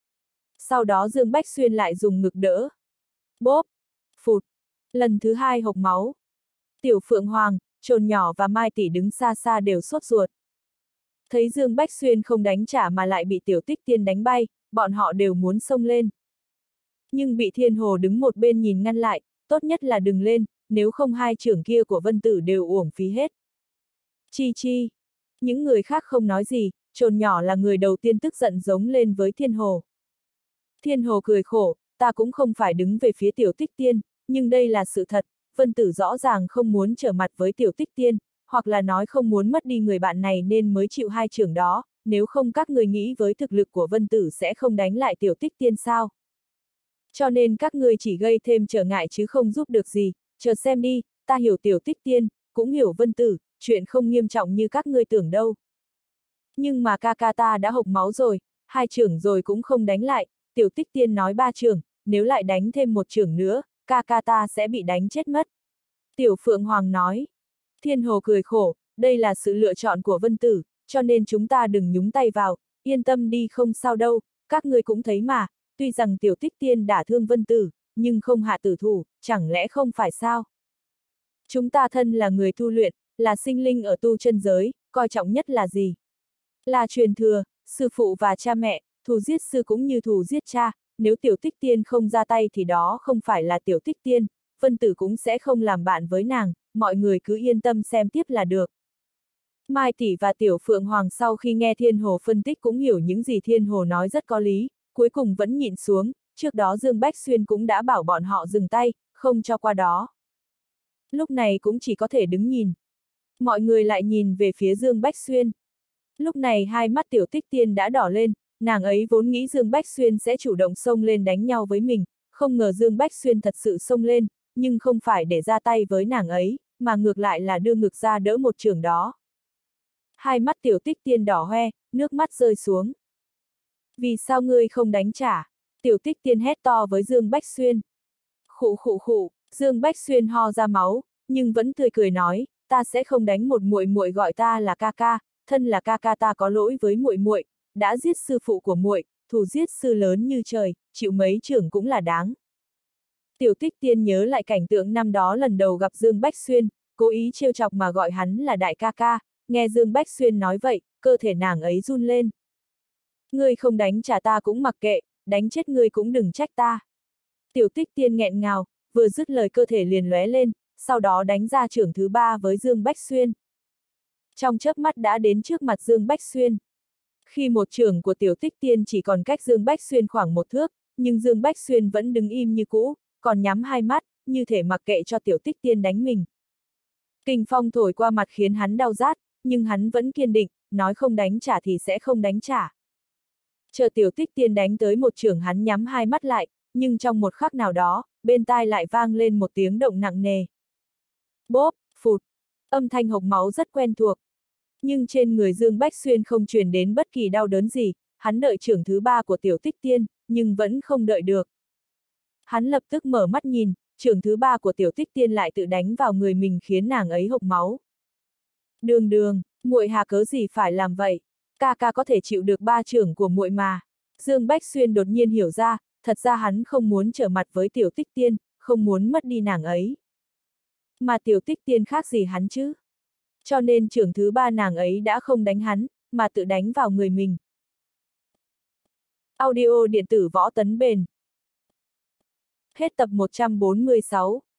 Sau đó Dương Bách Xuyên lại dùng ngực đỡ. Bốp! Phụt! Lần thứ hai hộc máu. Tiểu Phượng Hoàng, Trồn Nhỏ và Mai Tỷ đứng xa xa đều sốt ruột. Thấy Dương Bách Xuyên không đánh trả mà lại bị tiểu tích tiên đánh bay, bọn họ đều muốn xông lên. Nhưng bị Thiên Hồ đứng một bên nhìn ngăn lại, tốt nhất là đừng lên, nếu không hai chưởng kia của Vân Tử đều uổng phí hết. Chi chi! Những người khác không nói gì, Trồn Nhỏ là người đầu tiên tức giận giống lên với Thiên Hồ. Thiên Hồ cười khổ, ta cũng không phải đứng về phía tiểu tích tiên, nhưng đây là sự thật, Vân Tử rõ ràng không muốn trở mặt với tiểu tích tiên, hoặc là nói không muốn mất đi người bạn này nên mới chịu hai chưởng đó, nếu không các người nghĩ với thực lực của Vân Tử sẽ không đánh lại tiểu tích tiên sao. Cho nên các người chỉ gây thêm trở ngại chứ không giúp được gì, chờ xem đi, ta hiểu tiểu tích tiên, cũng hiểu Vân Tử, chuyện không nghiêm trọng như các ngươi tưởng đâu. Nhưng mà ca ca ta đã hộc máu rồi, hai chưởng rồi cũng không đánh lại, tiểu tích tiên nói ba chưởng, nếu lại đánh thêm một chưởng nữa, ca ca ta sẽ bị đánh chết mất. Tiểu Phượng Hoàng nói. Thiên Hồ cười khổ, đây là sự lựa chọn của Vân Tử, cho nên chúng ta đừng nhúng tay vào, yên tâm đi không sao đâu, các ngươi cũng thấy mà, tuy rằng tiểu tích tiên đả thương Vân Tử, nhưng không hạ tử thủ, chẳng lẽ không phải sao? Chúng ta thân là người tu luyện, là sinh linh ở tu chân giới, coi trọng nhất là gì? Là truyền thừa, sư phụ và cha mẹ, thù giết sư cũng như thù giết cha, nếu tiểu tích tiên không ra tay thì đó không phải là tiểu tích tiên, Vân Tử cũng sẽ không làm bạn với nàng, mọi người cứ yên tâm xem tiếp là được. Mai Tỷ và Tiểu Phượng Hoàng sau khi nghe Thiên Hồ phân tích cũng hiểu những gì Thiên Hồ nói rất có lý, cuối cùng vẫn nhịn xuống, trước đó Dương Bách Xuyên cũng đã bảo bọn họ dừng tay, không cho qua đó. Lúc này cũng chỉ có thể đứng nhìn. Mọi người lại nhìn về phía Dương Bách Xuyên. Lúc này hai mắt tiểu tích tiên đã đỏ lên, nàng ấy vốn nghĩ Dương Bách Xuyên sẽ chủ động xông lên đánh nhau với mình, không ngờ Dương Bách Xuyên thật sự xông lên, nhưng không phải để ra tay với nàng ấy, mà ngược lại là đưa ngực ra đỡ một chưởng đó. Hai mắt tiểu tích tiên đỏ hoe, nước mắt rơi xuống. Vì sao ngươi không đánh trả? Tiểu tích tiên hét to với Dương Bách Xuyên. Khụ khụ khụ, Dương Bách Xuyên ho ra máu, nhưng vẫn tươi cười nói, ta sẽ không đánh một muội muội gọi ta là ca ca, thân là ca ca ta có lỗi với muội muội, đã giết sư phụ của muội, thù giết sư lớn như trời, chịu mấy chưởng cũng là đáng. Tiểu tích tiên nhớ lại cảnh tượng năm đó lần đầu gặp Dương Bách Xuyên, cố ý trêu chọc mà gọi hắn là đại ca ca, nghe Dương Bách Xuyên nói vậy, cơ thể nàng ấy run lên. Ngươi không đánh trả ta cũng mặc kệ, đánh chết ngươi cũng đừng trách ta. Tiểu tích tiên nghẹn ngào, vừa dứt lời cơ thể liền lóe lên, sau đó đánh ra chưởng thứ ba với Dương Bách Xuyên. Trong chớp mắt đã đến trước mặt Dương Bách Xuyên. Khi một chưởng của tiểu tích tiên chỉ còn cách Dương Bách Xuyên khoảng một thước, nhưng Dương Bách Xuyên vẫn đứng im như cũ, còn nhắm hai mắt, như thể mặc kệ cho tiểu tích tiên đánh mình. Kình phong thổi qua mặt khiến hắn đau rát, nhưng hắn vẫn kiên định, nói không đánh trả thì sẽ không đánh trả. Chờ Tiểu Tích Tiên đánh tới một chưởng, hắn nhắm hai mắt lại, nhưng trong một khắc nào đó, bên tai lại vang lên một tiếng động nặng nề. Bốp, phụt, âm thanh hộc máu rất quen thuộc. Nhưng trên người Dương Bách Xuyên không truyền đến bất kỳ đau đớn gì, hắn đợi chưởng thứ ba của Tiểu Tích Tiên, nhưng vẫn không đợi được. Hắn lập tức mở mắt nhìn, chưởng thứ ba của Tiểu Tích Tiên lại tự đánh vào người mình khiến nàng ấy hộc máu. Đường đường, muội hà cớ gì phải làm vậy? Ca ca có thể chịu được ba chưởng của muội mà. Dương Bách Xuyên đột nhiên hiểu ra, thật ra hắn không muốn trở mặt với Tiểu Tích Tiên, không muốn mất đi nàng ấy. Mà Tiểu Tích Tiên khác gì hắn chứ? Cho nên chưởng thứ ba nàng ấy đã không đánh hắn, mà tự đánh vào người mình. Audio điện tử Võ Tấn Bền. Hết tập một trăm bốn mươi sáu.